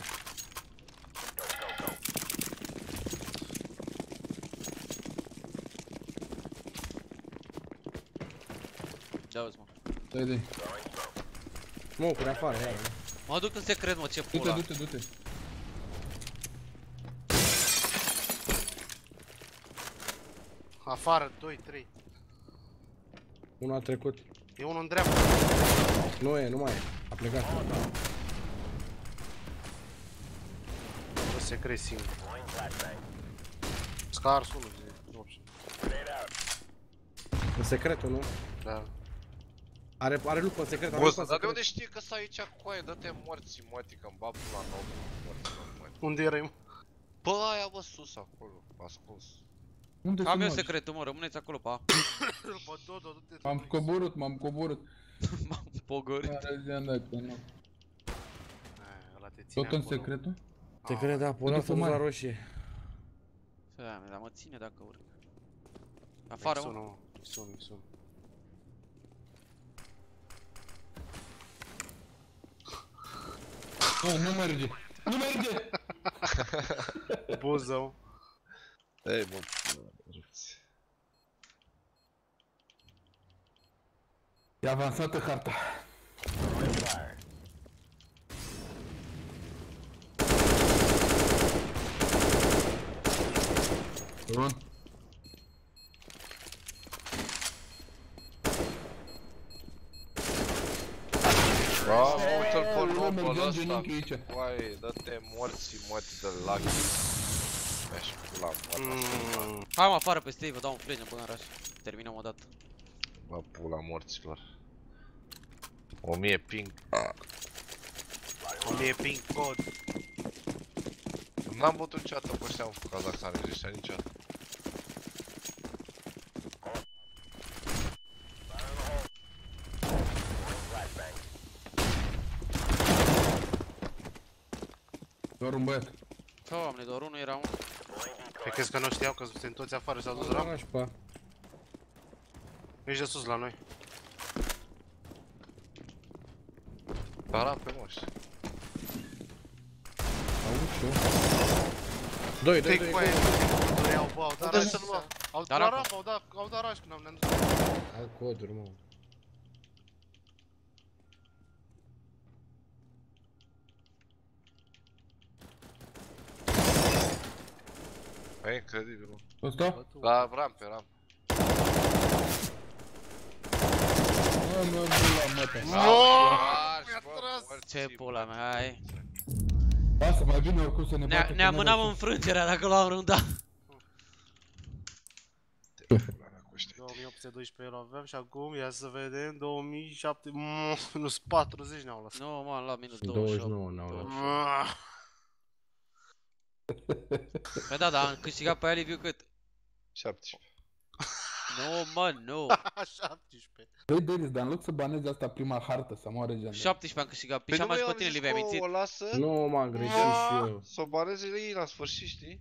Da-ți, mă. Dă-i. Smoke-uri afară, iară. Mă duc în secret, mă, ce Du-te, pula. du-te, du-te. Afară, 2, 3. Unul a trecut. E unul în dreapta. Nu e, nu mai e. A plecat. Nu se crezi singur. Scars 1, zi. În secretul, nu? Da. Are lupă în secret, are Bă, lupă în dar de secret. unde știi că s-a aici coaie? Dă-te morți, mătii, că-mi bag la nou. Unde erai, mă? Bă, aia bă sus acolo, ascuns. Unde Am eu sunt, mă? secretul, mă, rămâneți acolo, pa. Bă, Dodo, du-te. M-am coborât, m-am coborât. M-am pogorit. Are zi-am dat, că nu. Ăla te ține Tot în acolo. secretul? Secret, da, polar s-a dus la roșie. Da, dar mă ține dacă urc. Afară, mă. Sună, mă. Sună. Nu merge. Nu merge! Buză, mă. Ei, bă, ruți. E avansată harta. Bun. Bă, uite-l pe Nu nobul mergeam ăsta. genunchi aici. Coaie, dă-te morții, mătii de Lucky. Mi-aș pula moartea. Hai, mă, afară pe stay, vă dau un flash, bă, în rush. Terminăm odată. Bă, pula morților. 1000 ping. 1000 ping cod. N-am bătut niciodată pe ăștia în Kazakhstan, ăștia niciodată. Doar un băiat. Doamne, doar unul era unul. Pe crezi că nu știau că suntem toți afară și s-au dus La ram? nașpa. Ești de sus la noi. Dar rampe, mă, știi. Auzi și eu. 2, Te-i 2, coaie. 2. Nu iau, bă, au dat Unde raș. să-l luăm? Au Dar dat rampa. rampa, au dat raș când ne-am dus. Au coduri, mă. E incredibil, mă. Ăsta? La rampe. Nu la mătă. Mi-a tras! Ce pula mea, hai. Lasă, mai bine oricum să ne bate. Ne amânam înfrângerea dacă luam runda. 2812 aveam și acum, ia să vedem, 2007, minus 40 ne-au lăsat. Nu, mă, am luat minus 28. 29 n-au luat. Păi da, dar am câștigat pe aia Liviu cât? 17. Nu, mă, nu. 17. Băi, Denis, dar în loc să banezi asta prima hartă, să moare gen. 17 am câștigat. Păi și am nu mai eu pe tine, zis Liviu, ai că mințit? o lasă Nu, m-am greșit și eu. să o baneze ei la sfârșit, știi?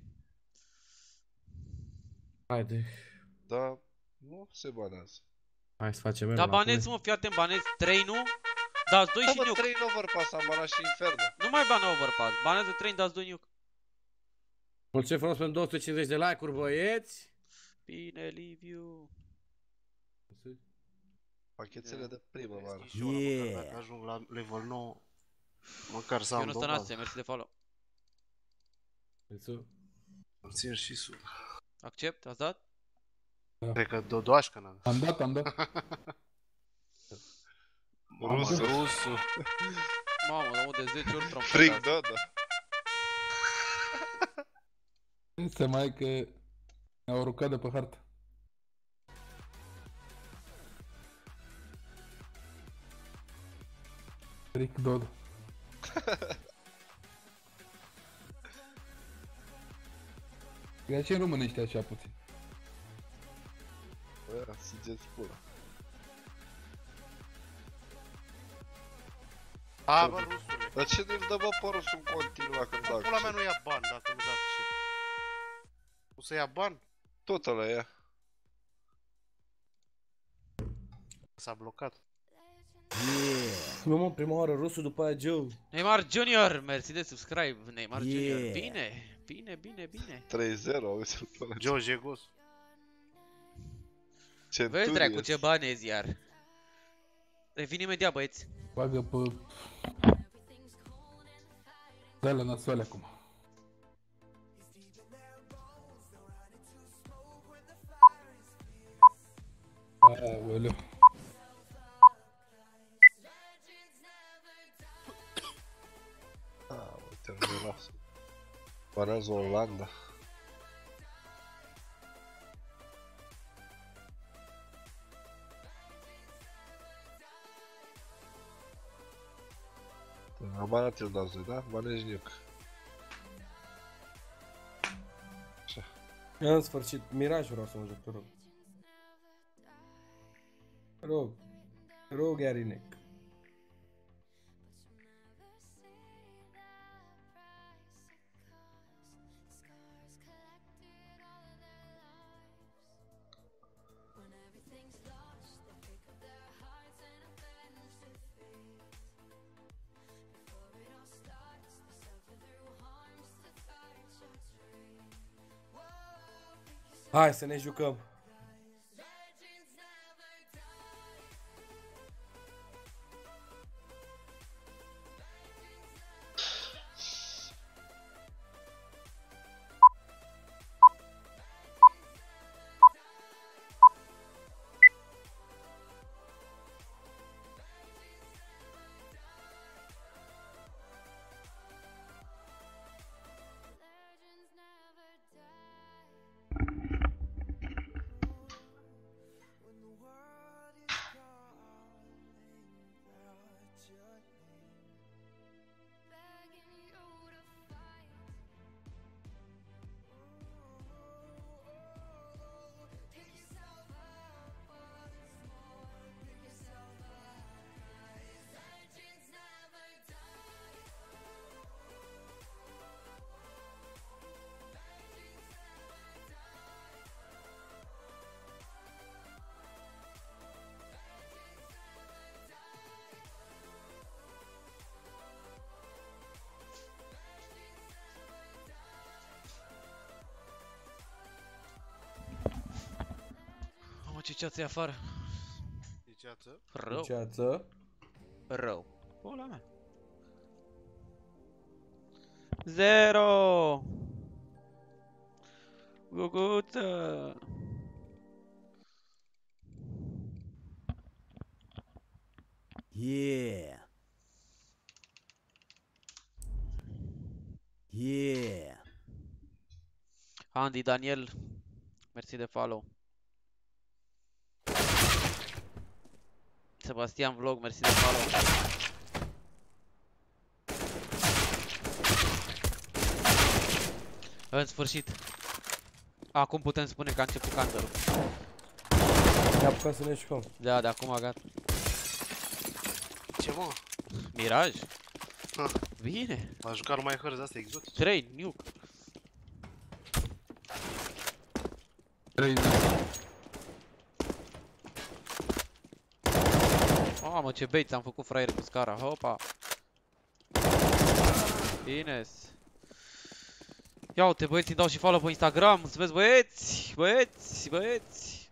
Haide. Dar nu se banează. Hai să facem merg Dar înapoi. banezi, mă, fii atent, banezi 3, nu? Dați 2 și Da, bă, nuke. 3 în overpass, am banat și Inferno. Nu mai bana overpass. Banează 3, dați 2 nuke. Mulțumesc frumos pentru 250 de like-uri, băieți. Bine, Liviu. Pachetele de primăvară. Yeah. Dacă ajung la level 9, măcar să am Ionus dovadă. Tănase, mersi de follow. Îmi țin și sub. Accept, ați dat? Cred că Dodoașca n-a dat. Am dat. Rusul. Mamă, dar de 10 ori trompetat. Fric, da. Se mai că ne-au rucat de pe hartă. Rick Dodo. De ce în românește așa puțin? țigeți pula. A, bă, rusule. Dar ce ne-l dă, bă, pe rusul în continuu dacă nu Pula mea nu ia bani dacă nu da ce. O să ia bani? Tot ăla ia. S-a blocat. Nu mă, prima oară rusul, după aia Joe. Neymar Junior, mersi de subscribe, Neymar Junior. Yeah. Bine, bine, bine, bine. 3-0, auzi-l pe ăla. Joe Jegos. Vezi dracu ce banezi iar. Revin imediat, băieți. Bagă pe... Dă-le nasoale acum. Aoleu. Uite, nu lasă. Banează Olanda. Am banat el dază, da? Banezi nuc. Așa. În sfârșit, Miraj vreau să mă joc, te rog. Te rog, Iarinec. Hai să ne jucăm. Ce ceață e afară? E ceață? Rău. Ceață. Rău. Pula mea. 0. Guguță. Yeah. Yeah. Andy Daniel, mersi de follow. Sebastian Vlog, mersi de follow. În sfârșit. Acum putem spune că a început cancerul. Ne apucăm să ne jucăm. Da, de acum gata. Ce mă? Miraj? Bine. M-a jucat numai hărți astea exotice. 3, nuke. 3. Mamă, ce bait am făcut, fraier, cu scara. Hopa. Ines. Ia uite, băieți, îmi dau și follow pe Instagram. Să vezi, băieți, băieți, băieți.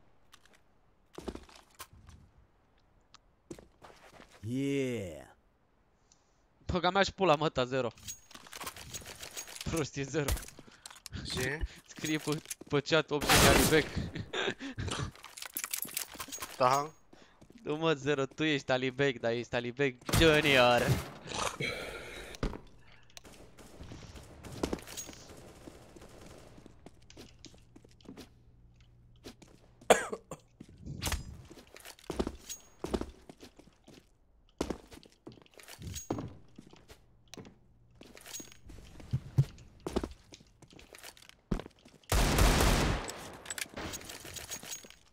Yeah. Băga mea și pula, măta, 0. Prostie, 0. Ce? Scrie pe chat 8 de Alibec. Da. Nu mă, 0, tu ești Alibec, dar ești Alibec Junior.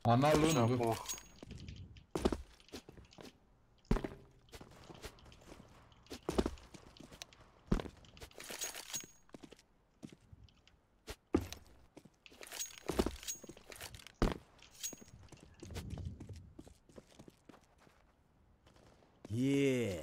Anal Și 1, acum. Yeah.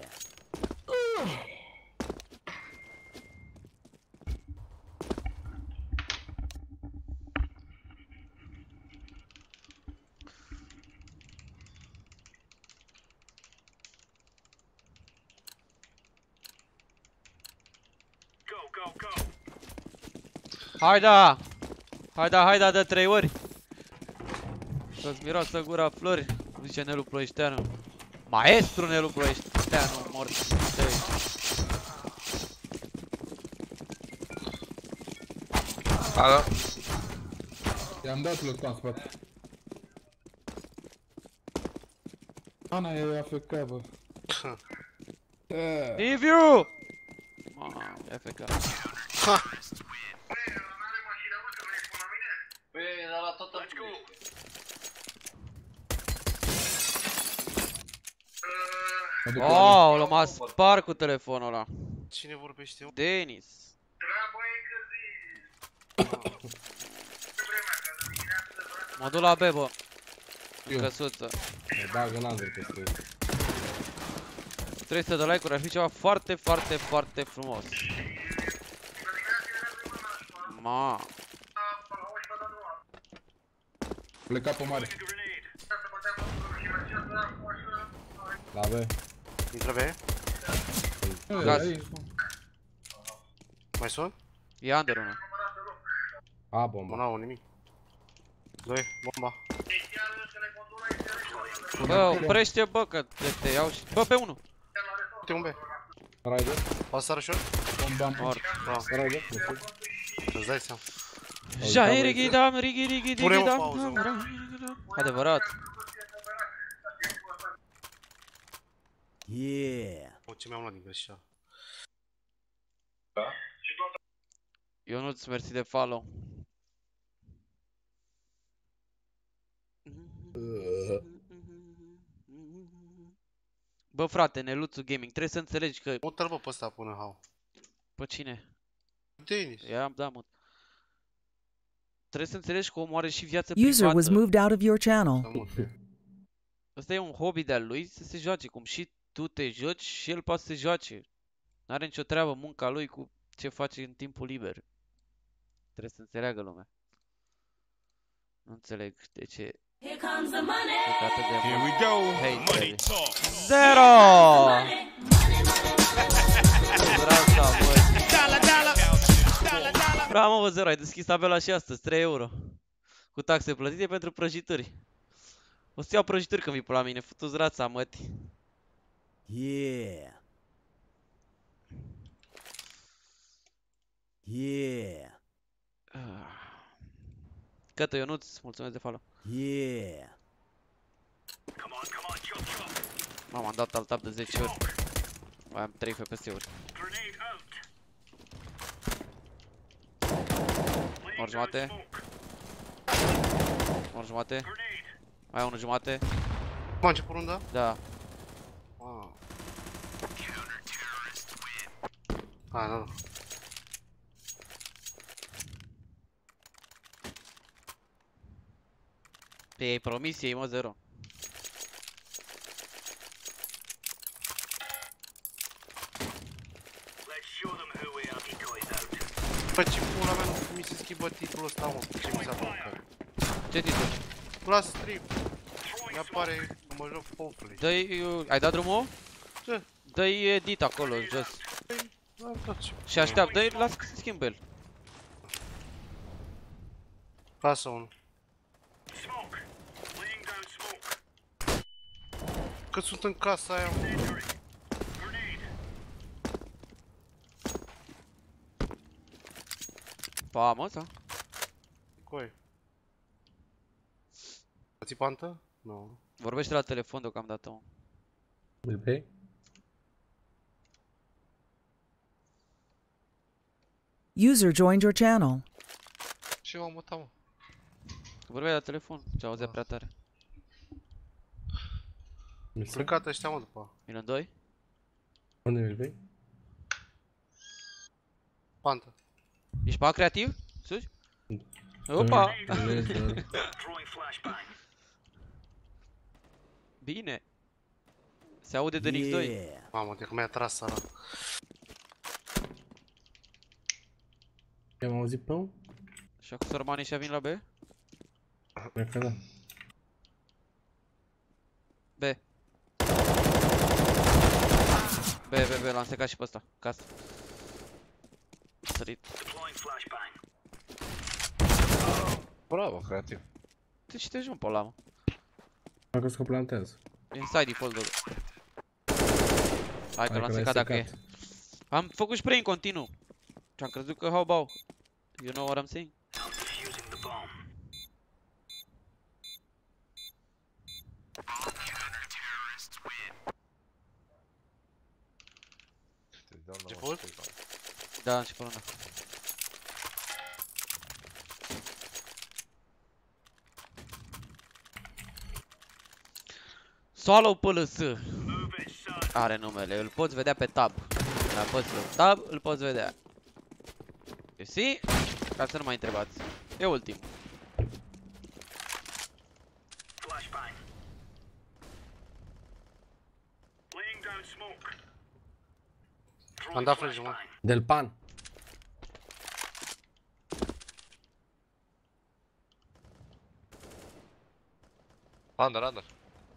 Haida! Haida de 3 ori! Să-ți miroasă gura flori, zice Nelu Ploieșteanu. Maestru Nelu Ploieșteanu, mort de aici. Alo? I-am dat loc în spate. Ana e AFK, bă. Liviu! Mamă, e AFK. Băi, dar la tot în Aoleu, m-a spart cu telefonul ăla. Cine vorbește? Denis. Mă duc la B, bă. În căsuță. Mă bag în under peste el. 300 de like-uri ar fi ceva foarte, foarte, foarte frumos. Ma. Pleca pe mare. La B. Intră B? Gaz. Mai sun? E under unul. A, bomba. Nu au nimic. 2, bomba. Bă, oprește, bă, că te iau și... Bă, pe 1. Uite un B. Rider. Pasară short? Bomba Mort. Rider. Nu știu. Îți dai seama. Jai, rigidam, rigidam. Pune o pauză. Adevărat. Yeah. O, ce mi-am luat din greșeală. Ionuț, mersi de follow. Bă, frate, Neluțu Gaming, trebuie să înțelegi că... Mută-l bă pe ăsta până hau. Pe cine? Denis. Ia, da, mă. Trebuie să înțelegi că omul are și viață User was privată. moved out of your channel. Să mute. Ăsta e un hobby de-al lui să se joace, cum și tu te joci și el poate să se joace. N-are nicio treabă munca lui cu ce face în timpul liber. Trebuie să înțeleagă lumea. Nu înțeleg de ce... Here comes the money. Here we go. Hey, Money talk. Zero! Bravo, mă, Zero, ai deschis tabela și astăzi, 3 euro. Cu taxe plătite pentru prăjituri. O să iau prăjituri când vii pe la mine, futu-ți rața, măti. Yeah. Yeah. Cătă, Ionuț, mulțumesc de follow. Yeah. Mamă, am dat alt tab de 10 ori. Mai am 3 FPS-uri. Mor jumate. Mor jumate. Mai am unul jumate. M-a început runda? Da. Wow. Ah, nu. Pe ei promis, ei mă 0. Bă, ce pula mea, nu mi se schimbă titlul ăsta, mă, ce mi s-a blocat. Ce titlu? La stream. Mi-apare că mă joc Hopefully. Dă-i... Ai dat drumul? Ce? Dă-i edit acolo, jos. Și așteaptă, lasă că se schimbă el. Casă 1. Că sunt în casa aia, mă. Pa, mă, sau? Coi. Ați pantă? Nu. Vorbește la telefon deocamdată, mă. Îl bei? User joined your channel. Ce m-am mutat, mă? Vorbeai la telefon, ce auzea prea tare. Plecat ăștia, mă, după. Vin în 2? Unde îl vei? Pantă. Ești pe A creativ? Sus? Opa! Bine! Se aude de Nix 2. Mamă, de că mi-a tras săra. I-am auzit pe un? Și acum sărmanii ăștia vin la B? Cred că da. B. B, l-am secat și pe ăsta. Casă. Sărit. Bravo, creativ. Tu ce te joci, pe ăla, mă? Am crezut că plantează. Inside default-ul. Hai că l-am secat dacă e. Am făcut spray în continuu. Și am crezut că how bau. You know what I'm saying? Început? Da, început luna. Swallow PLS are numele, îl poți vedea pe tab. Când apăsi pe tab, îl poți vedea. You see? Ca să nu mai întrebați. E ultimul. Am dat flash, mă. Del pan. Under.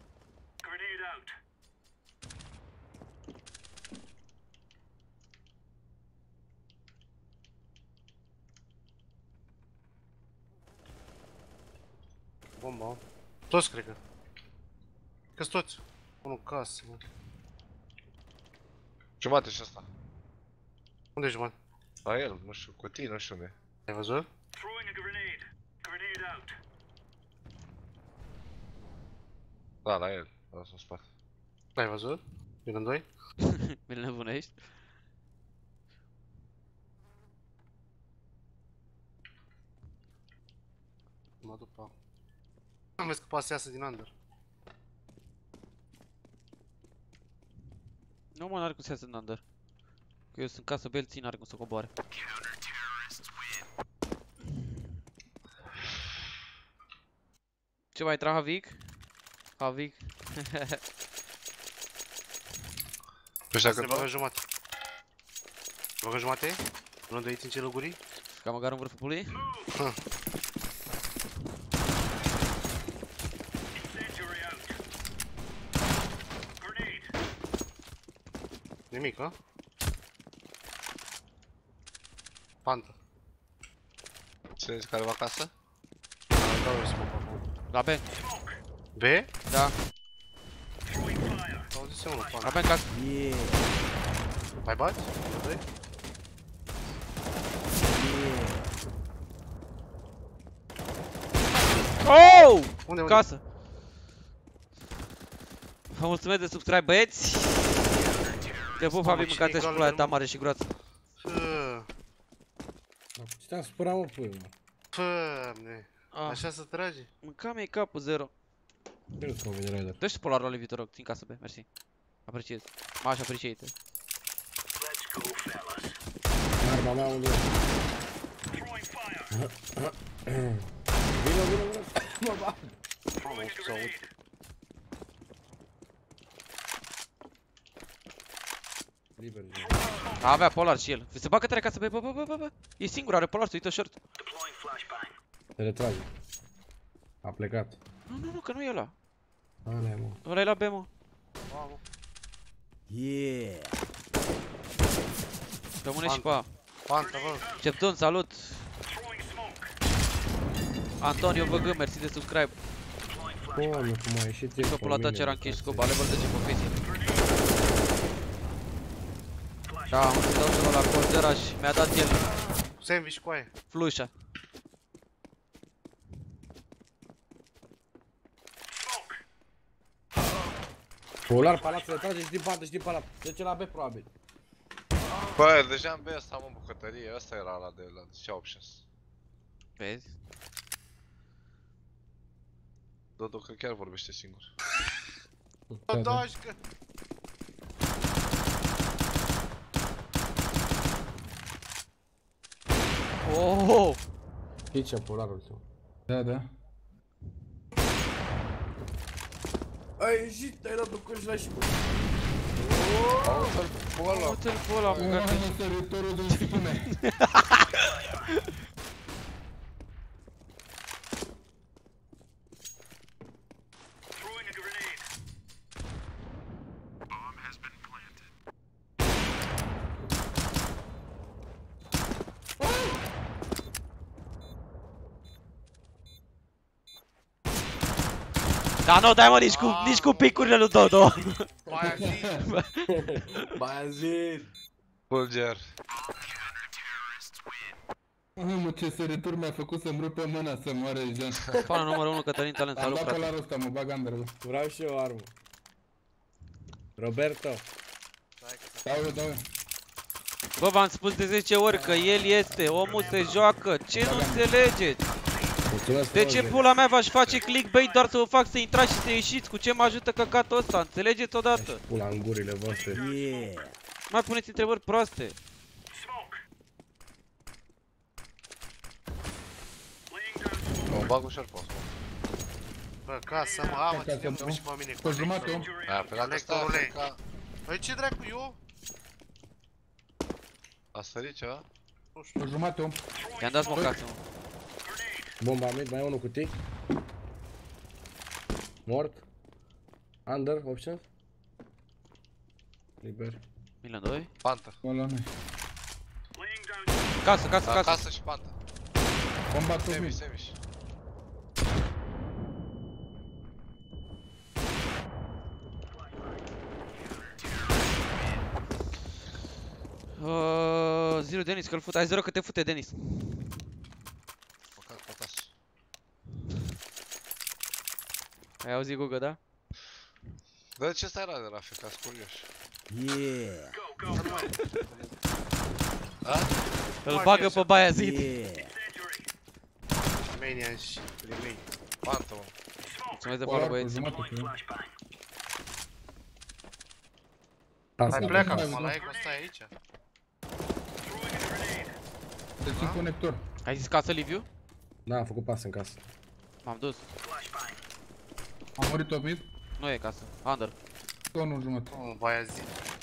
Bomba. Toți, cred că. Că-s toți. Unul casă, mă. Jumate și asta. Unde e jumătate? La el, nu știu, cutii, nu știu unde. Ai văzut? Da, la el, la în spate. Ai văzut? Vin în 2? Mi-l nebunești? Mă duc pe A. Am văzut că poate să iasă din under. Nu mă, n-are cum să iasă în under. Că eu sunt casă pe el, țin, n-are cum să coboare. Ce mai tra Havik? Havik. Păi dacă se bagă jumate. Se bagă jumate? Nu dă-i în celăgurii? Ca măcar în vârful pulii? Nimic, a? Pantă. Țineți careva acasă? La B. B? Da. Auzise unul, pantă. La B în casă. Mai bați? Doi? Oh! Unde? Casă. Vă mulțumesc de subscribe, băieți. Te pup, Fabi, mâncați-și pula ta mare și groasă. Ce te-am supărat, mă, pui, mă? Doamne. Așa se trage? Mânca-mi capul 0. Eu nu-ți convine, Raider. Dă-și polarul lui, te rog, țin casă B, mersi. Apreciez. M-aș appreciate. Arma mea unde e? Vino, mă bag. Liber, Avea polar și el. Se bagă tare ca să be, bă. E singur, are polar, uită short. se retrage. A plecat. Nu, că nu e ăla. Ăla e, mă. Ăla e la B, mă. Yeah. Rămâne și pe A. Pantă, bă. Ceptun, salut. Antonio VG, mersi de subscribe. Doamne, cum a ieșit Că pula ta ce era închis scoba, level 10 profesie. Da, am să dau celor la Cordera și mi-a dat el Sandwich cu aia. flușa. Polar, palat, se retrage și din pantă și din palat. Trece la B, probabil. Bă, deja în B ăsta am în bucătărie, ăsta era ala de la ce options. Vezi? Dodo că chiar vorbește singur. Dodoșcă! Oh! Aici e polarul tău. Da, da. Ai ieșit, ai dat-o cu ăștia și cu... Auzi-l pe ăla. Uite-l pe ăla, mă, Mamă, săritorul din spune. Da, nu, dai mă, nici cu picurile lui Dodo. Bazir! Fulger. Mă, ce săritor mi-a făcut să-mi rupe mâna să moare Jean. Fanul numărul 1, Cătălin Talent, Am salut, dat frate. polarul ăsta, mă bag under, bă. Vreau și eu o armă. Roberto. Dau eu, dau eu. Bă, v-am spus de 10 ori că el este, omul se joacă, ce nu înțelegeți? Mulțumesc De ce pula mea v-aș face clickbait doar să vă fac să intrați și să ieșiți? Cu ce mă ajută căcatul ăsta? Înțelegeți odată? Pula în gurile voastre. Yeah! Mai puneți întrebări proaste. Mă bag ușor pe asta. Bă, casă, mă, amă, ține mă și pe mine. Pe jumătate, om. Aia, pe lata asta, Conectorule. ca... Păi ce dracu, eu? A sărit ceva? Pe jumătate, om. I-am dat smocați, mă. Bomba mid, mai e unul cu tic. Mort. Under, options. Liber. Milan 2. Pantă. Ăla nu-i. Casă, casă, Da, casă. casă și pantă. Bomba tu Semiș, mid. semiș. Zero Denis, că-l fut. Ai 0 că te fute, Denis. Mă cac pătas. Ai auzit Guga, da? Dar de ce stai la de la FK, curioși? Yeah! A? Îl bagă pe Bayazid. Yeah! Mania și remake. Pantă, mă. Mulțumesc de Polar follow, pe băieți. jumătate, că Asta. Hai pleacă acum, la Eco, stai aici. te țin conector. Ai zis casă, Liviu? Da, am făcut pas în casă. M-am dus. Am murit top mid. Nu e casă. Under. Tot nu jumătate. Nu, Baia zi.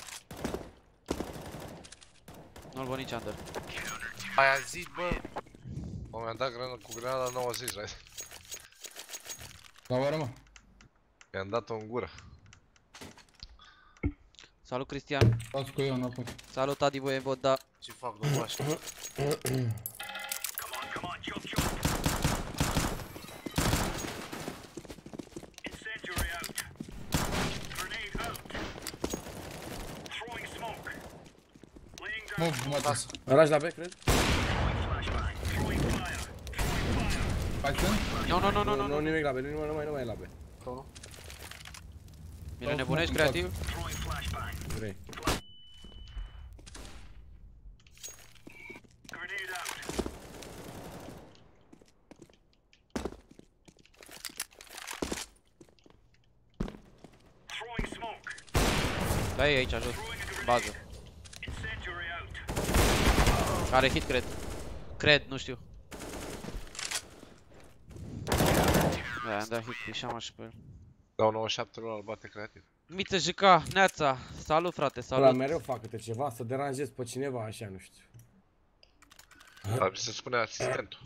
Nu-l văd nici under. Baia zi, bă. Mă, mi-am dat cu grenada 90, right? La oară, mă. Mi-am dat-o în gură. Salut, Cristian. Las cu eu înapoi. Salut, Adi Voievoda. Ce fac, domnul așa? Mă, jumătate. Lasă. Raj la B, cred? Hai să? Nu. Nimic la B, nu mai e la B. Mi le nebunești creativ? Vrei. Da, e aici, jos. Bază. Are hit, cred. Cred, nu știu. Da, am dat hit, pișam așa pe el. Dau 97 lor, îl bate creativ. Miță Jica, Neața. Salut, frate, Ăla salut. mereu fac câte ceva, să deranjez pe cineva așa, nu știu. Dar se spune asistentul.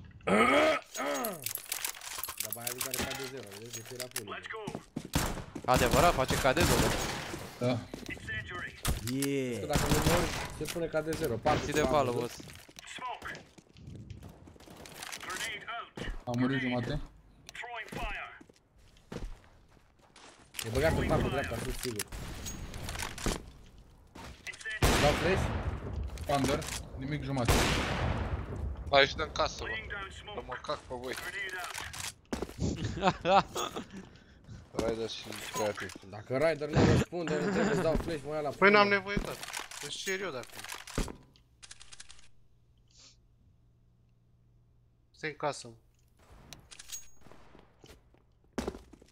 Dar mai adică are ca de 0, vezi, de ce era pulul. Adevărat, face cadezul. Da. Yeah! Că dacă nu mori, se pune ca de 0. Mersi de follow, boss. Am murit jumătate. E băgat pe partea dreapta, sunt sigur. Dau flash? Under. Nimic jumătate. Hai și dă-n casă, mă. Să mă cac pe voi. Rider și creativ. Dacă Rider nu răspunde, nu trebuie să dau flash, mă ia la Păi n-am nevoie dat. Îți cer eu de acum. Stai în casă, mă.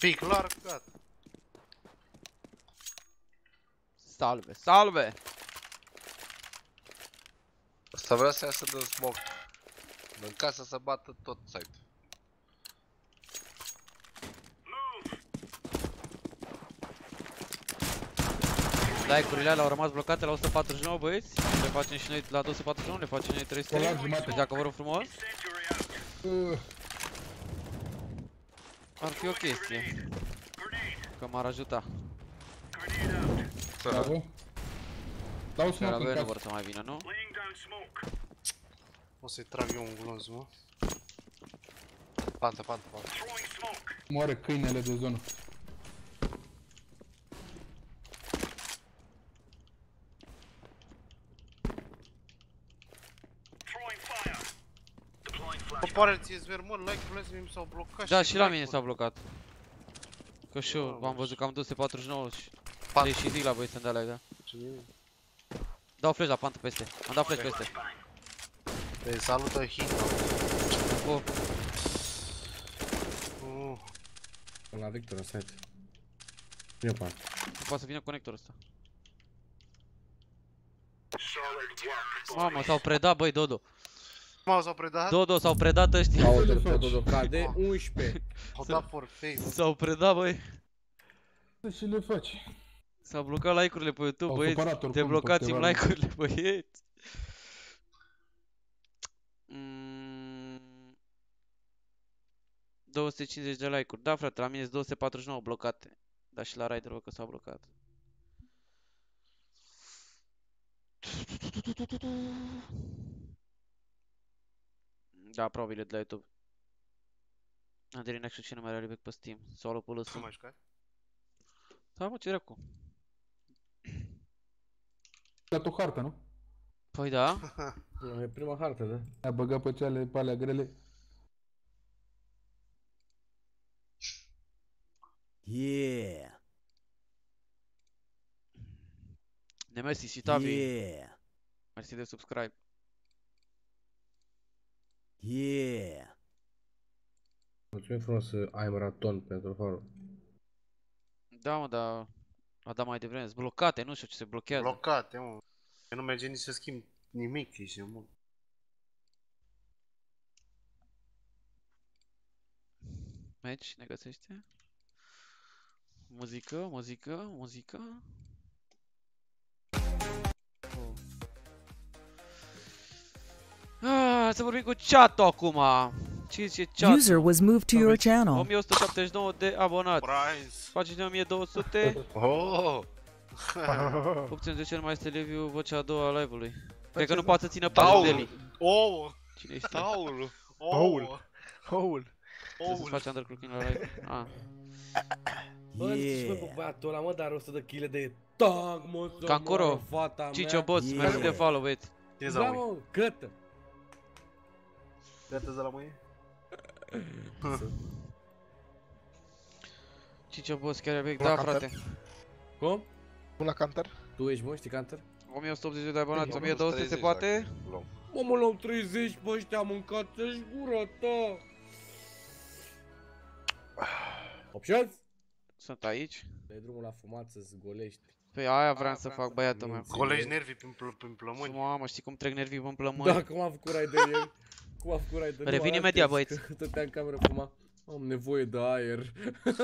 Pic larg, gata. Salve, salve! Asta vrea să iasă din smoke. În casă să bată tot site. Like-urile alea au rămas blocate la 149, băieți. Le facem și noi la 249, le facem noi 300. Deci dacă vă rog frumos. Ar fi o chestie. Că m-ar ajuta. Bravo. Dau Iar smoke doi în nu casă. vor să mai vină, nu? O să-i trag eu un glonț, mă. Pantă, pantă, pantă. Moare câinele de zonă. Bă, pare ție zvermă, like-urile mi s-au blocat. Da, și la mine s-a blocat. Că și eu am văzut că am 249 și 3 și zic la voi să-mi dea like, da. Dau flash la pantă peste. Am dat flash peste. Te salută hit. Pop. La Victor în site. Vine pan. Nu poate să vină conectorul ăsta. Mamă, s-au predat, băi, Dodo. Mamă, s-au predat? Dodo, s-au predat ăștia. Aoleu, pe Dodo cade 11. Au dat forfeit. S-au predat, băi. Și le faci. S-au blocat like-urile pe YouTube, Au băieți. supărat oricum Deblocați-mi pe like-urile, băieți. 250 de like-uri. Da, frate, la mine sunt 249 blocate. Dar și la Rider, bă, că s-au blocat. Da, probabil e de la YouTube. Aderin, nu știu ce numere are pe Steam. Sau pe lăsă. Nu mai jucat? Da, mă, ce dracu. Dat o hartă, nu? Păi da. E prima hartă, da? A băgat pe cele pe alea grele. Yeah. Nemesi și Tavi. Yeah. Mersi de subscribe. Yeah. Mulțumim frumos, ai maraton pentru follow. Da, mă, dar a dat mai devreme. Sunt blocate, nu știu ce se blochează. Blocate, mă. Că nu merge nici să schimb nimic, ești mult. Match, ne găsește. Muzică, muzică, muzică. Oh. Să vorbim cu chat-ul acum. Ce zice chat? User was moved to your channel. 1179 de abonați. Price. Faceți de 1200. Oh! Opțiuni de cel mai este review, vocea a doua a live-ului. Cred că nu poate să țină pasul Deli. Ouă! Cine știe? Aulu! Ouă! Houl. Ce să-ți faci underclocking la live? Ah. Bă, ce bă, cu băiatul ăla, mă, dar 100 de kg de tank, mă, să Cancuro, moară fata mea. Cicio Boss, mersi de follow, băieți. Cine Da, zau mă, cătă. Gata de la mâine? Cicio Boss, chiar e La da, Counter. frate. Cum? Pun la counter. Tu ești, mă, știi Counter? 1180 de abonați, Mă, 1200 se 30 poate? dacă luăm. Mă, l-am 30 pe ăștia, mâncați-și gura ta. Options? Sunt aici. Dai drumul la fumat să-ți golești. Păi aia vreau să fac, băiatul meu. Colegi nervii prin plămâni. Mamă, știi cum trec nervii în plămâni? Da, cum a făcut Raider ieri? Cum a făcut Raider? Revin Nu, imediat, astăzi, băieți. că Stătea în cameră, fuma. Am nevoie de aer.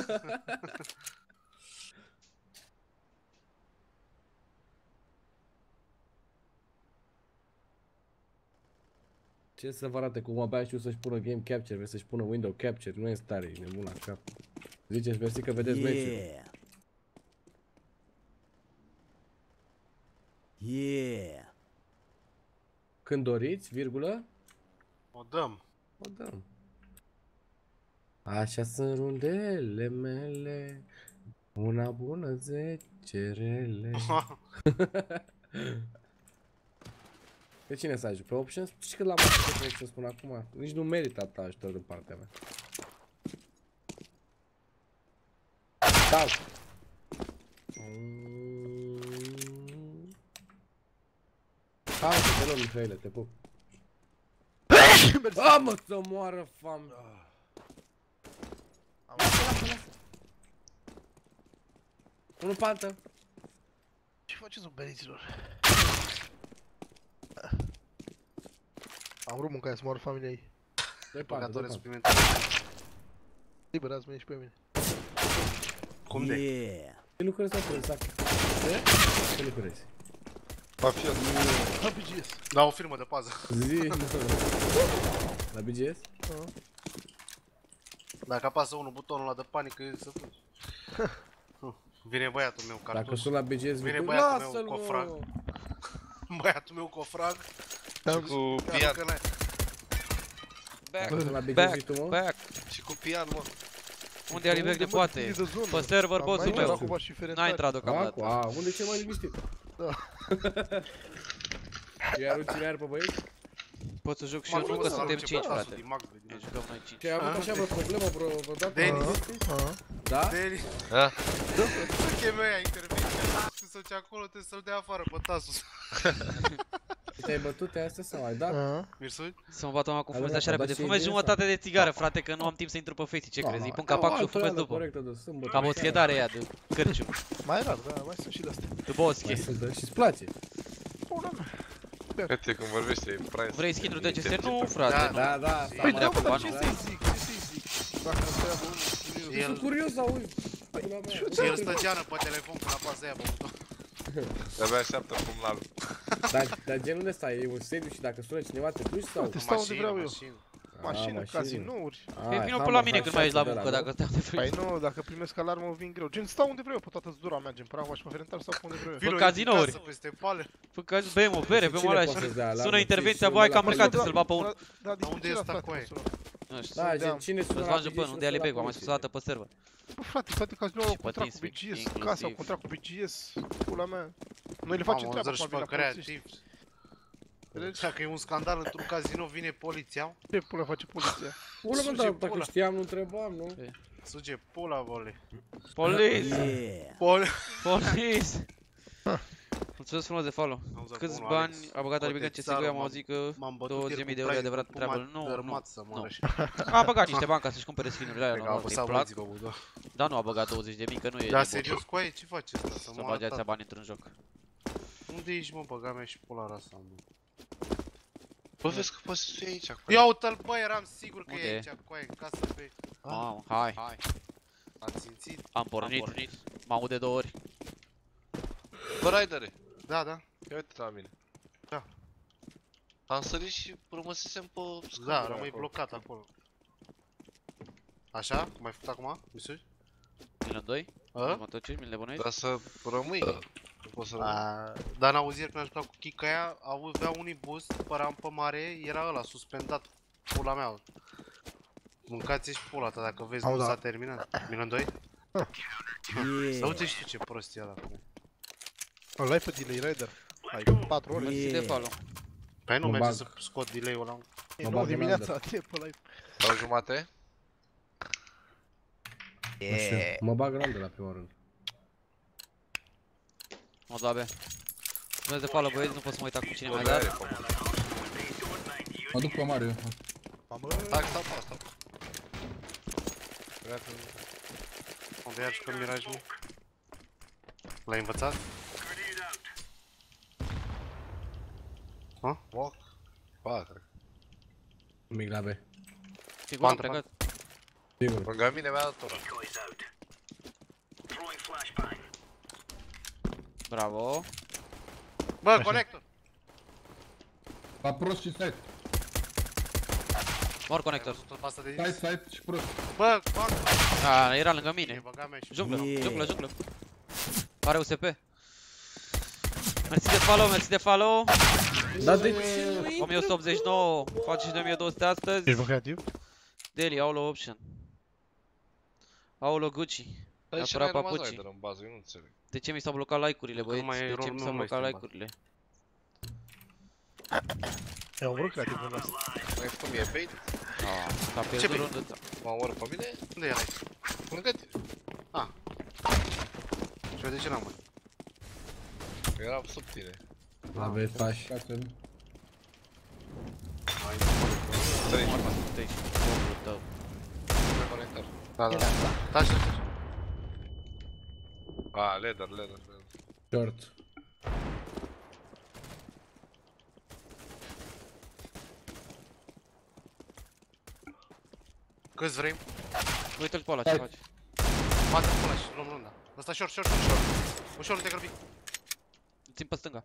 Ce să vă arate cum abia știu să-și pună game capture, vrei să-și pună window capture, nu e în stare, e nebun la cap. Ziceți, mersi că vedeți meciul. Yeah. Când doriți, virgulă, O dăm. o dăm. Așa sunt rundele mele, una bună, 10 rele. Pe cine să ajung? Pe options? Și că l-am văzut să spun acum, nici nu merită atâta ajutor din partea mea. Stau! Hai, te luăm, Mihaile, te pup. A, mă, să moară fam... Lasă, lasă, lasă. Unul pantă. Ce faceți, băieților? Am vrut mâncare să moară familia ei. Doi pantă, doi pantă. suplimentare. Liberați-mă și pe mine. Cum de? Ce lucrezi la exact? Ce lucrezi? Mafia. La BGS. Da, o firmă de pază. Zi, la BGS? Dacă apasă unul butonul ăla de panică, e să fugi. Vine băiatul meu cartuș. Dacă sunt la BGS, Vine băiatul meu cu frag. Băiatul meu cu frag. Cu pian. Back. Și cu pian, mă. Unde e Alibec de poate? Pe server, bossul meu. N-a intrat deocamdată. Unde e cel mai liniștit? Da. Iar un cine are pe băieți? Pot să joc și eu, nu că suntem 5, frate. Ne jucăm noi 5. Și ai avut așa vreo problemă vreodată? Deni? Da? Deni? Da? Să cheme ăia intervenția. Să ce acolo trebuie să-l dea afară pe Tasus. Te-ai bătut astea sau ai dat? Mirsui? Să mă bată cu frunzea așa repede. Fumez jumătate de țigară, frate, că nu am timp să intru pe Facey, ce crezi? Îi pun capac și o fumez după. Cam o schedare aia de cârciu. Mai rar, da, mai sunt și de astea. De bosche. Și-ți place? Uite cum vorbește, e price. Vrei skin-uri de CSR? Nu, frate. Da. Păi da, ce să-i zic? Dacă nu treabă unul, sunt curios să auzi. El stă geană pe telefon când apasă aia pe buton. De-abia așteaptă pumnalul. Dar genul ăsta e un sediu și dacă sună cineva te duci sau? Te stau unde vreau eu. Mașină, casinouri. Vino pe la mine când mai ești la muncă, dacă te-am de vrei. Păi nu, dacă primesc alarmă vin greu. Gen, stau unde vreau eu, pe toată zdura mergem. Prava și pe Ferentar sau pe unde vreau eu. Pe casinouri. Bem o bere, bem o alea și sună intervenția, bă, hai că am plecat, să-l bat pe unul. Da, unde e ăsta cu aia? Nu știu, da, gen, cine sună Răzvan Jăpân, unde e Alibec, am mai spus o dată pe server. Bă, frate, toate casinouri au contract cu BGS, casa au contract cu BGS, pula mea. Noi le facem treaba cu abia la polițiști. Dacă e un scandal într-un casino, vine poliția. Ce pula face poliția? Pula, mă, dar dacă știam, nu întrebam, nu? Suge pula, vole. Police! Police! Mulțumesc frumos de follow. Câți bani a băgat Alibec în CSGO? Am auzit că 20.000 de euro e adevărat treabă. Nu. A băgat niște bani ca să-și cumpere skin-urile alea, normal, că-i plac. Dar nu a băgat 20.000, că nu e. Da, serios, cu aia, ce faci ăsta? Să bagi ația bani într-un joc. Unde ești, mă, băga mea și pula rasa, mă? Bă, vezi că poți să fii aici, cu ia uite-l, bă, eram sigur că e aici, cu aia, în casă pe... Mamă, hai. Ați simțit? Am pornit. Mă aud de 2 ori. Bă, Raidere. Da. Ia uite la mine. Da. Am sărit și rămăsesem pe scăpul. Da, rămâi blocat acolo. Așa? Cum ai făcut acum? Misuri? Milan 2? Mă toci, mi-l nebunuiești? Dar să rămâi. Nu poți să rămâi. Dar n-auzi ieri când am jucat cu Kika aia, avea unii boost, păream pe mare, era ăla suspendat. Pula mea. Mâncați și pula ta dacă vezi, nu s-a terminat. Milan 2? Să uite și tu ce prost e ăla. Ăla-i pe delay rider. Ai 4 ore. Mersi de follow. Păi nu merge să scot delay-ul ăla. E 9 dimineața, te pe live. Sau jumate? Mă bag rând de la prima rând. Mă da, be. Mulțumesc de follow, băieți, nu pot să mă uit acum cine mai dat. Mă duc pe Mario. Stai, stau. Unde ia jucăm Mirage, mă? L-ai învățat? Moc? Ba, cred. Mic la B. Sigur am plecat? Sigur. Lângă mine mi-a dat ăla. Bravo. Bă, conector! La prost și site. Mor conector. Site și prost. Bă, banc! A, era lângă mine. Juclă. Are USP. Mersi de follow. Da, de ce nu 1189, faci și 2200 astăzi. Ești creativ? Daily, Aulo Option. Aulo Gucci. Neapărat papuci. De ce mi s-au blocat like-urile, băieți? De ce mi s-au blocat like-urile? Eu am vrut creativ în asta. Mai făcut mie bait? S-a pierdut rundă. M-a omorât pe mine? Unde erai? Lângă tine. Și eu de ce n-am mă? Eram sub tine. La B faci. Da. Leather. Short. Câți vrem? Uite-l pe ăla ce faci. 4 pe ăla și luăm runda. Ăsta short. Ușor, nu te grăbi. Țin pe stânga.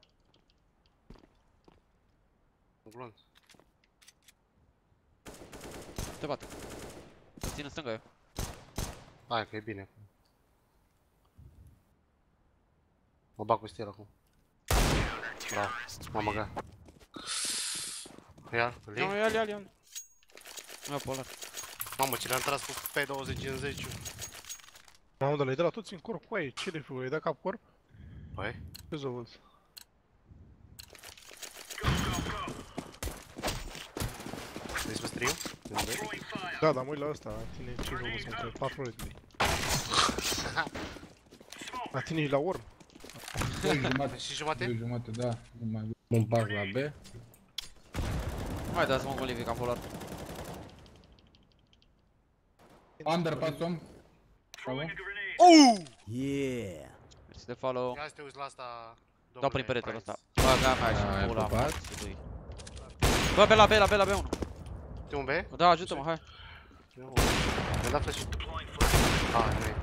Blond. Te bat. Țin în stânga eu. Hai că e bine. Mă bag cu stil acum. Bravo, m-am băgat. Ia, îl iei? Ia. Nu, polar. Mamă, ce le-am tras cu P20 în 10. Mamă, dar le-ai dat la toți în corp, cu aia, ce le făcut? Le-ai dat cap corp? Păi? Ce să văd? Vrei să vă stream? Da, dar mă uit la ăsta, la tine ce vă sunt între 4 ore de mii. La tine e la orb. 2,5. Și jumate? 2,5, da. Mă bag la B. Hai, dați-mă cu Livic, am polar. Under, pasom. Yeah! Mersi de follow. Ia să te uiți la asta. Dau prin peretele ăsta. Băga mea și pula mea. Bă, B la B1. Te un B? Da, ajută-mă, hai. Mi-a dat flash. Ah, nu e.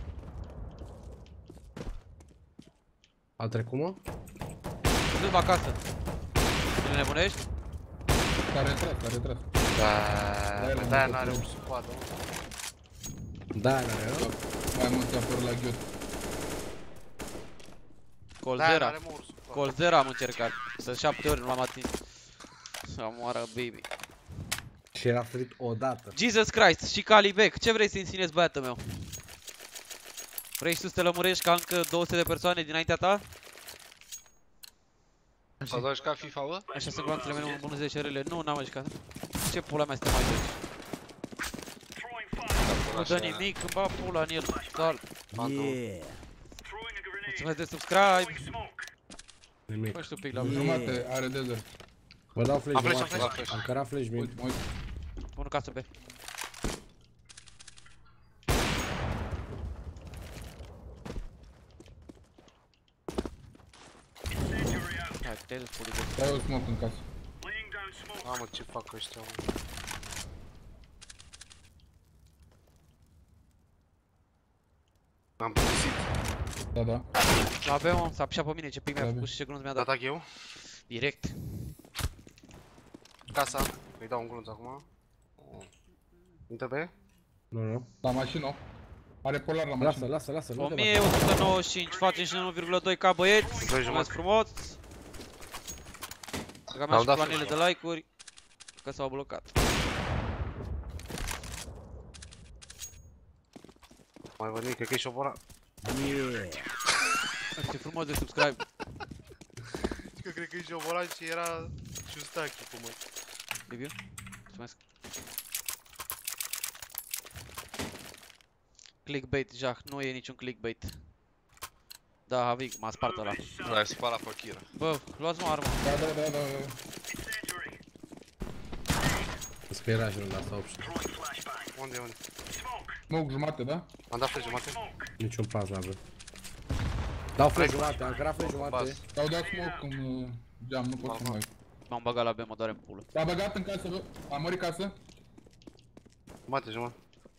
A trecut, mă? Du-te acasă. Ne nebunești? S-a retras. Da, n-are un scoadă. Da, n-are, Mai mult ți-a părut la ghiot. Colzera am încercat. De 7 ori nu l-am atins. Să moară baby. Și era ferit odată. Jesus Christ, și Calibec, ce vrei să insinuezi, băiatul meu? Vrei și tu să te lămurești ca încă 200 de persoane dinaintea ta? S-a dat ca FIFA, bă? Așa sunt glanțele mele îmbunătățite rele. Nu, n-am mai jucat. Ce pula mea să te mai joci? Nu dă nimic, îmi bag pula în el. Sal. Yeah! Mulțumesc de subscribe. Nimic. Fă și tu pic la Jumate, are desert. Vă dau flash flash. jumate. Am cărat flash mid. Uite. Pun în casă B. Hai, te-ai dus puli de. Dai o smoke în casă. Mamă, ce fac ăștia, mă? Am părăsit. Da. La B, mă, s-a pișat pe mine, ce pic mi-a făcut și ce glonț mi-a dat. Dat eu? Direct. Casa. Îi dau un glonț acum. Intră B? Nu. La mașină. Are polar la mașină. Lasă. 1195, facem și 1,2k băieți. Mulțumesc frumos. Că mi-a și planele de like-uri. Că s-au blocat. Mai văd nimic, cred că e șoborat. Yeah! Ce frumos de subscribe. Că cred că e șoborat și era Ciustachi, cum mă. Liviu? Mulțumesc. Clickbait, Jah, nu e niciun clickbait. Da, Havik, m-a spart ăla. L-ai spart la Kira. Bă, luați-mă armă. Da. Îți că era și runda asta 8. Unde? Smoke jumate, da? Am dat flash jumate? Niciun pas n-avem. Dau flash jumate, am cărat flash jumate. Te-au dat smoke în geam, nu pot să mai. M-am băgat la B, mă doare în pulă. T-a băgat în casă, bă. A murit casă. Jumate.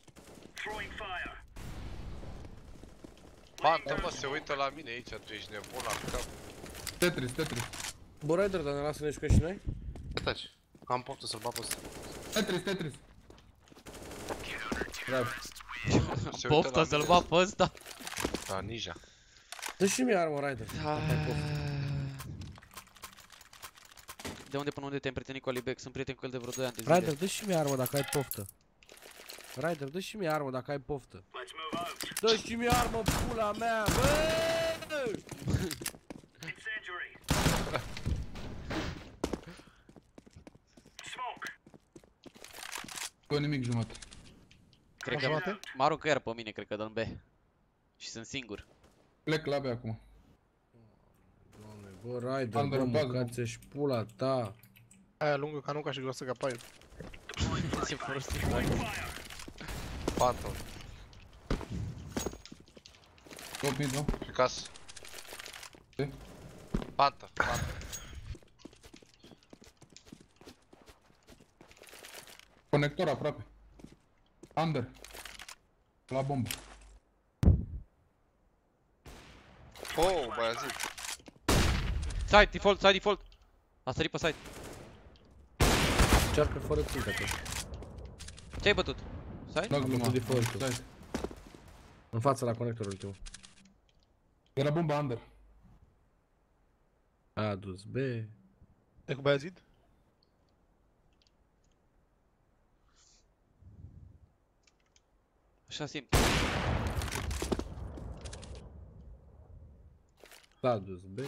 Pantă, mă, se uită la mine aici, tu ești nebun la cap. Tetris. Bă, Rider, dar ne lasă să ne jucăm și noi? Taci. Am poftă să-l bag pe ăsta. Tetris. Bravo. Poftă să-l bag pe ăsta. Da, Ninja. Dă și mie armă, Rider. De unde până unde te-ai împrietenit cu Alibec? Sunt prieten cu el de vreo 2 ani de zile. Rider, dă și mie armă dacă ai poftă. Rider, dă și mie armă dacă ai poftă. Dă și mie armă, pula mea, bă! Bă, nimic jumate. Cred că mă aruncă iar pe mine, cred că dă în B. Și sunt singur. Plec la B acum. Bă, Rider, bă, mâncați-și pula ta. Aia lungă ca nuca și groasă ca paiul. Ce prostit. Pantă. Top mid, nu? Pe casă. Ce? Pantă. Conector aproape. Under. La bombă. Oh, băiazit. Side, default. A sărit pe side. Încearcă fără țintă. Ce-ai bătut? Side? Am bătut default-ul. În față la conector ultimul. Era bomba under. A dus B. E cu Băiazid? Așa simt. S-a dus B.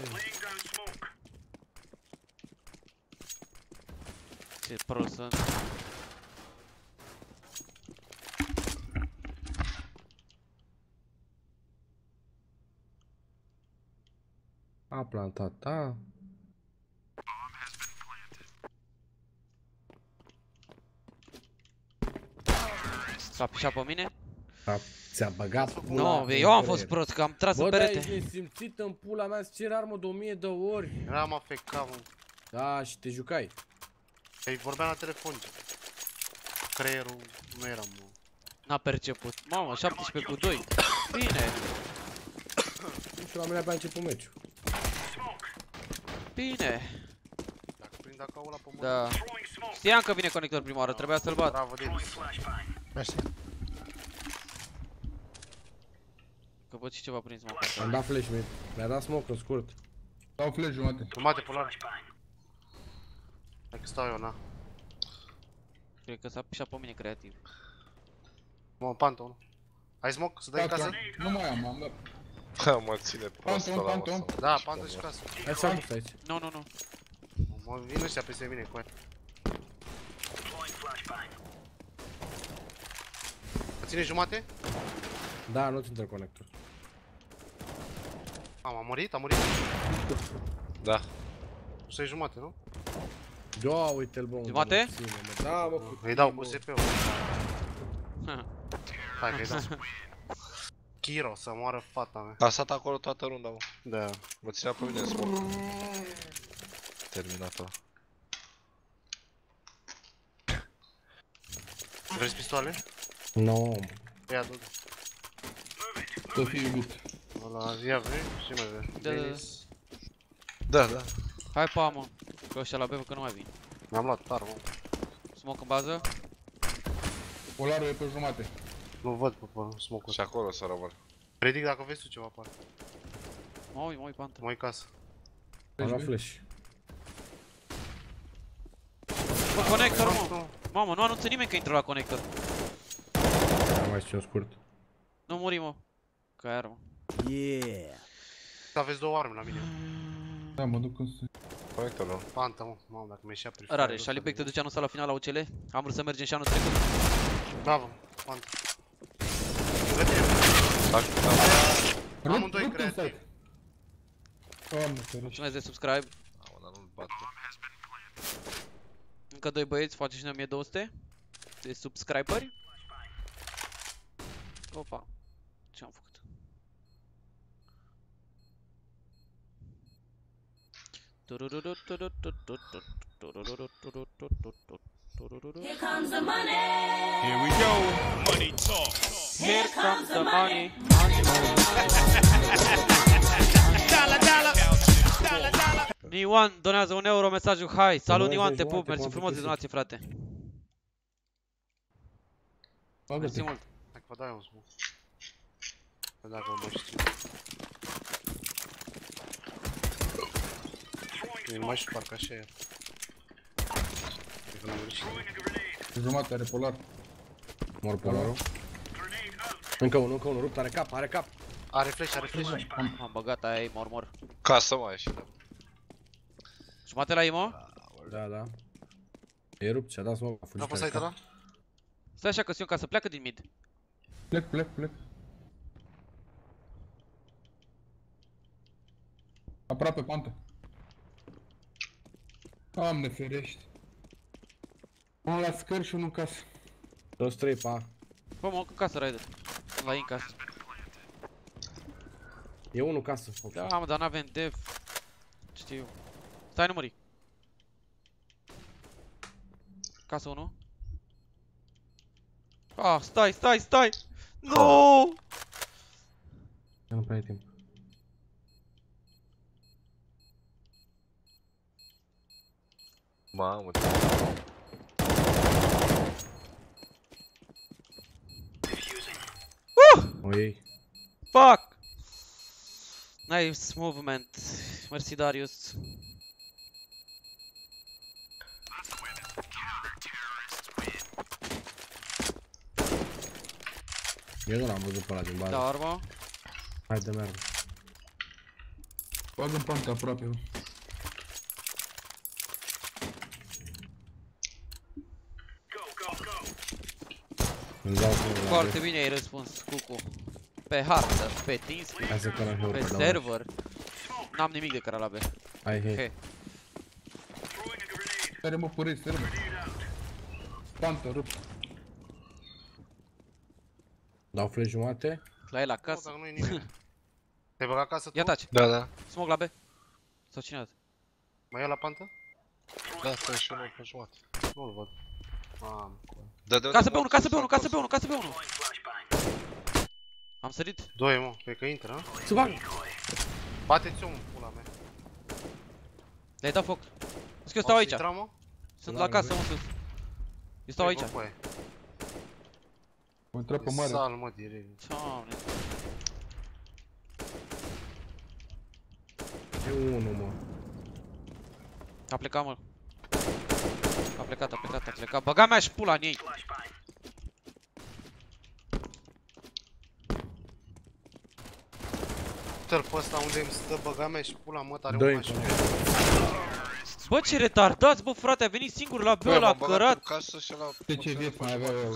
Ce prost sunt. A plantat, da. S-a pișat pe mine? Ți-a băgat pula. Nu, eu am fost prost, că am tras în perete. Bă, dar ești nesimțit în pula mea, îți cer armă de 1000 de ori. Eram afecat, mă. Da, și te jucai. Păi vorbeam la telefon. Creierul nu eram, mă. N-a perceput. Mamă, 17 cu 2. Bine. Nu știu, la mine abia a început meciul. Bine. Dacă prind acolo la pământ. Da. Știam că vine conector prima oară, trebuia să-l bat. Bravo, Davis. Mersi. Că văd și ceva prins, mă. Am dat flash mid. Mi-a dat smoke în scurt. Dau flash jumate. Jumate, polar. Hai că stau eu, na. Cred că s-a pișat pe mine creativ. Mă, pantă, nu? Ai smoke? Să dai în casă? Nu mai am dat. Ha, mă ține prost ăla, Panton. Da, pantă și casă. Hai să am aici. Nu. Mă vin ăștia peste mine cu aia. Ține jumate? Da, nu-ți interconector. A murit? A murit? Da. Să-i jumate, nu? Da, uite-l bă. Jumate? Da, mă, cu îi dau cu SP-ul. Hai că-i dau. Kiro, să moară fata mea. A stat acolo toată runda, mă. Da. Mă ținea pe mine în smoke. Terminat-o. Vrei pistoale? Nu. Ia, du-te. Să fie iubit. Ăla, ia, vrei? Și mai vrei? Da. Hai pa, mă. Că ăștia la B, că nu mai vin. Mi-am luat tar, mă. Smoke în bază. Polarul e pe jumate. Nu văd pe smoke-ul. Și acolo să rămân. Ridic dacă vezi tu ceva apare. Mă uit, pantă. Mă uit casă. Am luat flash. Bă, conector, mă. Mamă, nu anunță nimeni că intră la conector. Am mai știu un scurt. Nu muri, mă. Că ai armă. Yeah. Aveți două arme la mine. Da, mă duc în sus. Conector, nu? Pantă, mă. Mamă, dacă mi-e și apri. Rare, și Alibek te duce anul ăsta la final la UCL? Am vrut să mergem și anul trecut. Bravo, pantă. Amândoi creativ. Mulțumesc de subscribe. Dar nu-l bate. Încă 2 băieți, face și noi 1200 de subscriberi. Opa, ce am făcut? Here comes the money. Here we go. Money talk. Here comes the money. Niwan donează 1 euro, mesajul hai. Salut Niwan, te pup, mersi frumos de donație, frate. Mersi mult. Hai că vă dau eu un smoke. Că dacă mă știu. Nu mai știu, parcă așa e. Cred că nu murit și jumate are polar. Mor polarul. Încă unul, rupt, are cap. Are flash. Am băgat aia, mor. Casă mai ieși, da. Jumate la Imo? Da. E rupt, și-a dat smoke, a fugit. Da, pe site ăla? Stai așa că ca să pleacă din mid. Plec. Aproape pantă. Doamne ferești. Unul la scări și unul în casă. Toți 3 pa. Bă, mă, în casă, Raider. La în casă. E unul casă. Da, mă, dar n-avem def. Știu. Stai, nu mări. Casă 1. Ah, stai! No! Nu prea ai timp. Mamă, O iei. Fuck! Nice movement. Mersi, Darius. Eu nu l-am văzut pe ăla din bază. Da, armă. Hai de merda. Bagă în pantă aproape. Foarte bine ai răspuns, Cucu. Pe hartă, pe TeamSpeak, pe server. N-am nimic de care la B. Hai, hei. Care mă purezi, server. Pantă, rup. Dau flash jumate. La el acasă. Nu, dar nu e nimeni. Te-ai băgat acasă tu? Ia taci. Da. Smoke la B. Sau cine a dat? Mai e la pantă? Da, stai și unul pe jumătate. Nu-l văd. Mamă. Casă pe 1, casă pe 1. Am sărit. 2, mă, cred că intră, a? Să bag! Bate-ți-o, mă, pula mea. Le-ai dat foc. Zic, eu stau aici. Intra, mă? Sunt la casă, mă, sus. Eu stau aici. Mă intra pe mare. Sal, mă, direct. Doamne. E unul, mă. A plecat, mă. A plecat. Băga mea și pula în ei. Uite-l pe ăsta unde îmi stă băga mea și pula mă, tare o mașină. Bă, ce retardați, bă, frate, a venit singur la B, la cărat. De ce vieți mai avea eu?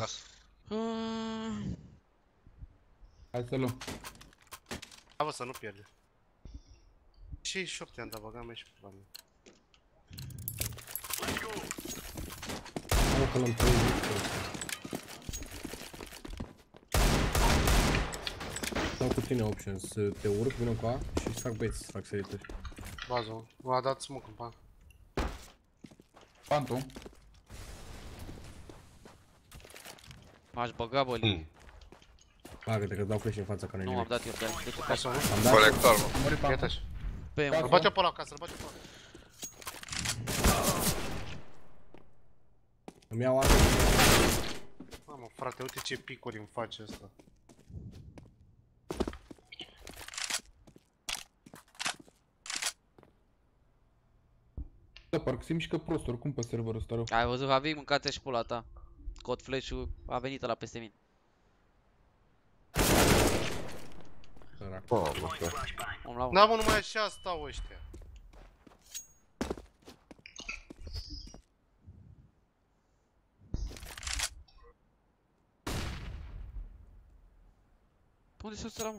Hai să luăm. Hai, bă, să nu pierde. 68 i-am dat băga mea și pula mea. Mă că l-am trăit. Stau cu tine options, să te urc, vină cu A și fac băieți, să fac sărituri. Bază, v-a dat smoke în pan. Pantul. M-aș băga, bă, Lili. Bagă-te că dau flash în fața că nu-i Nu, nimic. am dat eu de aia. Hai să nu? Am dat. Colector, mă. Am murit pantul. Îl bate pe ăla acasă, îl bate pe ăla. Îmi iau arme. Mamă, frate, uite ce picuri îmi face ăsta. Da, parcă se mișcă prost oricum pe serverul ăsta rău. Ai văzut, Havi, mâncați și pula ta. Cod flash-ul a venit ăla peste mine. Da, mă, numai așa stau ăștia. Unde se ăsta, mă?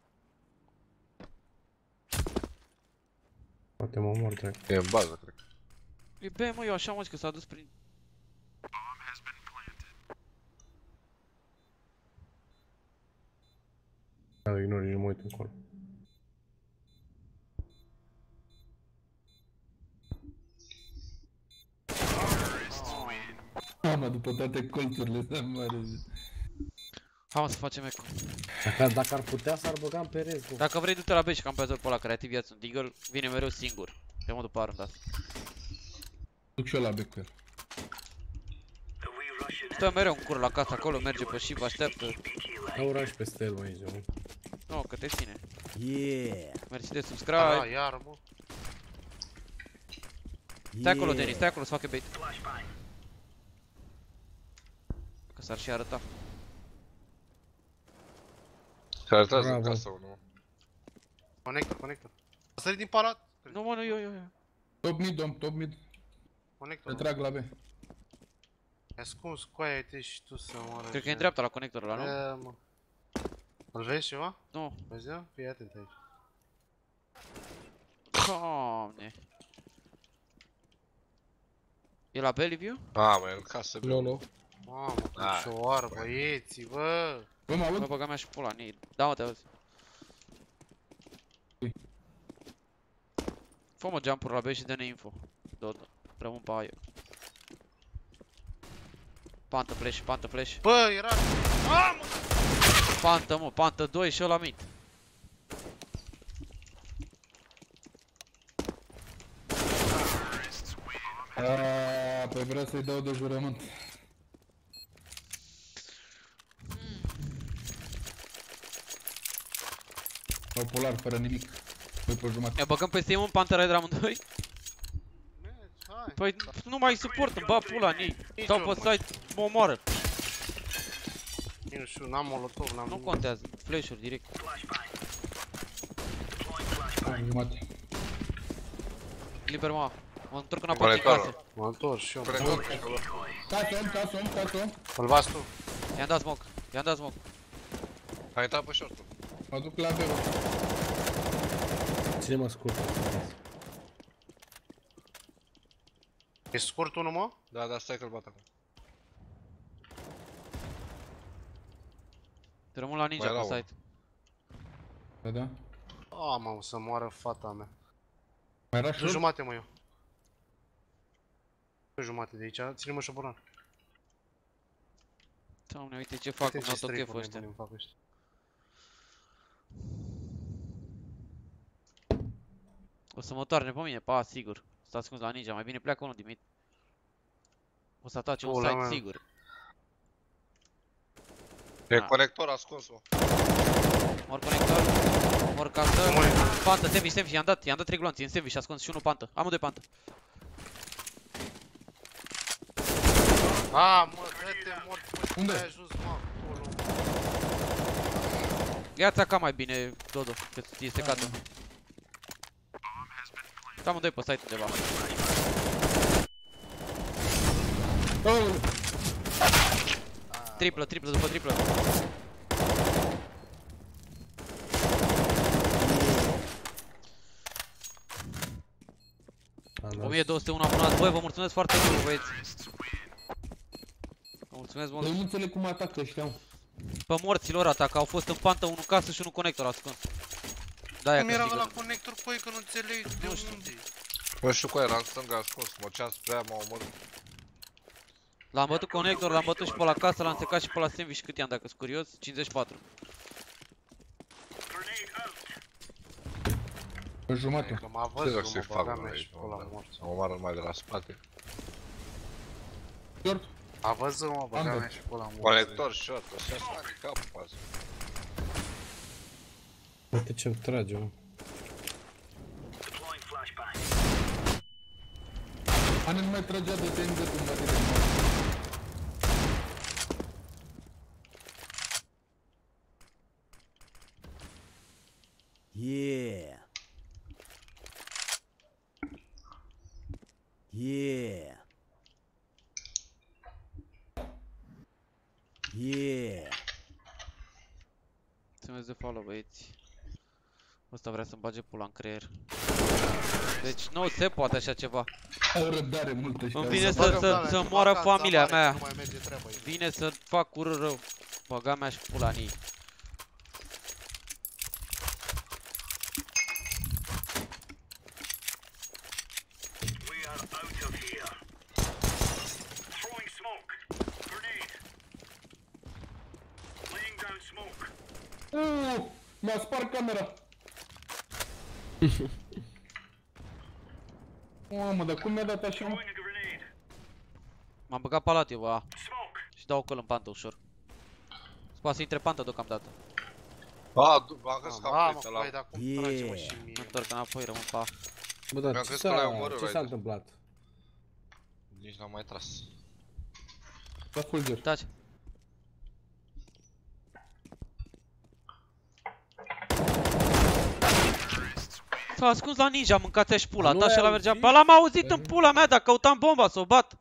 Poate mă omor, trec. E în bază, cred. E B, mă, eu așa, mă, că s-a dus prin... Da, ignori, nu mă uit încolo. Mamă, după toate colțurile astea mare. Hai, mă, să facem eco. Dacă ar putea, s-ar băga în perez, bă. Dacă vrei, du-te la B și campează pe ăla creativ, ia-ți un deagle, vine mereu singur. Pe modul par asta. Duc și eu la bec cu el. Stă mereu în cur la casă acolo, merge pe ship, așteaptă. Dau oraș peste el, mă, aici, mă. Nu, că te ține. Yeah. Mersi de subscribe. Da, iar, mă. Stai acolo, Denis, stai acolo să facă bait. Că s-ar și arăta. Se arătează în casă unul. Conector. A sărit din palat. Nu, mă, nu, eu. Top mid, om, top mid. Conector. Te trag la B. Ai ascuns coaie-te și tu să moară. Cred că e în dreapta la conectorul ăla, nu? E, mă. Îl vezi ceva? Nu. Vezi, da? Fii atent aici. Doamne. E la B, Liviu? A, mă, e în casă. Nu. Mamă, ce oară, băieții, bă! Bă, mă aud? Bă, băga mea și pula în ei. Da, mă, te auzi. Fă-mă jump-uri la B și dă-ne info. Dodo. Rămân pe aia. Pantă flash, pantă flash. Bă, era... Ah, mă! Pantă, mă, pantă 2 și ăla mid. Păi vreau să-i dau de jurământ. Dau polar fără nimic. Păi pe jumătate. Ne băgăm peste ei un Panther Rider amândoi? Păi nu mai suport, îmi bag pula în ei. Stau pe site, mă omoară. Nu știu, n-am molotov, n-am... Nu contează, flash-uri direct. Jumătate. Liber, mă. Mă întorc înapoi în casă. Mă întorc și eu. Casă. Îl bați tu. I-am dat smoke, i-am dat smoke. Ai intrat pe short-ul. Mă duc la B-ul. Ține-mă scurt. E scurt unul, mă? Da, stai că-l bat acum. Te rămân la ninja pe site. Da. A, mă, o să moară fata mea. Mai era short? Jumate, mă, eu. Jumate de aici, ține-mă șobolan. Doamne, uite ce fac cu autochef-ul ăștia. O să mă toarne pe mine, pa, sigur. S-a ascuns la ninja, mai bine pleacă unul din mid. O să atace un site, sigur. E conector ascuns-o. Mor conector, mor casă. Pantă, sandwich, i-am dat 3 glonți, în sandwich, ascuns și unul pantă. Amândoi pantă. A, mă, dă-te mort, unde ai ajuns, mă, acolo? Ia-ți ca mai bine, Dodo, că e secată. Amândoi pe site undeva. Triplă după triplă. Am 1201 abonați. Băi, vă mulțumesc foarte mult, băieți. Vă mulțumesc mult. Eu nu înțeleg cum atacă ăștia. Pe morților atacă, au fost în pantă, unul casă și unul conector ascuns. Cum era ăla conector, păi, că nu înțeleg de unde. Nu știu cu era în stânga ascuns, mă ceam spre aia, m-a omorât. L-am bătut conector, l-am bătut și pe la casă, l-am secat și pe la sandwich, cât i-am dacă-s curios? 54. Pe jumătate. Că m-a văzut, mă băgam mea și pe ăla morți. Mă omoară numai de la spate. Short. A văzut, mă băgam mea și pe ăla morți. Conector short, ăsta s-a capul pe asta. Uite ce-mi trage, mă. Ane nu mai tragea de TND când bate de mort. Yeah. Yeah. Yeah. Mulțumesc de follow, băieți. Ăsta vrea să-mi bage pula în creier. Deci nu se poate așa ceva. Au răbdare multă ăștia. Îmi vine să moară familia mea. Vine să fac cură rău. Băga mea și pula în ei. Mi-a spart camera. Mamă, dar cum mi-a dat așa, mă? M-am băgat palatiu, bă. Și dau col în pantă ușor. Poate să intre pantă deocamdată. A, am crezut că am plăit ăla. Dar cum trage-mă și mie? Mă întorc înapoi, rămân pa. Bă, dar ce s-a întâmplat? Nici n-am mai tras. Da, fulger. Taci. S-a ascuns la ninja, mâncați-a și pula ta și ăla mergea. Bă, l-am auzit în pula mea, dar căutam bomba să o bat.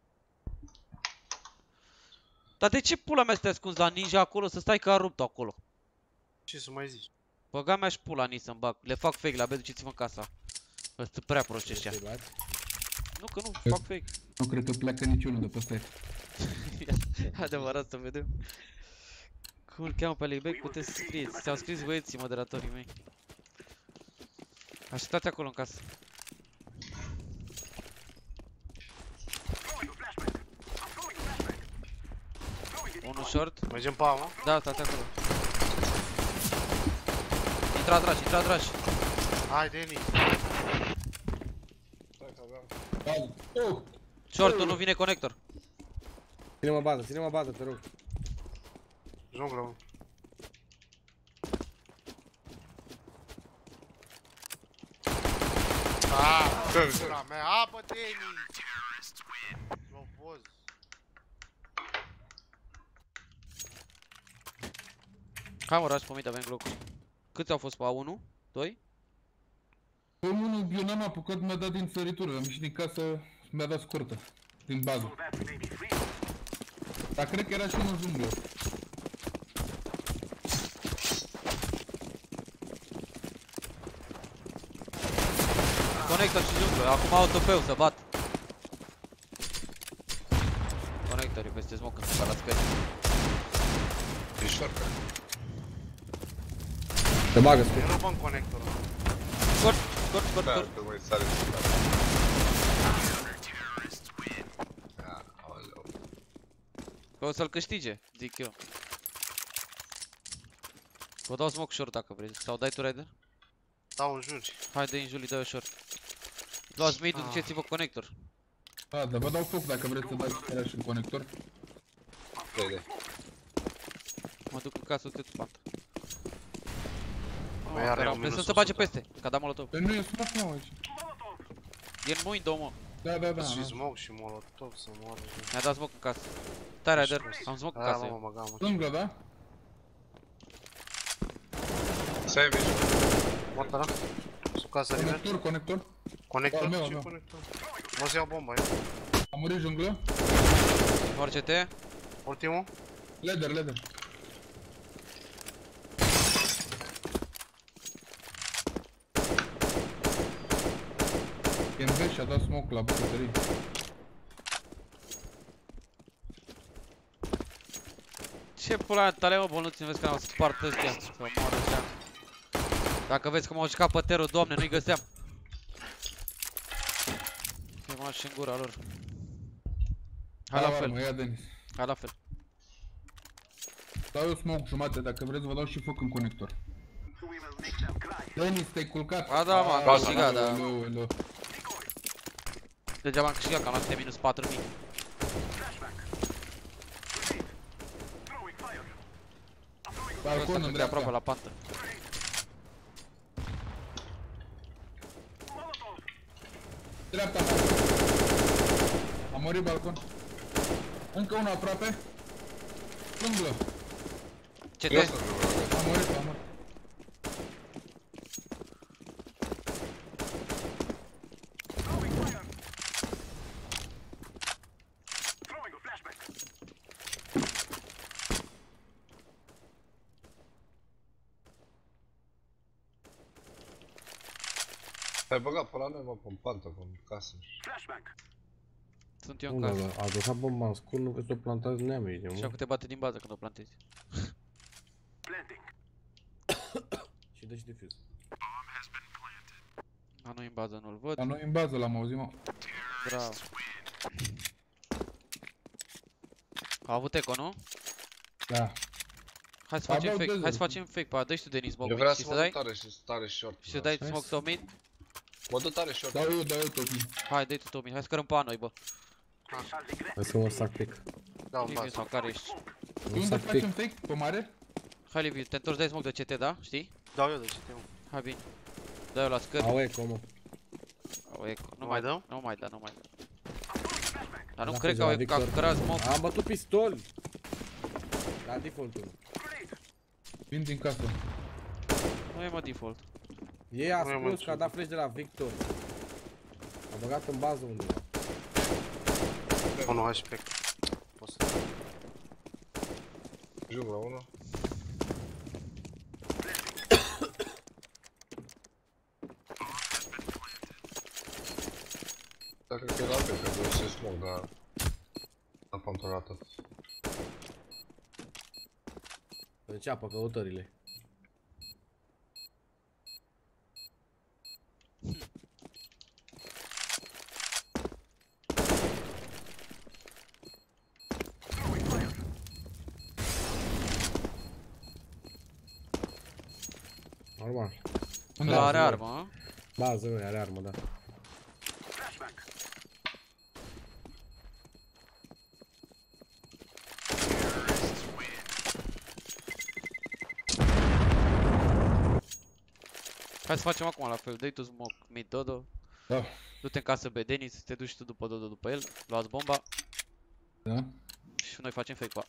Dar de ce pula mea să te ascunzi la ninja acolo, să stai că a rupt acolo? Ce să mai zici? Băga mea și pula ni să-mi bag. Le fac fake la B, duceți-vă în casa. Ăsta prea proști ăștia. Nu, că nu, fac fake. Nu cred că pleacă niciunul de pe site. Adevărat, să vedem. Cum îl cheamă pe Leibec, puteți să scrieți. S-au scris băieții moderatorii mei. Așteptați acolo în casă. short. Mergem pe A, mă? Da, stai acolo. Intra Draș. Hai, Denis. Short, nu vine conector. Ține-mă bază, te rog. Junglă, mă. Gura mea, apă, Denis! Lovoz. Hai mă, rași pe mid, avem glocul. Câți au fost pe A1? 2? Pe unul eu n-am apucat, mi-a dat din săritură, am ieșit din casă, mi-a dat scurtă. Din bază. Dar cred că era și unul junglă. Conector și junglă, acum au topeu să bat. Conectorii peste smoke când se la scări. E short. Te bagă, Eu nu bag conectorul. Scort. Da, că mai sare și da. Că o să-l câștige, zic eu. Vă dau smoke short dacă vrei, sau dai tu rider? Dau un jungi. Hai, dă-i în Julie, dă-i short. Luați mid-ul, duceți-vă conector. Da, dar vă dau foc dacă vreți să dați chiar și în conector. Mă duc în casă, uite-ți pantă. Trebuie să bage peste, că a dat molotov. Păi nu e smoke, mă, aici. E în window, mă. Da. Și smoke și molotov să moară. Mi-a dat smoke în casă. Stai, rider, am smoke în casă. Da, mă, băgam. Lângă, da? Savage. Moartă, da? Sub casă, liber. Conector. Conector? Al meu. Ce conector? Mă să iau bomba, eu. A murit junglă. Mor-CT. Ultimul? Ladder. E în B și a dat smoke la bucătărie. Ce pula mea tale, mă, bănuți, nu vezi că am spart ăstea, să moară așa. Dacă vezi că m-au jucat pe terul, doamne, nu-i găseam. Că m-aș și în gura lor. Hai la fel. Ia Denis. Hai la fel. Dau eu smoke jumate, dacă vreți vă dau și foc în conector. Denis, te-ai culcat. A, da, mă, am câștigat, da. Alo. Degeaba am câștigat, că am luat de minus 4000. Balcon în dreapta. Aproape la pantă. Dreapta. A murit balcon. Încă unul aproape. Lângă. Ce te? A murit. Ai băgat pe la noi, mă, pe pantă, pe casă. Sunt eu în casă. A lăsat bomba în scur, nu vezi să o plantați neamii, mă. Și acum te bate din bază când o plantezi. Și dă și defuz. A, nu-i în bază, nu-l văd. Dar nu-i în bază, l-am auzit, mă. Bravo. A avut eco, nu? Da. Hai să facem fake, hai să facem fake, pa, dă-și tu Denis smoke eu vreau și să mă duc tare short. Și să dai smoke top mid? Mă duc tare short. Dau eu top mid. Hai, dai tu top mid, hai să cărăm pe a noi, bă. Hai să mă sac pic. Da, un Liviu sau care ești? Unde facem fake? Pe mare? Hai Liviu, te întorci, dai smoke de CT, da? Știi? Dau eu de CT, mă. Hai bine. Dă eu la scări. Au eco, mă. Au eco. Nu mai dau? Nu mai da. Dar nu cred că au eco, că cărat smoke. Am bătut pistol. La default-ul. Vin din casă. Nu e mă default. Ei a spus că a dat flash de la Victor. A băgat în bază undeva. O, nu, hai și plec. Poți să... Jung la 1. Dacă că e la pe, că vreau să smoke, dar... Am controlat tot. Înceapă căutările. Normal. Ăla are armă, a? Bază, nu, are armă, da. Hai să facem acum la fel, dai tu smoke mid Dodo. Da. Du-te în casă pe Denis, te duci tu după Dodo după el, luați bomba. Da. Și noi facem fake-ul.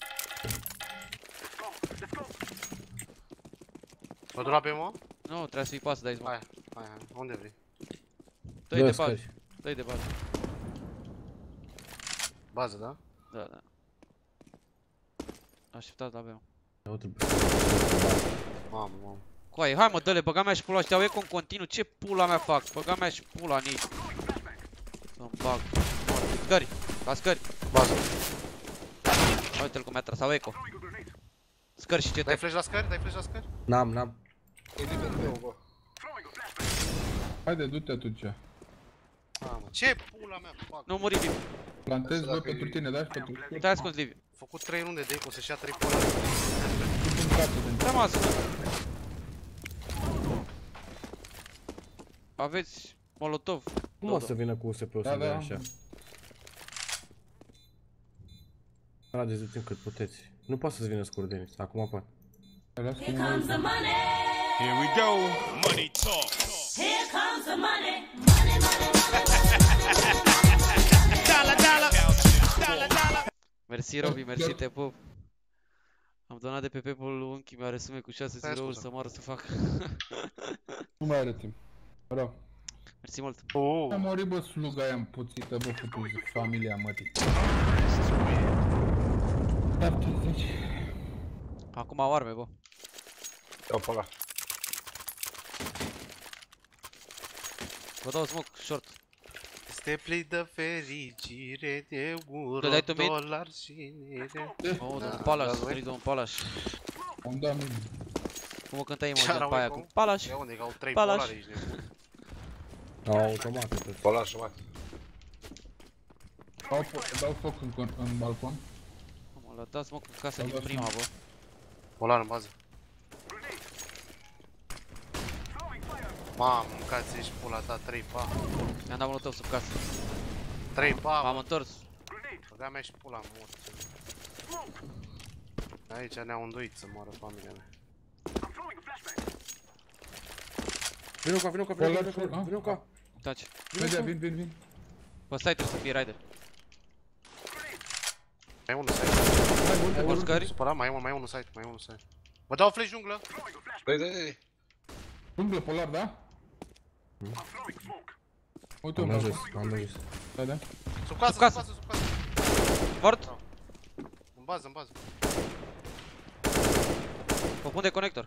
Mă duc la pe mă? Nu, trebuie să fii pasă, dai smoke. Hai, unde vrei? Dă-i de bază, dă-i de bază. Bază, da? Da. Așteptați la B-ul. Mamă. Coaie, hai mă, dă-le, băga mea și pula, știau eco în continuu, ce pula mea fac? Băga mea și pula nici. Să-mi bag. Scări, la scări. Bază. Uite-l cum mi-a tras, sau eco. Scări și CT. Dai flash la scări? N-am. E liber meu, bă. Haide, du-te atunci. Ce pula mea fac? Nu muri, Liviu. Plantez, bă, pentru tine, da? Și pentru tine. Te-ai ascuns, Liviu. Făcut 3 runde de eco, să-și ia 3 pula. Da, mă, ascuns. Aveți molotov. Cum o să vină cu USP-ul să dea așa? Trageți de timp cât puteți. Nu poate să-ți vină scurt, Denis. Acum poate. Here comes the money. Here we go. Money talk. Here comes the money. Dollar. Mersi, Robi, mersi, te pup. Am donat de pe PayPal unchi, mi-a resume cu 6 zerouri să moară să fac. Nu mai are timp. Rău. Mersi mult. Am murit, bă, sluga aia împuțită, bă, cu familia mătii. 70. Acum au arme, bă. Iau pe ăla. Vă dau smoke, short. Este plin de fericire, de euro, dolari și lire. Oh, domnul Palaș, sărit domnul Palaș. Am dat mine. Cum o cânta emoji pe aia cu Palaș? Ia unde, că au 3 Palaș. polare aici, nebun. Au automate tot. Polaș jumate. Dau foc în balcon. Mă, l-a dat smoke în casă din prima, bă. Polar în bază. Mamă, mâncați ești pula ta, 3 pa. Mi-am dat molotov sub casă. 3 pa. M-am întors. Băga mea și pula în mort. Aici ne-au înduit să moară familia mea. Vino ca. Taci. Vin. Bă, stai, trebuie să fie rider. Mai unul site. Vor scări? Supărat, mai unul site. Vă dau flash junglă. Dai. Junglă polar, da? Uite, am ajuns. Da. Sub casă. Mort. În bază. Vă pun de conector.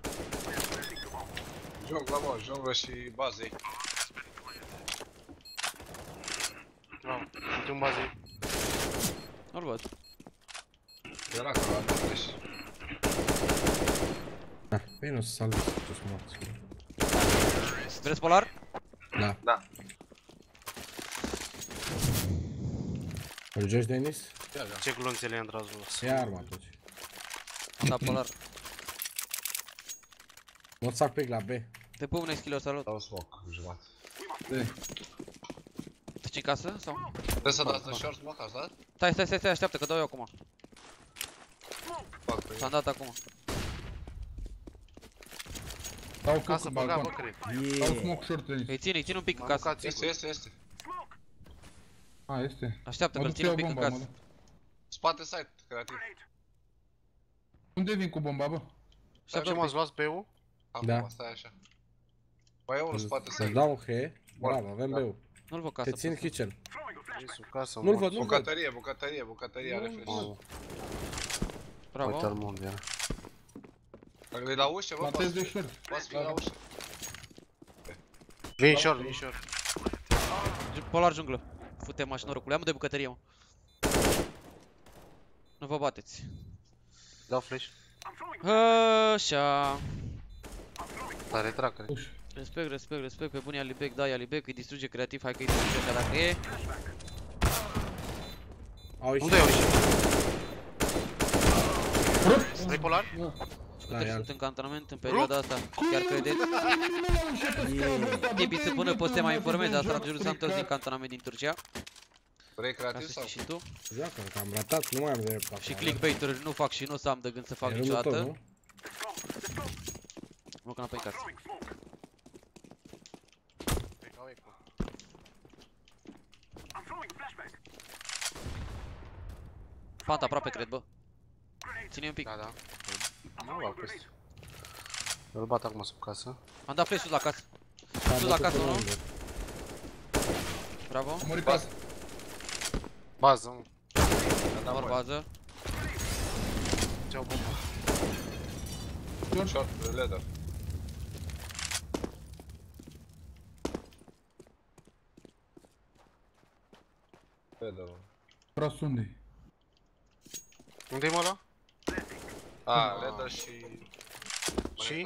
Junglă și bază. Uite un bază. Nu-l văd. Era că l-am dat flash. Da, bine, o să salvezi tu smart. Vreți polar? Da. Îl joci, Denis? Ce glonțele i-am tras jos. Ia arma atunci. Am dat polar. Mă sac pe la B. Te pun un skill-uri, salut. Dau smoke, jumate. Treci în casă sau? Trebuie să dați de short smoke, ați dat? Stai, așteaptă că dau eu acum. S-am dat acum. Dau casă, băga, bă, cred. Dau smoke short, Denis. Îi țin un pic în casă. Este. A, este. Așteaptă că îl țin un pic în casă. Spate site, creativ. Unde vin cu bomba, bă? Ce m-ați luat pe eu? Acum, stai așa. Mai e unul spate site. Îți dau un he. Bravo, avem B-ul. Nu-l văd casă. Te țin kitchen. Nu-l văd. Bucătărie are flash. Bravo. Uite-l mondial. Dacă e la ușă, bă, Matez de short. poate fi la ușă. Vin short. Polar junglă. Fute mașină norocule. Am de bucătărie, mă. Nu vă bateți. Dau flash. Așa. Tare tracăre. Respect pe bunii Alibek, da, Alibek, îi distruge creativ, hai că îi distruge așa dacă e. Unde e ieșit? 3 polar? câte sunt în cantonament în perioada asta? Chiar credeți? Tipi să pună poți să te mai informezi, asta s-a întors din cantonament din Turcia. Recreativ sau? Și tu? Joacă, că am ratat, nu mai am de... Și clickbait-uri nu fac și nu o să am de gând să fac niciodată. Mă, că înapoi în casă. Panta aproape, cred, bă. Ține-i un pic. Da, da. Nu l-au peste. Îl bat acum sub casă. Am dat flash sus la casă. Sus la casă, nu? Bravo. Mori casă. Bază, mă. Mor bază. Ce-au bomba. Short, leather. Leather, mă. Prost unde-i? Unde-i mă ăla? A, leather și... Și?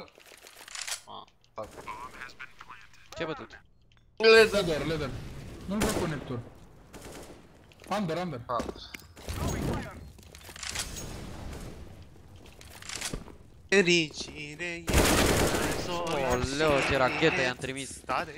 Ce-ai bătut? Leather. Nu-l văd conector. Under. Fericire Oleu, ce rachetă i-am trimis.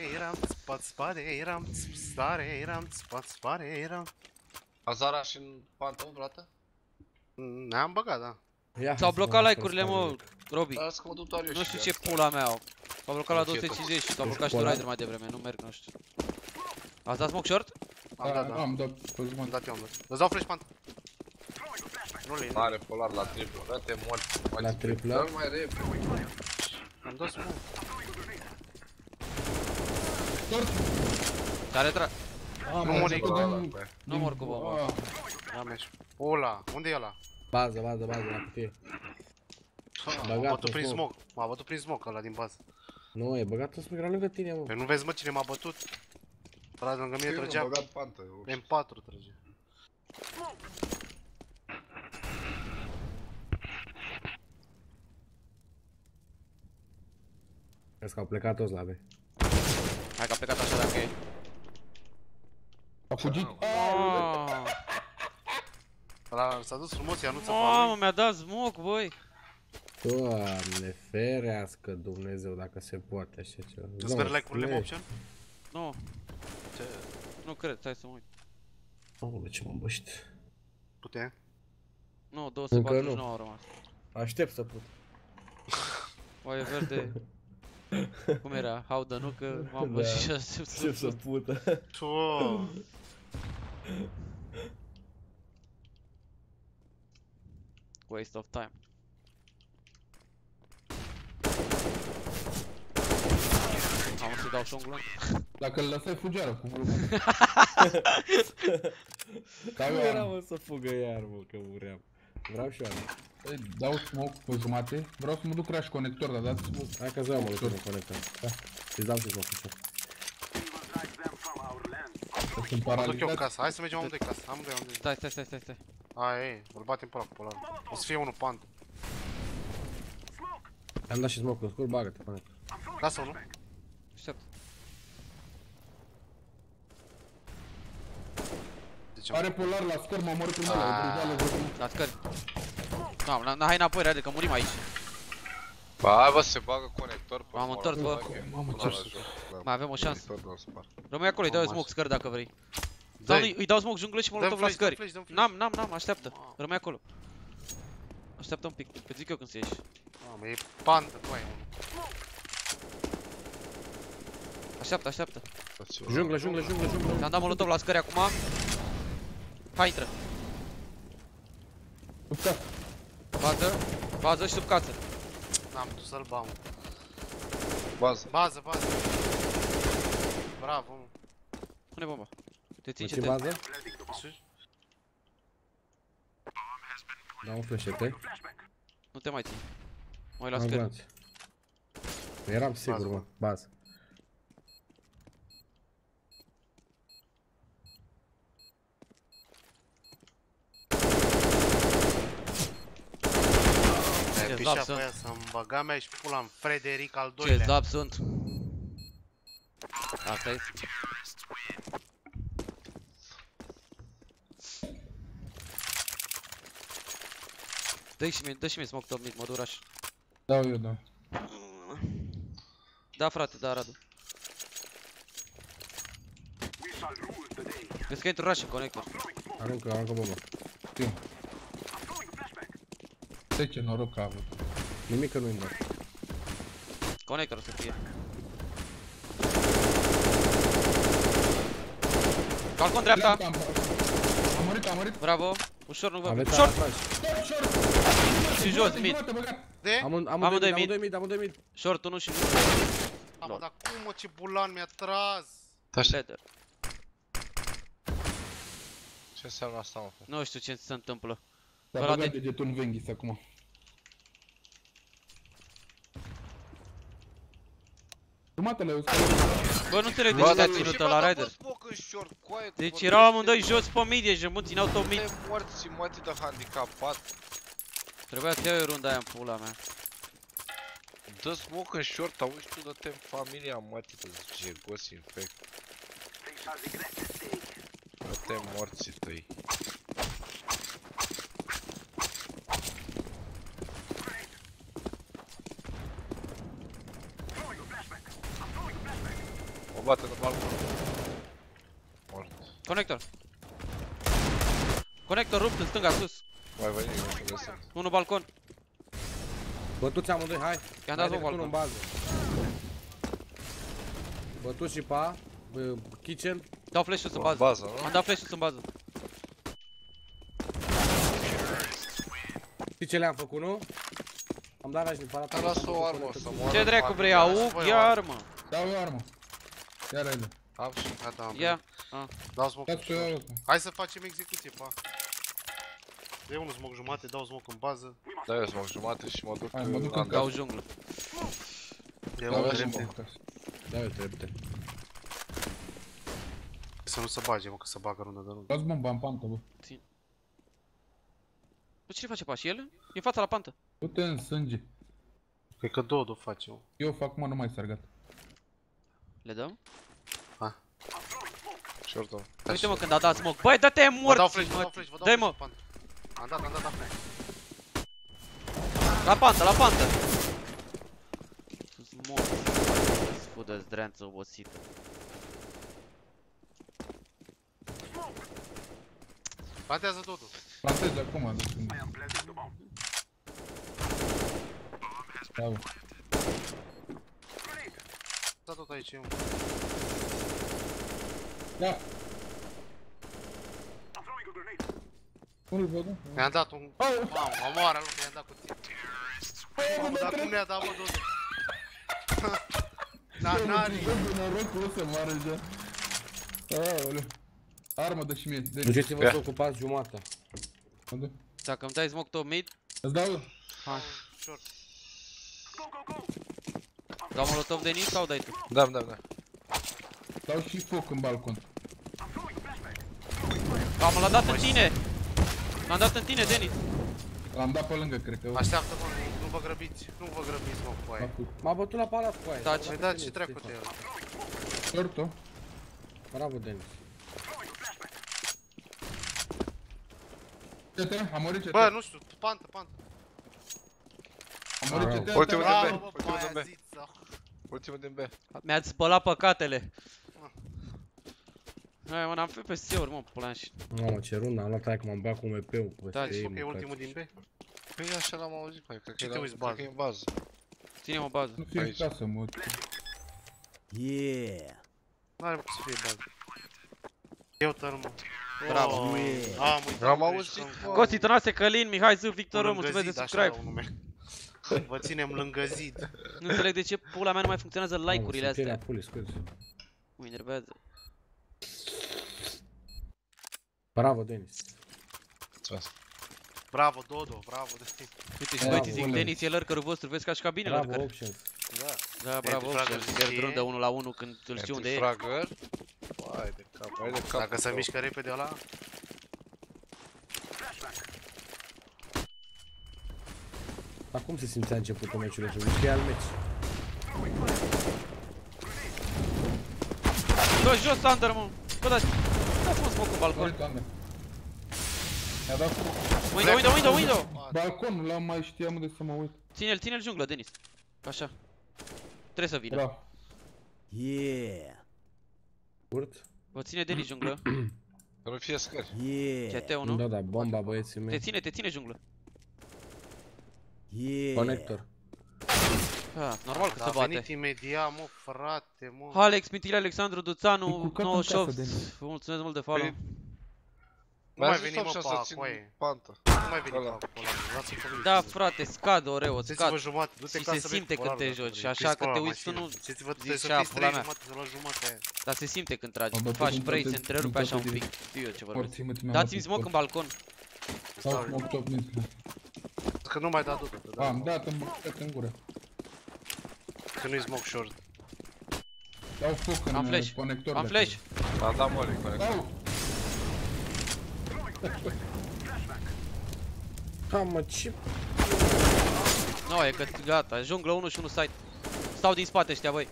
Stare eram. Azara și în pantă, vreodată? Ne-am băgat, da. S-au blocat like-urile, mă, Robi. Las că mă duc doar eu. Nu știu ce pula mea au. S-au blocat la 250 și s-au blocat și tu Rider mai devreme, nu merg, nu știu. Ați dat smoke short? Am dat, da. Am dat pe jumătate. Am dat eu, am dat. Îți dau flash pant. Nu le Mare polar la triplu, dă-te mort. La triplu? Dă-l mai repede. Am dat smoke. Care tra... Nu mori cu Nu mor cu bomba. Da, mergi. Ăla, unde e ăla? Bază, la cutie. M-a bătut prin smoke. M-a bătut prin smoke ăla din bază. Nu, e băgat în smoke, era lângă tine, mă. Păi nu vezi, mă, cine m-a bătut? Ăla lângă mine trăgea. Băgat pantă. M4 trăgea. Crezi că au plecat toți la B. Hai că a plecat așa dacă e. A fugit. Ăla s-a dus frumos, ea nu ți-a Mamă, mi-a dat smoke, băi. Doamne, ferească Dumnezeu dacă se poate așa ceva. Îți sper like-urile, option? Nu. Nu cred, stai să mă uit. Aoleu, ce m-am bășit. Putea? Nu, 249 au rămas. Aștept să put. Oaie verde. Cum era? Haudă, nu? Că m-am bășit și aștept să pută. Waste of time. Am să dau șongul. Dacă îl lăsai fugeară cu vreo. Nu era, mă, să fugă iar, mă, că vreau. Vreau și eu. Dau smoke pe jumate. Vreau să mă duc crash conector, dar dați smoke. Hai că-ți dau, mă, lucruri în conector. Da, îți dau și smoke. Sunt paralizați. Mă duc eu în casă, hai să mergem amândoi casă, amândoi. Stai. Hai, îl batem pe ăla cu polar. O să fie unul pant. Am dat și smoke în scurt, bagă-te, conector. Casă, nu? Aștept. Are polar la scări, m-a omorât primul ăla, la scări. Nu, hai înapoi, Rade, că murim aici. Ba, bă, se bagă conector pe... M-am întors, bă. Mai avem o șansă. Rămâi acolo, îi dau smoke scări dacă vrei. Sau îi dau smoke junglă și molotov la scări. N-am, așteaptă. Rămâi acolo. Așteaptă un pic, îți zic eu când să ieși. Mamă, e pantă, băi. Așteaptă. Junglă. Ți-am dat molotov la scări acum. Hai, intră. Bază și sub casă. N-am dus să-l bau. Bază. Bravo, mă. Pune bomba. Te țin ce CT. bază? Dau un flash-ete. Nu te mai țin. Mă la scări. Eram sigur, mă. Bază. Ce zap sunt? Să-mi băga mea și pula-n Frederic al doilea. Ce zap sunt? Asta e. Dă-i și mie smoke top mid, mă dur așa. Dau eu, da. Da, frate, da, Radu. Vezi că intru rush în conector. Aruncă bomba. Știu. Ce noroc a avut. Nimic că nu-i noroc. Conector o să fie. Balcon dreapta. Am murit. Bravo. Ușor, nu vă. Ușor. Și jos, mid. Amândoi mid. Short 1 și jos. Mă, dar cum mă, ce bulan mi-a tras? Leader. Ce înseamnă asta, mă? Nu știu ce se întâmplă. S-a băgat degetul în Venghis acum. Jumătele eu bă, nu înțeleg de ce te-a ținut ăla, Rider. Deci erau amândoi jos pe mid, ești mă, țineau tot mid. Te morți, mătii de handicapat. Trebuia să iau eu runda aia în pula mea. Dă smoke în short, auzi tu, dă-te în familia, mătii, de jegos infect. Dă-te morții tăi. O bate de balcon. Mort. Conector. Conector rupt în stânga, sus. Mai veni, nu știu de sunt. Unul balcon. Bătuți amândoi, hai. I-am dat un balcon. În bază. Bătuți și pa. Kitchen. Dau flash-ul în bază. Am dat flash-ul în bază. Știi ce le-am făcut, nu? Am dat rajni parata. Am las o armă să moară. Ce dracu vrei, au? Ia armă. Dau eu armă. Ia Raider. Am și gata, am. Ia. Dau smoke. Hai să facem execuție, pa. Dă unul smoke jumate, dau smoke în bază. Da, eu smoke jumate și mă duc în dau junglă. Ia unul trepte. Da, eu trepte. Să nu se bage, mă, că se bagă rundă de rundă. Dați bomba în pantă, bă. Țin. Bă, cine face pași? El? E în fața la pantă. Du-te în sânge. Cred că Dodo face, mă. Eu fac, mă, nu mai sargat. Le dăm? Ha. Short-ul. Uite, mă, când a dat smoke. Băi, dă-te morți! Vă dau flash, vă dau flash, vă dau flash. Dă-i, mă! Am dat flash. La pantă! Sus morți. Sfudă-ți dreanță obosită. Plantează Dodo. Plantez acum, bravo. Da tot aici, eu. Da. Unul văd, nu? Mi-am dat un... Mamă, omoară-l, că i-am dat cu ție. Mamă, dar cum ne-a dat, bă, Dodo? N-are. Norocul o să moară deja. Aoleu. Armă dă și mie. Duceți-vă să ocupați jumatea. Dacă îmi dai smoke top mid. Îți dau eu. Hai. Dau molotov de nici sau dai tu? Da. Dau și foc în balcon. Am l-am dat în tine! L-am dat în tine, Denis! L-am dat pe lângă, cred că. Așteaptă-mă, nu vă grăbiți, mă, cu aia. M-a bătut la palat cu aia. Taci. Păi da, ce treacu de el? Short-o. Bravo, Denis. CT, am murit CT. Bă, nu știu, pantă. Am murit CT. Ultimul din B. Mi-ați spălat păcatele. Hai, mă, n-am fait PS-uri, mă, pulanși. Mamă, ce rundă, am luat aia că m-am băgat cu MP-ul. Da, zici că e ultimul din B? Păi așa l-am auzit, băi, cred că e în bază. Ține-mă bază. Nu fie în casă, mă. Yeah. N-are cum să fie bază. Eu tărmă. Bravo. Am auzit, bă. Coții tănase Călin, Mihai Zâv, Victor, mulțumesc de subscribe. Vă ținem lângă zid. Nu înțeleg de ce pula mea nu mai funcționează like-urile astea. Mă enervează. Bravo, Denis. Bravo, Dodo, bravo, Denis. Uite și băi, zic, Denis e lărcărul vostru, vezi ca și cabinele lărcări. Bravo, Options. Da, bravo, Options. Pierd rundă 1 la 1 când îl știu unde e. Fragger. Hai de cap, hai de cap. Dacă se mișcă repede ăla. Dar cum se simțea începutul meciului ăsta? Zici că e al meci. Jos, Thunder, mă! Bă, dați-mă smoke în balcon. Mi-a dat Window! Balconul, l-am mai știam unde să mă uit. Ține-l junglă, Denis. Așa. Trebuie să vină. Da. Yeah. Curt? Vă ține Denis junglă. Să nu fie scări. Yeah. CT-ul, nu? Da, bomba băieții mei. Te ține junglă. Yeah. Conector. Normal că se bate. A venit imediat, mă, frate, mă. Alex, Mitile, Alexandru, Duțanu, 98. Vă mulțumesc mult de follow. Nu mai veni, mă, pe acoaie. Nu mai veni pe acolo, lasă-mi pe mine. Da, frate, scad Oreo, scad. Țiți-vă jumate, du-te Și ca se să simte vezi când te joci. Și așa că te uiți tu nu zici a pula mea. Dar se simte când tragi. Faci spray, se întrerupe așa un pic. Știu eu ce vorbesc. Dați-mi smoke în balcon. Sau smoke top mid. Că nu mai da du-te. Am dat în gură. Că nu-i smoke short. Dau foc în conector. Am flash. Am dat moli în conector. Mă, ce? Nu, e că gata, junglă 1 și 1 side. Stau din spate ăștia, băi.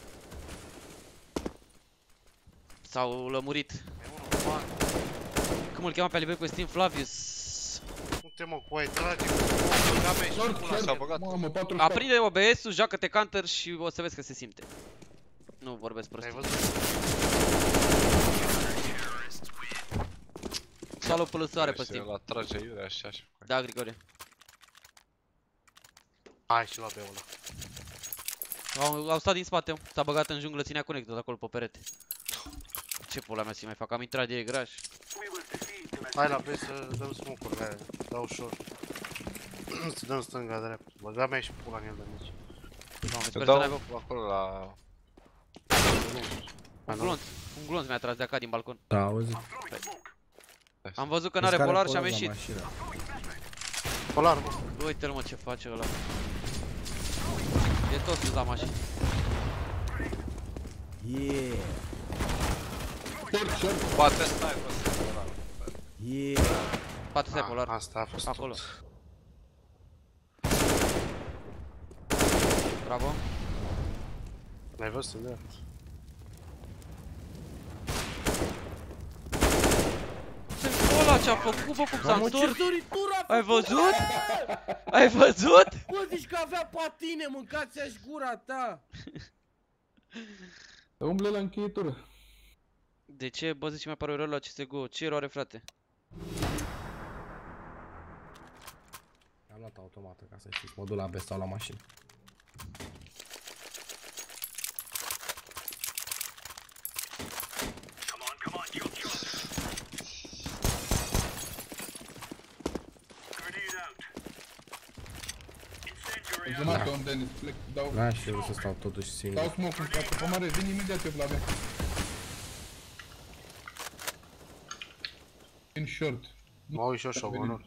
S-au lămurit. Cum îl cheamă pe Alibec pe Steam? Flavius. Nu te mă, cu aia, trage. S-a băgat. Aprinde OBS-ul, joacă-te counter și o să vezi că se simte. Nu vorbesc prostii. Salut pălăsoare pe Steam. La trage iurea așa și... Da, Grigore. Hai și la B-ul ăla. Au stat din spate, s-a băgat în junglă, ținea conector acolo pe perete. Ce pula mea să mai fac? Am intrat direct graș. Hai la B să dăm smoke-uri aia, dau ușor. Să dăm stânga-dreapta. Băga mea și pula în el de mici. Să dau acolo la... Un glonț mi-a tras de acá din balcon. Da, auzi. Am văzut că n-are polar și am ieșit. Polar, mă. Uite-l, mă, ce face ăla. E tot sus la mașină. Yeah. Bate sniper. Yeah. Bate stai polar. Asta a fost acolo. Tot. Bravo. L-ai văzut de drept. Ăla ce-a făcut, bă, cum s-a întors? Ai văzut? Ai văzut? Bă, zici că avea patine, mâncați-aș gura ta! Umble la încheietură. De ce? Bă, zici, mi apare rău la CSGO. Ce eroare, frate? Am luat automată, ca să știți, mă duc la B sau la mașină. Jumătate un Denis, plec, dau... Da, și eu să stau totuși singur. Dau smoke în față, pe mare, vin imediat eu la mea. In short. Mă uit și eu șogonul.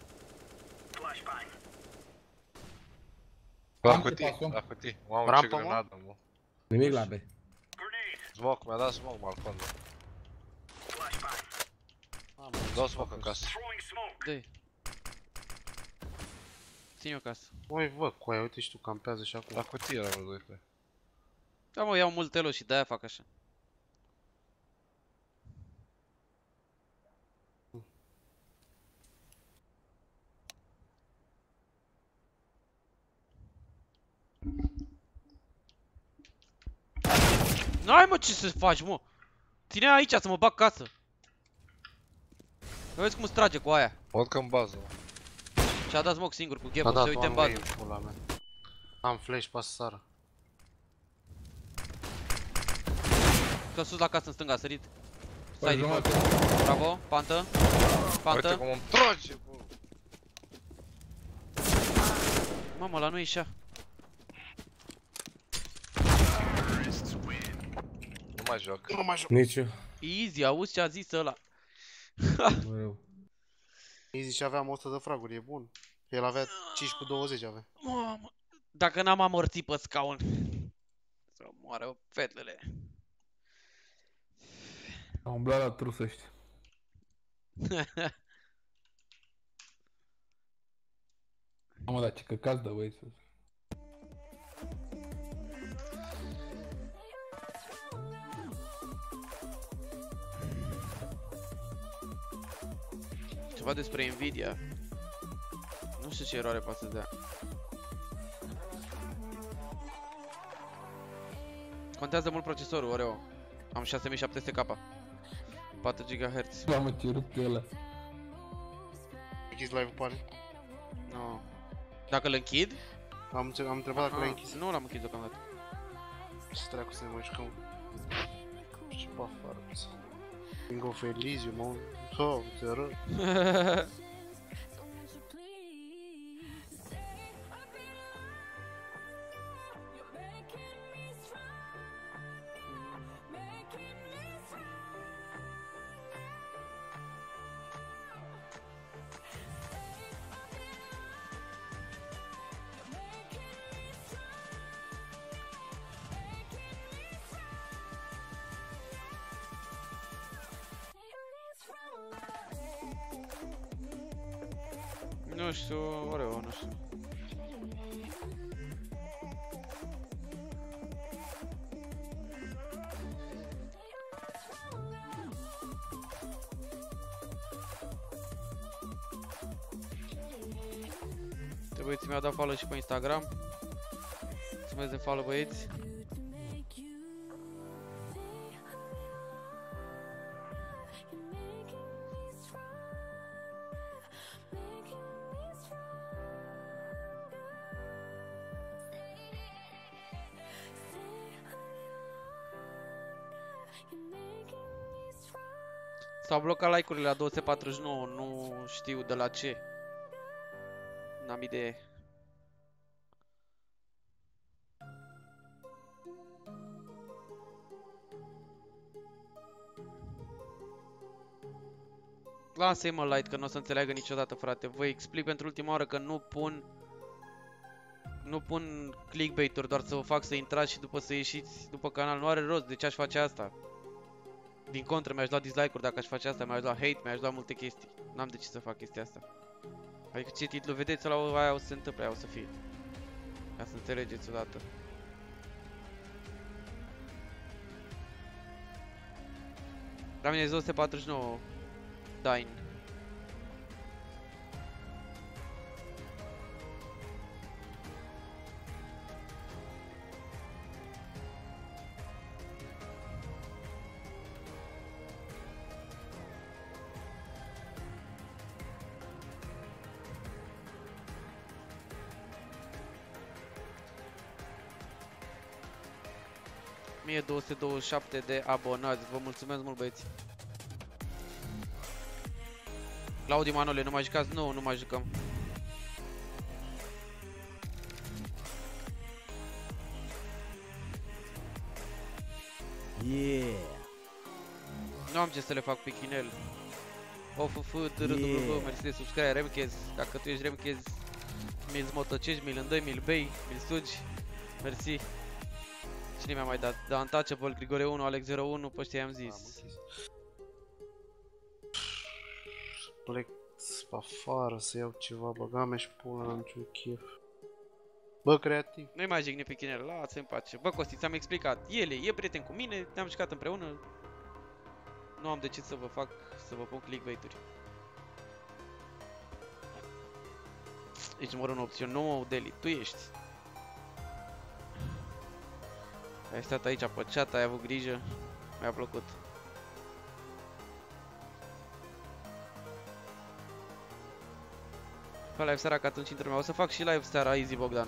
La cutii, mamă ce grenadă, mă. Nimic la B. Smoke, mi-a dat smoke balcon, bă. Dau smoke în casă. Dă-i. Ține-o casă. Măi, vă, cu aia, uite și tu campează și acum. La cutie era vreo 2 pe. Da, mă, iau mult elo și de-aia fac așa. N-ai, mă, ce să faci, mă? Ține aici să mă bag casă. Vezi cum îți trage cu aia. Văd că în bază, mă. Și-a dat smoke singur cu ghebul, se uite în bază. Am flash pe sară. Că sus la casă în stânga, a sărit. Stai din fapt. Bravo, pantă. Pantă. Uite cum îmi trage, bă. Mamă, ăla nu ieșea. Nu mai joc. Nu mai joc. Nici eu. Easy, auzi ce a zis ăla. Easy și aveam 100 de fraguri, e bun. El avea 5 cu 20 avea. Mamă. Dacă n-am amorțit pe scaun. Să moară fetele. Am umblat la trusești. Mamă, dar ce căcați dă, băi, sus. Ceva despre Nvidia. Nu știu ce eroare poate să dea. Contează mult procesorul, Oreo. Am 6700K. 4 GHz. Mamă, ce rupt ăla. Închis live-ul, pare? Nu. Dacă îl închid? Am întrebat dacă l-ai închis. Nu l-am închis deocamdată. Ce dracu să ne mai jucăm? Ce bafară. King of Elysium, mă. Oh, te rău. Nu știu, Oreo, nu știu. Băieții mi-au dat follow și pe Instagram. Mulțumesc de follow, băieți. S-au blocat like-urile la 249, nu știu de la ce. N-am idee. Lasă-i mă light că nu o să înțeleagă niciodată, frate. Vă explic pentru ultima oară că nu pun clickbait-uri doar să vă fac să intrați și după să ieșiți după canal. Nu are rost, de ce aș face asta? Din contră, mi-aș lua dislike-uri dacă aș face asta, mi-aș lua hate, mi-aș lua multe chestii. N-am de ce să fac chestia asta. Adică ce titlu vedeți, la aia o să se întâmple, aia o să fie. Ca să înțelegeți odată. La mine e 249 Dine. Mie 227 de abonați, vă mulțumesc mult, băieți. Claudiu Manole, nu mai jucați? Nu, nu mai jucăm. Yeah. Nu am ce să le fac pe chinel. OFF, mersi de subscribe, Remchez. Dacă tu ești Remchez, mi-l zmotocești, mi-l îndoi, mi-l bei, mi-l sugi. Mersi. Cine mi-a mai dat? Da, Untouchable, Grigore 1, Alex 01, pe ăștia i-am zis. Plec pe afară să iau ceva, băga-mea și pula, n-am niciun chef. Bă, creativ. Nu-i mai jigni pe chinel, lasă-i în pace. Bă, Costi, ți-am explicat. El e prieten cu mine, ne-am jucat împreună. Nu am de ce să vă fac, să vă pun clickbait-uri. Deci numărul 1 opțiune 9, Deli, tu ești. Ai stat aici pe chat, ai avut grijă, mi-a plăcut. Pe live seara, că atunci intră. O să fac și live seara, Easy Bogdan.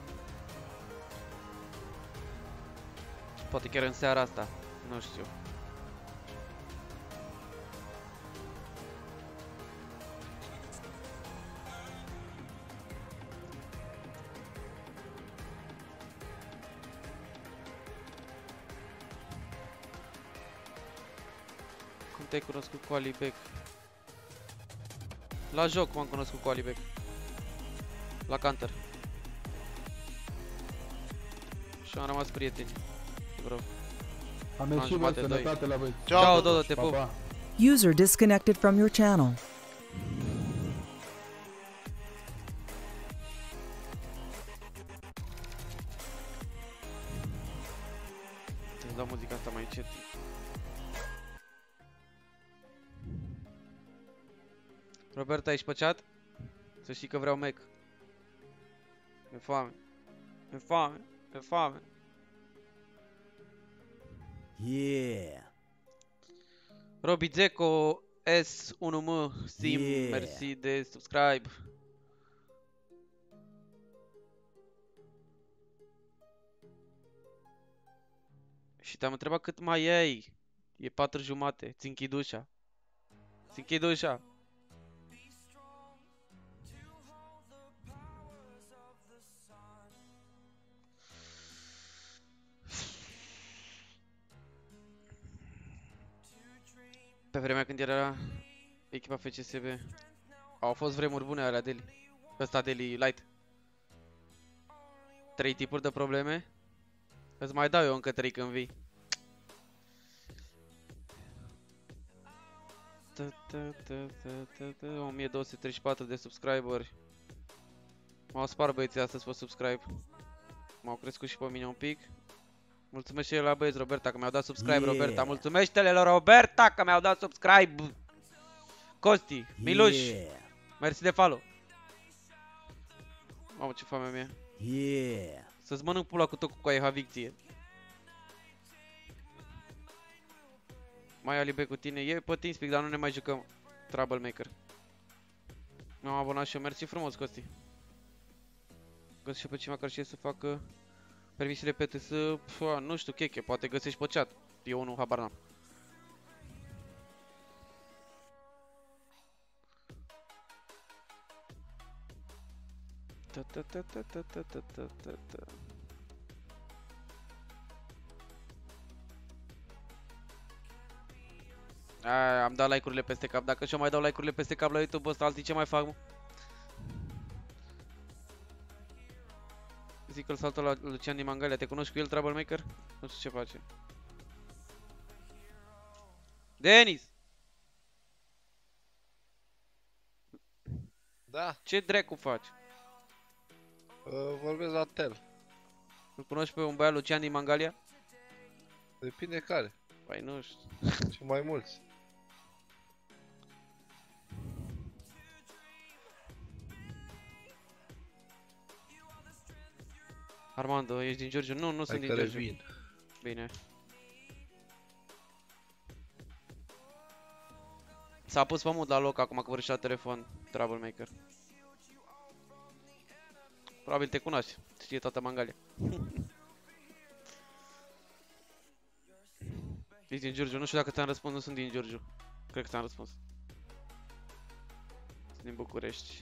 Poate chiar în seara asta, nu știu. Cum te-ai cunoscut cu Alibek? La joc m-am cunoscut cu Alibek. La Counter. Și am rămas prieteni. Bro. Am ieșit, bă, sănătate la băieți. Ciao, Dodo, te pup. User disconnected from your channel. Trebuie să dau muzica asta mai încet. Roberta, ești pe chat? Să știi că vreau Mac. E foame. E foame. E foame. Yeah. Robi Zeco S1M Sim, Yeah. mersi de subscribe. Și te-am întrebat cât mai ai. E 4:30. Ți închid ușa. Ți închid ușa. Pe vremea când era echipa FCSB, au fost vremuri bune alea Deli. Ăsta Deli Light. 3 tipuri de probleme. Îți mai dau eu încă 3 când vii. 1234 de subscriberi. M-au spart băieții astăzi pe subscribe. M-au crescut și pe mine un pic. Mulțumesc și eu la băieți Roberta că mi-au dat subscribe. Yeah. Roberta, mulțumește-le la Roberta că mi-au dat subscribe. Costi, Miluș, mersi de follow. Mamă, ce foame mie. Yeah. Să-ți mănânc pula cu tot cu coaie havicție. Mai alibe cu tine, e pe TeamSpeak, dar nu ne mai jucăm Troublemaker. M-am abonat și eu, mersi frumos, Costi. Găsesc și pe cineva care știe să facă permisiile PTS, nu știu, cheche, poate găsești pe chat. Eu nu, habar n-am. Aia, am dat like-urile peste cap. Dacă și-o mai dau like-urile peste cap la YouTube ăsta, alții ce mai fac, mă? Zic că îl saltă la Lucian din Mangalia. Te cunoști cu el, Troublemaker? Nu știu ce face. Denis! Da. Ce dracu faci? Vorbesc la tel. Îl cunoști pe un băiat Lucian din Mangalia? Depinde care. Păi nu știu. Și mai mulți. Armando, ești din Giurgiu? Nu, nu sunt din Giurgiu. Vin. Bine. S-a pus pe mut la loc acum că vorbește la telefon, Troublemaker. Probabil te cunoști, știe toată Mangalia. Ești din Giurgiu, nu știu dacă ți-am răspuns, nu sunt din Giurgiu. Cred că ți-am răspuns. Sunt din București.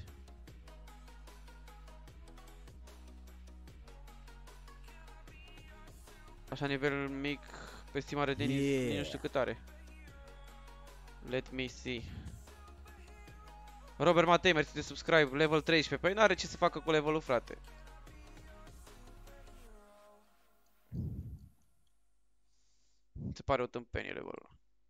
Așa nivel mic, pe estimare de nici nu știu cât are. Let me see. Robert Matei, mersi de subscribe, level 13. Păi n-are ce să facă cu levelul, frate. Se pare o tâmpenie levelul.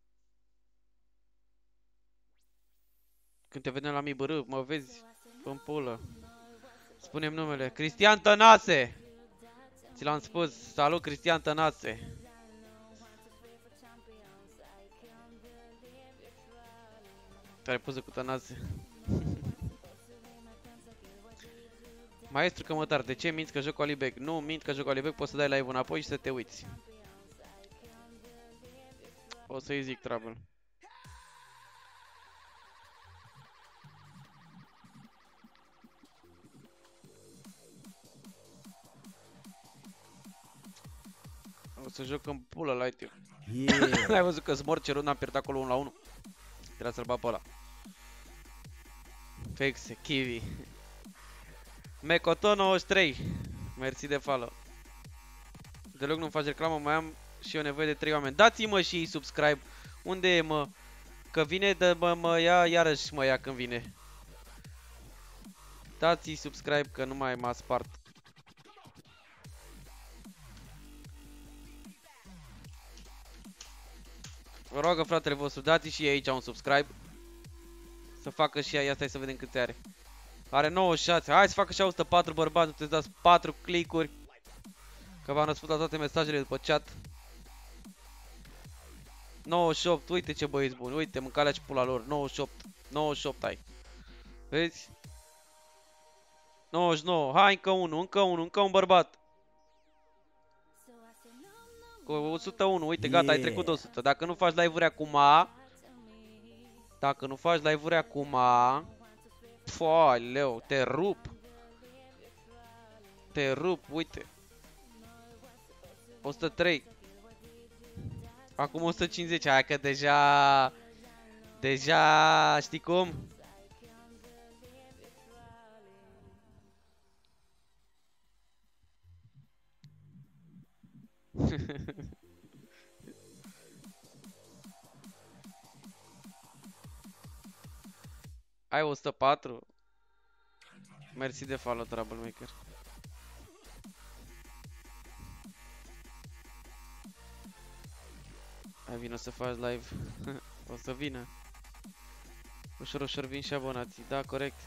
Când te vedem la MIBR, mă vezi în pulă. Spune-mi numele. Cristian Tănase! Ți l-am spus. Salut, Cristian Tănase! Care poză cu Tănase. Maestru Cămătar, de ce minți că joc cu Alibek? Nu mint că joc cu Alibek, poți să dai live înapoi și să te uiți. O să-i zic Trouble. O să joc în pulă light eu. Yeah. Ai văzut că-s mort cerut, n-am pierdut acolo 1-1. Trebuia să-l bat pe ăla. Fexe, Kiwi. Mecoto 93. Mersi de follow. Deloc nu-mi faci reclamă, mai am și eu nevoie de 3 oameni. Dați-mă și ei subscribe. Unde e, mă? Că vine de mă ia, iarăși mă ia când vine. Dați-i subscribe că nu mai m-a spart. Vă rog, fratele vostru, dați-i și ei aici un subscribe. Să facă și ea, stai să vedem câte are. Are 96, hai să facă și 104 bărbați, nu te dați 4 click-uri. Că v-am răspuns la toate mesajele după chat. 98, uite ce băieți buni, uite, mâncalea și pula lor, 98, 98 ai. Vezi? 99, hai încă un bărbat. Cu 101, uite, gata, ai trecut 100. Dacă nu faci live-uri acum... Dacă nu faci live-uri acum... Foaleu, te rup. Te rup, uite. 103. Acum 150, hai că deja... Deja, știi cum? Ai 104. Mersi de follow, Troublemaker. Hai, vină să faci live. O să vină. Ușor, ușor vin și abonații. Da, corect.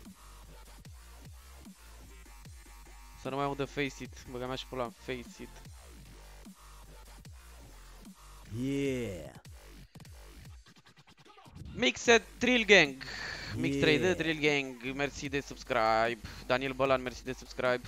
Să nu mai audă Face It. Băga mea și pula în Face It. Yeah. Mixed Drill Gang. Mix 3D Drill Gang. Mersi de subscribe. Daniel Bălan, mersi de subscribe.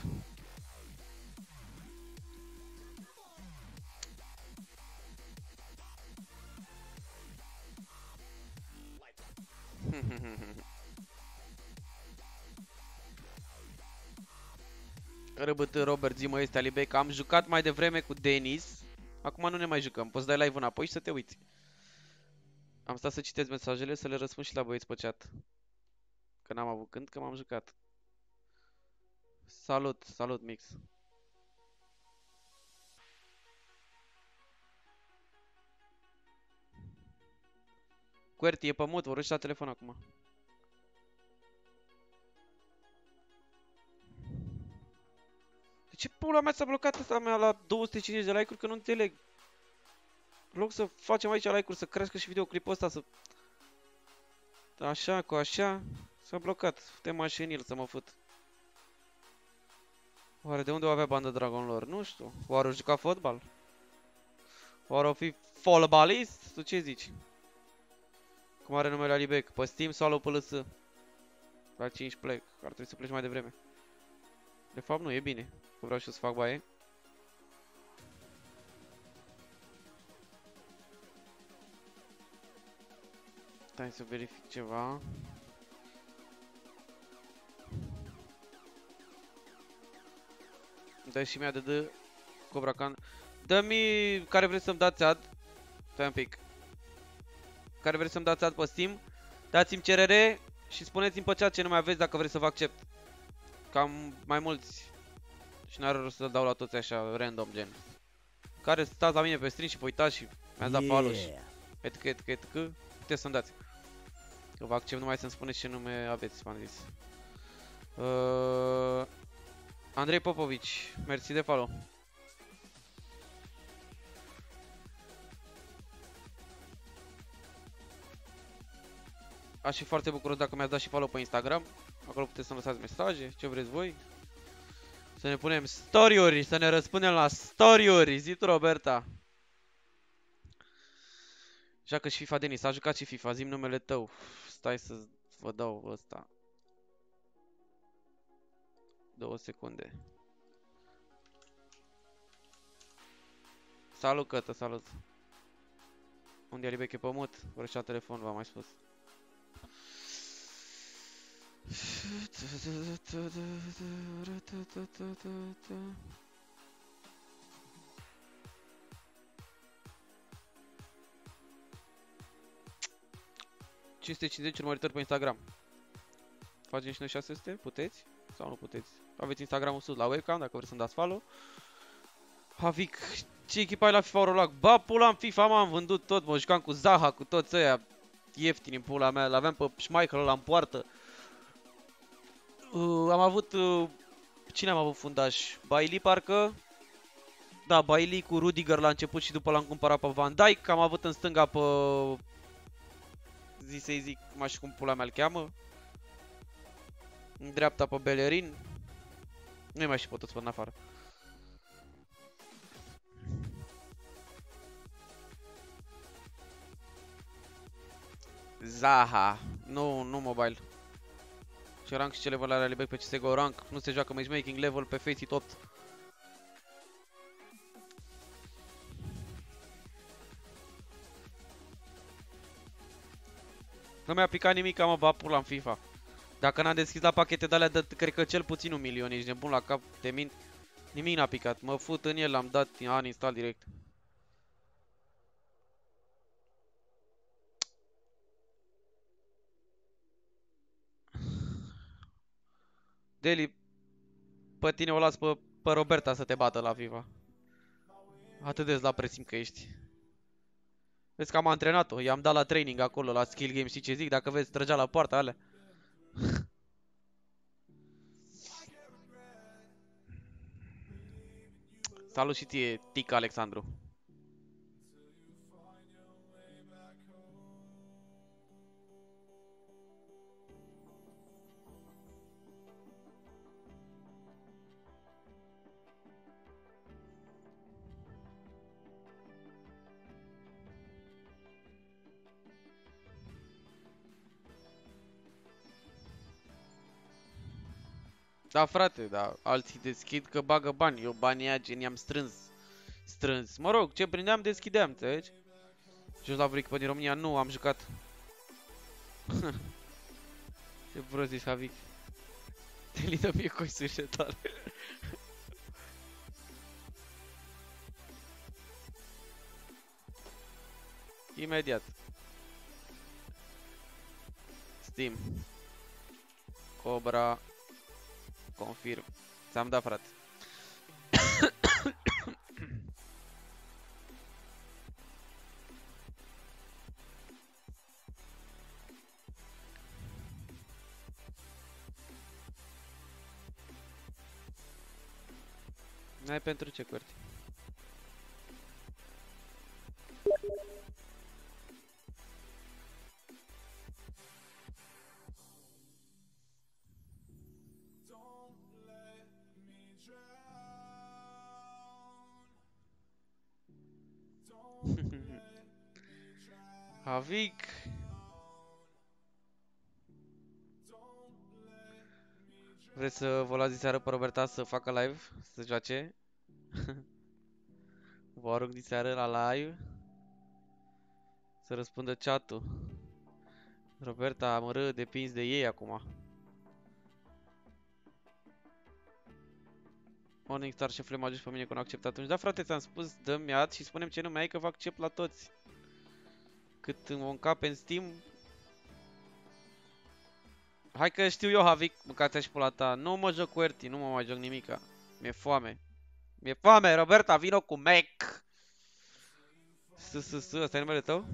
RBT Robert, zi-mă, este Alibec. Am jucat mai devreme cu Denis. Acum nu ne mai jucăm. Poți dai live înapoi și să te uiți. Am stat să citesc mesajele, să le răspund și la băieți pe chat. Că n-am avut când, că m-am jucat. Salut, salut, Mix. Querty e pe mut, vorbește la telefon acum. De ce pula mea s-a blocat asta mea la 250 de like-uri, că nu înțeleg. În loc să facem aici like-uri, să crească și videoclipul ăsta, să... Așa, cu așa, s-a blocat. Fute mașinil să mă fut. Oare de unde o avea bandă Dragon lor? Nu știu. Oare o juca fotbal? Oare o fi fotbalist? Tu ce zici? Cum are numele Alibec? Pe Steam sau la PLS? La 5 plec. Ar trebui să pleci mai devreme. De fapt nu, e bine. Că vreau și eu să fac baie. Stai să verific ceva. Dă și mi-a de Cobra Khan. Dă-mi care vreți să-mi dați ad. Stai un pic. Care vreți să-mi dați ad pe Steam. Dați-mi cerere și spuneți-mi pe chat ce nume aveți dacă vreți să vă accept. Cam mai mulți. Și n-are rost să dau la toți așa random gen. Care stați la mine pe stream și vă uitați și mi-ați dat follow și etc. Puteți să-mi dați. Că vă accept numai să-mi spuneți ce nume aveți, v-am zis. Andrei Popovici, mersi de follow. Aș fi foarte bucuros dacă mi-ați dat și follow pe Instagram. Acolo puteți să-mi lăsați mesaje, ce vreți voi. Să ne punem story-uri, să ne răspundem la story-uri. Zi tu, Roberta. Joacă și FIFA, Denis. A jucat și FIFA, zi-mi numele tău. Stai să vă dau ăsta. 2 secunde. Salut, Cătă, salut. Unde e Alibec, e pe mut? Vorbește la telefon, v-am mai spus. ...550 urmăritori pe Instagram. Facem și noi 600? Puteți? Sau nu puteți? Aveți Instagramul sus la webcam dacă vreți să-mi dați follow. Havik, ce echipă ai la FIFA Orolac? Ba, pula în FIFA, m-am vândut tot, mă jucam cu Zaha, cu toți ăia ieftini în pula mea, l-aveam pe Schmeichel ăla în poartă. Am avut... cine am avut fundaș? Bailey parcă? Da, Bailey cu Rudiger la început și după l-am cumpărat pe Van Dijk. Am avut în stânga pe... zi să-i zic, mai știu cum pula mea îl cheamă. În dreapta pe Bellerin. Nu-i mai știu pe toți pe în afară. Zaha. Nu, nu mobile. Ce rank și ce level are Alibek pe CSGO? Rank, nu se joacă matchmaking, level pe Faceit tot. Nu mi-a picat nimic, mă, ba pula în FIFA. Dacă n-am deschis la pachete de-alea, cred că cel puțin 1 milion, ești nebun la cap, te mint. Nimic n-a picat, mă fut în el, l-am dat uninstall direct. Deli, pe tine o las pe Roberta să te bată la FIFA. Atât de la presim că ești. Vezi că am antrenat-o, i-am dat la training acolo, la skill game, știi ce zic? Dacă vezi, trăgea la poarta alea. Salut și ție, Tica Alexandru. Da, frate, da, alții deschid că bagă bani, eu banii aia gen i-am strâns. Mă rog, ce prindeam, deschideam, înțelegi? Jos la Vric pe din România, nu, am jucat. Ce prost ești, Havic. Te lidă mie coi sârșetare. Imediat. Steam. Cobra. Confirm. Ți-am dat, frate. N-ai pentru ce, Curti? Havic. Vreți să vă luați diseară pe Roberta să facă live? Să joace? Vă arunc diseară la live să răspundă chat-ul. Roberta, mă depinzi de ei acum. Morningstar și Flem a ajuns pe mine că nu a acceptat atunci. Da, frate, ți-am spus, dă-mi ad și spunem ce nume ai că vă accept la toți. Cât îmi încape în Steam. Hai că știu eu, Havic, mâncați-a și pula ta. Nu mă joc cu Erti, nu mă mai joc nimica. Mi-e foame. Mi-e foame, Roberta, vino cu Mac. Ăsta e numele tău?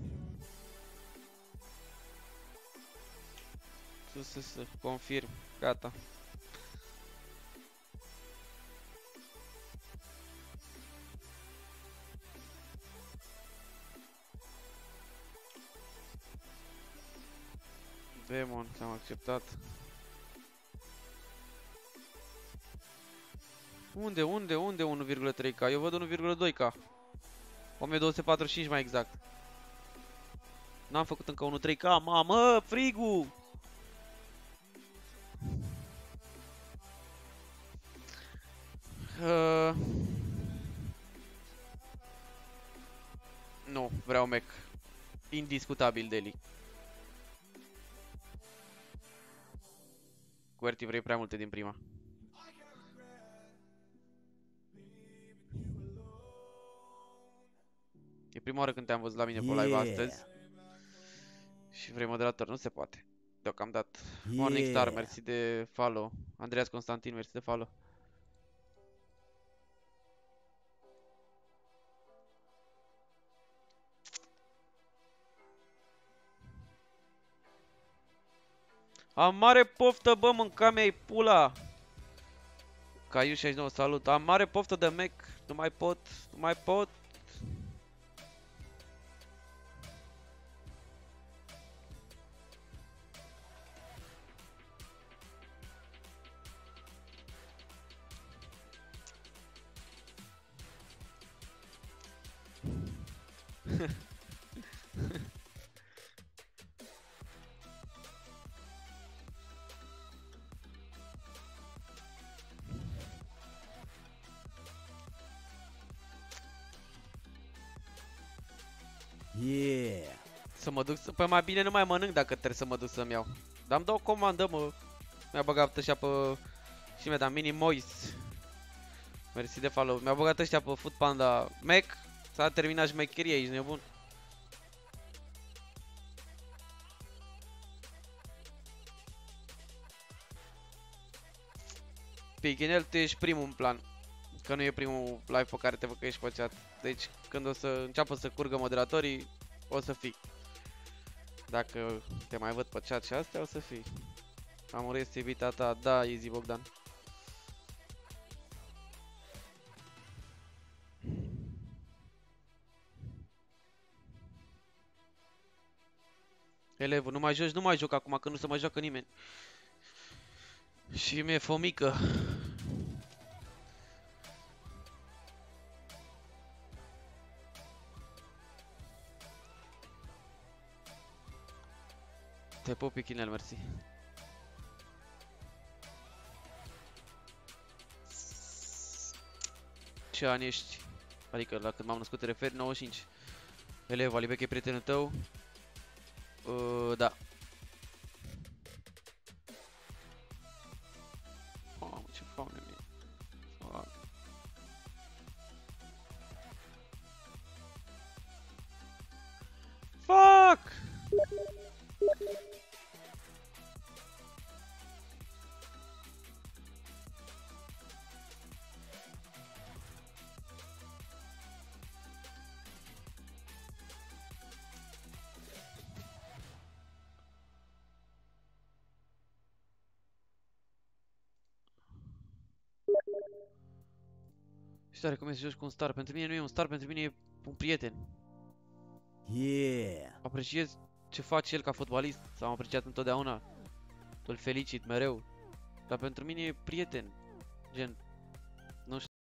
Confirm, gata. Demon, ți-am acceptat. Unde 1,3k? Eu văd 1,2k. 1245 mai exact. N-am făcut încă 1,3k, mamă, frigul! Nu, vreau Mac. Indiscutabil, Deli. QWERTY vrei prea multe din prima. E prima oară când te-am văzut la mine pe live astăzi. Și vrei moderator, nu se poate. Deocamdată. Morningstar, mersi de follow. Andreas Constantin, mersi de follow. Am mare poftă, bă, mânca mea-i pula. Caiu 69, salut. Am mare poftă de Mac. Nu mai pot, nu mai pot. Yeah. Să mă duc, păi mai bine nu mai mănânc dacă trebuie să mă duc să-mi iau. Dar îmi dau o comandă, mă. Mi-a băgat ăștia pe... Și mi-a dat mini moist. Mersi de follow. Mi-a băgat ăștia pe Food Panda Mac. S-a terminat șmecheria, ești nebun. Pichinel, tu ești primul în plan. Că nu e primul live pe care te văd că ești pe chat. Deci când o să înceapă să curgă moderatorii, o să fii. Dacă te mai văd pe chat și astea, o să fii. Am este iubita ta, da, Easy Bogdan. Elevul, nu mai joci, nu mai joc acum, că nu se mai joacă nimeni. Și mi-e fomică. Te pup, Pichinel, mersi. Ce ani ești? Adică la când m-am născut te referi? 95. Elev, Alibec e prietenul tău? Da. Mamă, ce faune mie. Fuck. Fuck! Tare cum e să joci cu un star. Pentru mine nu e un star, pentru mine e un prieten. Yeah. Apreciez ce face el ca fotbalist. S-am apreciat întotdeauna. Îl felicit mereu. Dar pentru mine e prieten. Gen, nu știu.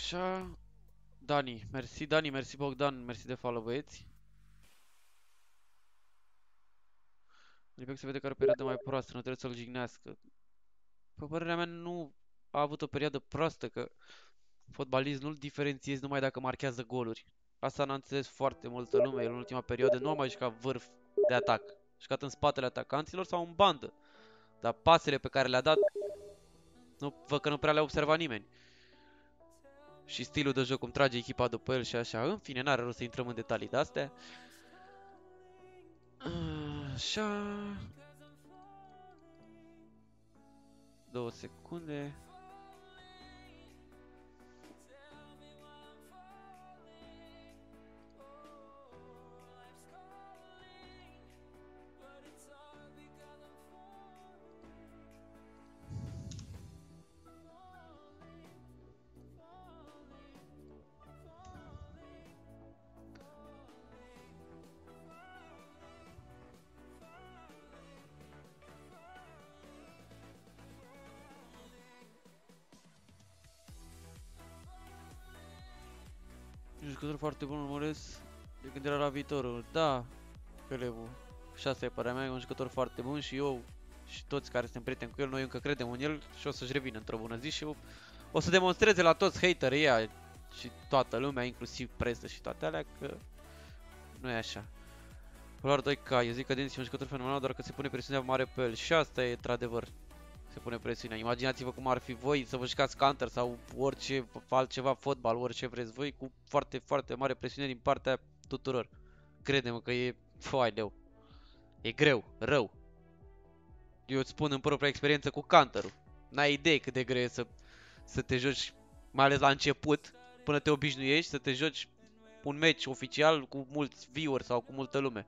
Așa. Dani, mersi Dani, mersi Bogdan, mersi de follow, băieți. Libec se vede că are o perioadă mai proastă, nu trebuie să-l jignească. Pe părerea mea nu a avut o perioadă proastă, că fotbalist nu-l diferențiezi numai dacă marchează goluri. Asta n-a înțeles foarte multă lume. El în ultima perioadă nu a mai jucat vârf de atac. A jucat în spatele atacanților sau în bandă. Dar pasele pe care le-a dat, văd că nu prea le-a observat nimeni. Și stilul de joc, cum trage echipa după el și așa. În fine, n-are rost să intrăm în detalii de-astea. Așa. 2 secunde. Un jucător foarte bun, urmăresc de când era la viitorul. Da, Călevu. Și asta e părerea mea, e un jucător foarte bun și eu și toți care suntem prieteni cu el, noi încă credem în el și o să-și revină într-o bună zi și o să demonstreze la toți haterii ăia și toată lumea, inclusiv presă și toate alea, că nu e așa. Doar 2K, eu zic că Dennis e un jucător fenomenal, doar că se pune presiunea mare pe el și asta e într-adevăr. Se pune presiunea. Imaginați-vă cum ar fi voi să vă jucați Counter sau orice altceva, fotbal, orice vreți voi, cu foarte, foarte mare presiune din partea tuturor. Crede-mă că e leu. E greu, rău. Eu îți spun în propria experiență cu Counter-ul. N-ai idee cât de greu e să te joci, mai ales la început, până te obișnuiești, să te joci un match oficial cu mulți viewer sau cu multă lume.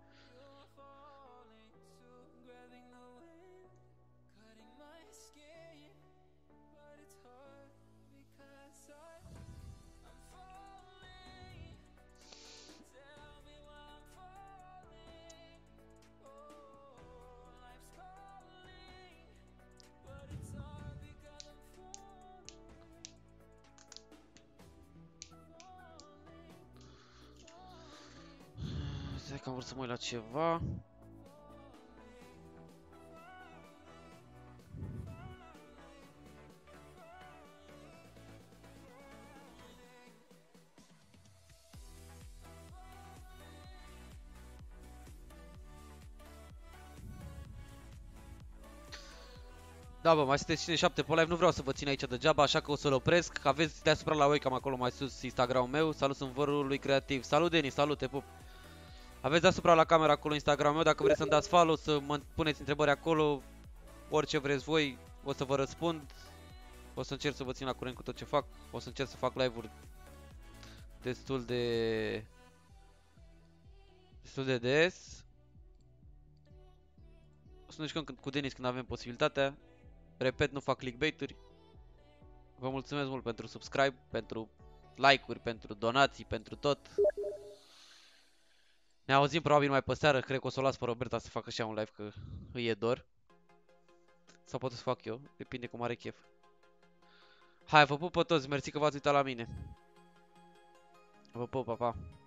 Că am vrut să mă uit la ceva. Da, bă, mai sunteți 57 pe live, nu vreau să vă țin aici degeaba, așa că o să-l opresc. Aveți deasupra la webcam acolo mai sus Instagram-ul meu. Salut, sunt vărul lui Creativ. Salut, Denis, salut, te pup. Aveți deasupra la camera acolo Instagram meu, dacă vreți să-mi dați follow, să mă puneți întrebări acolo, orice vreți voi, o să vă răspund. O să încerc să vă țin la curent cu tot ce fac. O să încerc să fac live-uri destul de des. O să ne jucăm cu Denis când avem posibilitatea. Repet, nu fac clickbait-uri. Vă mulțumesc mult pentru subscribe, pentru like-uri, pentru donații, pentru tot. Ne auzim probabil mai pe seară, cred că o să o las pe Roberta să facă și ea un live, că îi e dor. Sau pot să fac eu, depinde cum are chef. Hai, vă pup pe toți, mersi că v-ați uitat la mine. Vă pup, pa, pa.